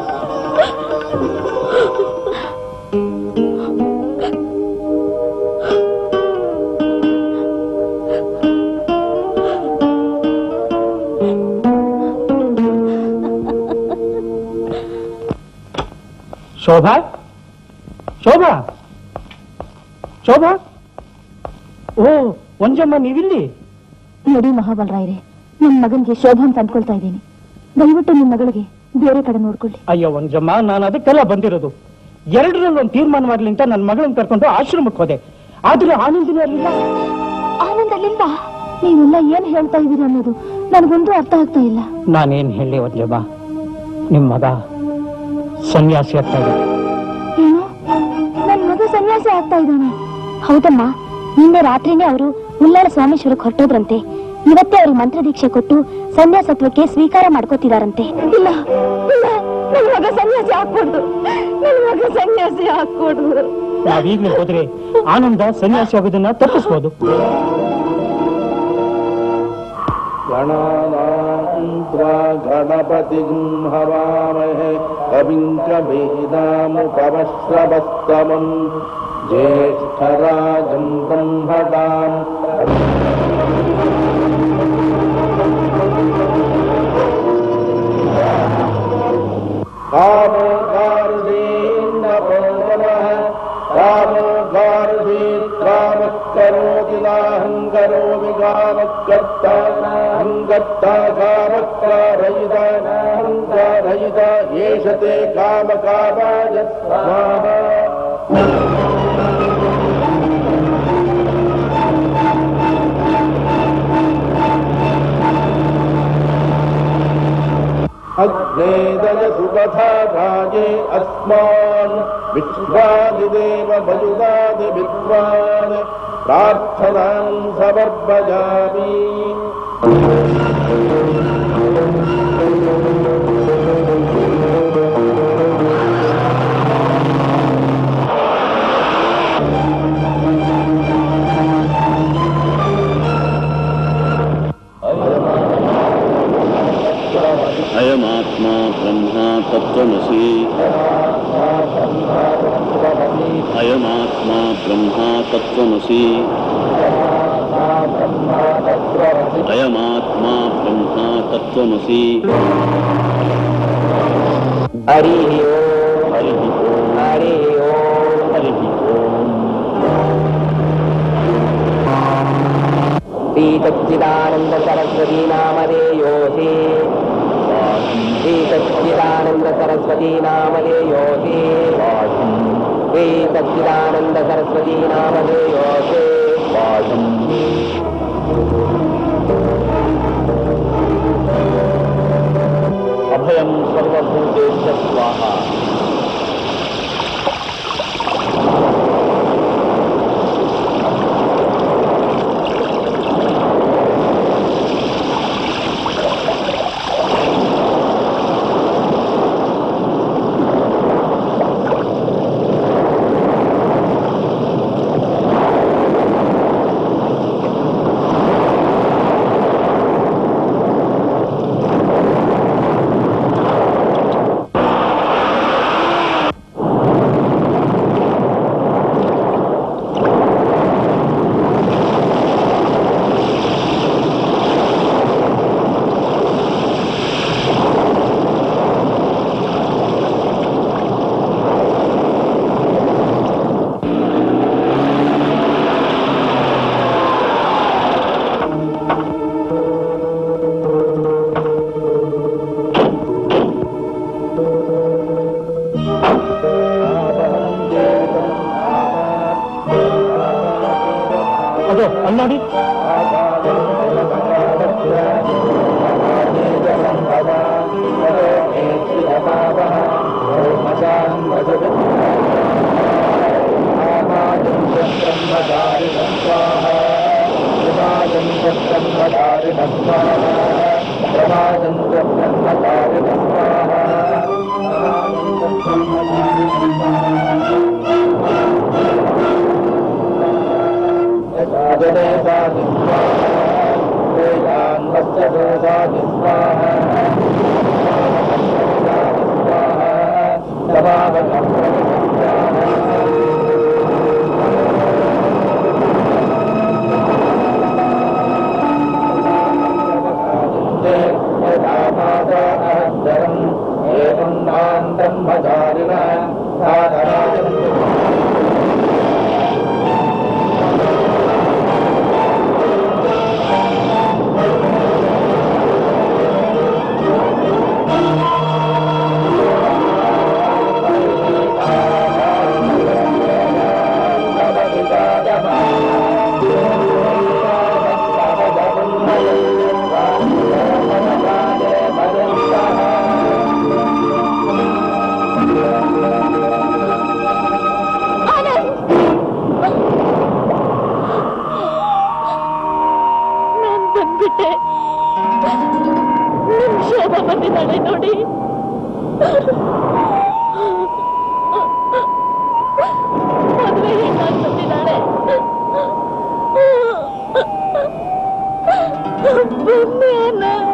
Speaker 14: ಶೋಭಾ, ಶೋಭಾ, ಶೋಭಾ. ಓ ಒಂಜಮ್ಮ, ನೀವಿಲ್ಲಿ?
Speaker 1: ನೋಡಿ ಮಹಾಬಲರಾಯರೇ, ನಿಮ್ ಮಗನ್ಗೆ ಶೋಭಾ ಅಂತ ಅಂದ್ಕೊಳ್ತಾ ಇದ್ದೀನಿ. ದಯವಿಟ್ಟು ನಿಮ್ ಮಗಳಿಗೆ ಬೇರೆ ಕಡೆ ನೋಡ್ಕೊಳ್ಳಿ.
Speaker 14: ಅಯ್ಯೋ ಒಂಜಮ್ಮ, ನಾನು ಅದಕ್ಕೆಲ್ಲ ಬಂದಿರೋದು. 2ರಲ್ಲಿ ಒಂದು ತೀರ್ಮಾನ ಮಾಡ್ಲಿ ಅಂತ ನನ್ನ ಮಗಳನ್ನ ಕರ್ಕೊಂಡು ಆಶ್ರಮಕ್ಕೆ ಹೋದೆ. ಆದ್ರೆ ಆನಂದಿನ ಅಲ್ಲಿಲ್ಲ.
Speaker 1: ಆನಂದಲ್ಲಿಲ್ಲ? ನೀವೆಲ್ಲ ಏನ್ ಹೇಳ್ತಾ ಇದೀರಿ ಅನ್ನೋದು ನನಗೊಂದು ಅರ್ಥ ಆಗ್ತಾ ಇಲ್ಲ.
Speaker 14: ನಾನೇನ್ ಹೇಳಿ ಒಂಜಮ್ಮ, ನಿಮ್ ಮಗ ಸನ್ಯಾಸಿ ಆಗ್ತಾ ಇದ್ದ.
Speaker 1: ಏನು? ನನ್ ಮಗ ಸನ್ಯಾಸಿ ಆಗ್ತಾ ಇದ್ದಾನೆ? ಹೌದಮ್ಮ, ನಿನ್ನೆ ರಾತ್ರಿನೇ ಅವರು ಉಲ್ಲಾಳ ಸ್ವಾಮೀಶ್ವರಕ್ಕೆ ಹೊರಟೋದ್ರಂತೆ. ಇವತ್ತೇ ಅವ್ರಿಗೆ ಮಂತ್ರ ದೀಕ್ಷೆ ಕೊಟ್ಟು ಸನ್ಯಾಸತ್ವಕ್ಕೆ ಸ್ವೀಕಾರ ಮಾಡ್ಕೋತಿದಾರಂತೆ.
Speaker 13: ಇಲ್ಲ ಇಲ್ಲ, ನನ್ನ ಮಗ ಸನ್ಯಾಸಿ ಹಾಕ್ಬಾರ್ದು, ನನ್ನ ಮಗ ಸನ್ಯಾಸಿ ಹಾಕ್ಬಾರ್ದು.
Speaker 14: ನಾವೀಗ್ಲೇ ಹೋದ್ರೆ ಆನಂದ ಸನ್ಯಾಸಿ ಆಗೋದನ್ನ ತಪ್ಪಿಸ್ಬೋದು.
Speaker 3: ಗಣಪತಿ ಹವಾಮಹೇ ಕವಿಂ ಕವೀನಾಮುಪವಸ್ರವಸ್ತಮಂ ಜ್ಯೇಷ್ಠರಾಜಂ ಬ್ರಹ್ಮಣಾಂ ಕರೋಮಿ ಕಾಮಕರ್ತಾರಯಿತ ಏಷತೆ ಕಾಮ ಕಾಮಾಯ ಸ್ವಾಹ.
Speaker 7: नेदय सुपथा राजे अस्मान् विश्वादिदेव मयुदादि विद्वान् प्रार्थनां समर्पयामि।
Speaker 4: अयमात्मा ब्रह्मा तत्त्वमसि। अयमात्मा ब्रह्मा तत्त्वमसि। अयमात्मा ब्रह्मा तत्त्वमसि।
Speaker 10: हरिः ओम् हरिः ओम् हरिः ओम् हरिः ओम्। श्री सच्चिदानंद सरस्वती नामधेयोऽसि। श्री सच्चिदानंद सरस्वती नामधेयोऽसि। श्री सच्चिदानंद सरस्वती नामधेयोऽसि।
Speaker 4: अभयं सर्वभूतेभ्यः स्वाहा।
Speaker 14: ನೋಡಿ
Speaker 13: ಬಂದೇನ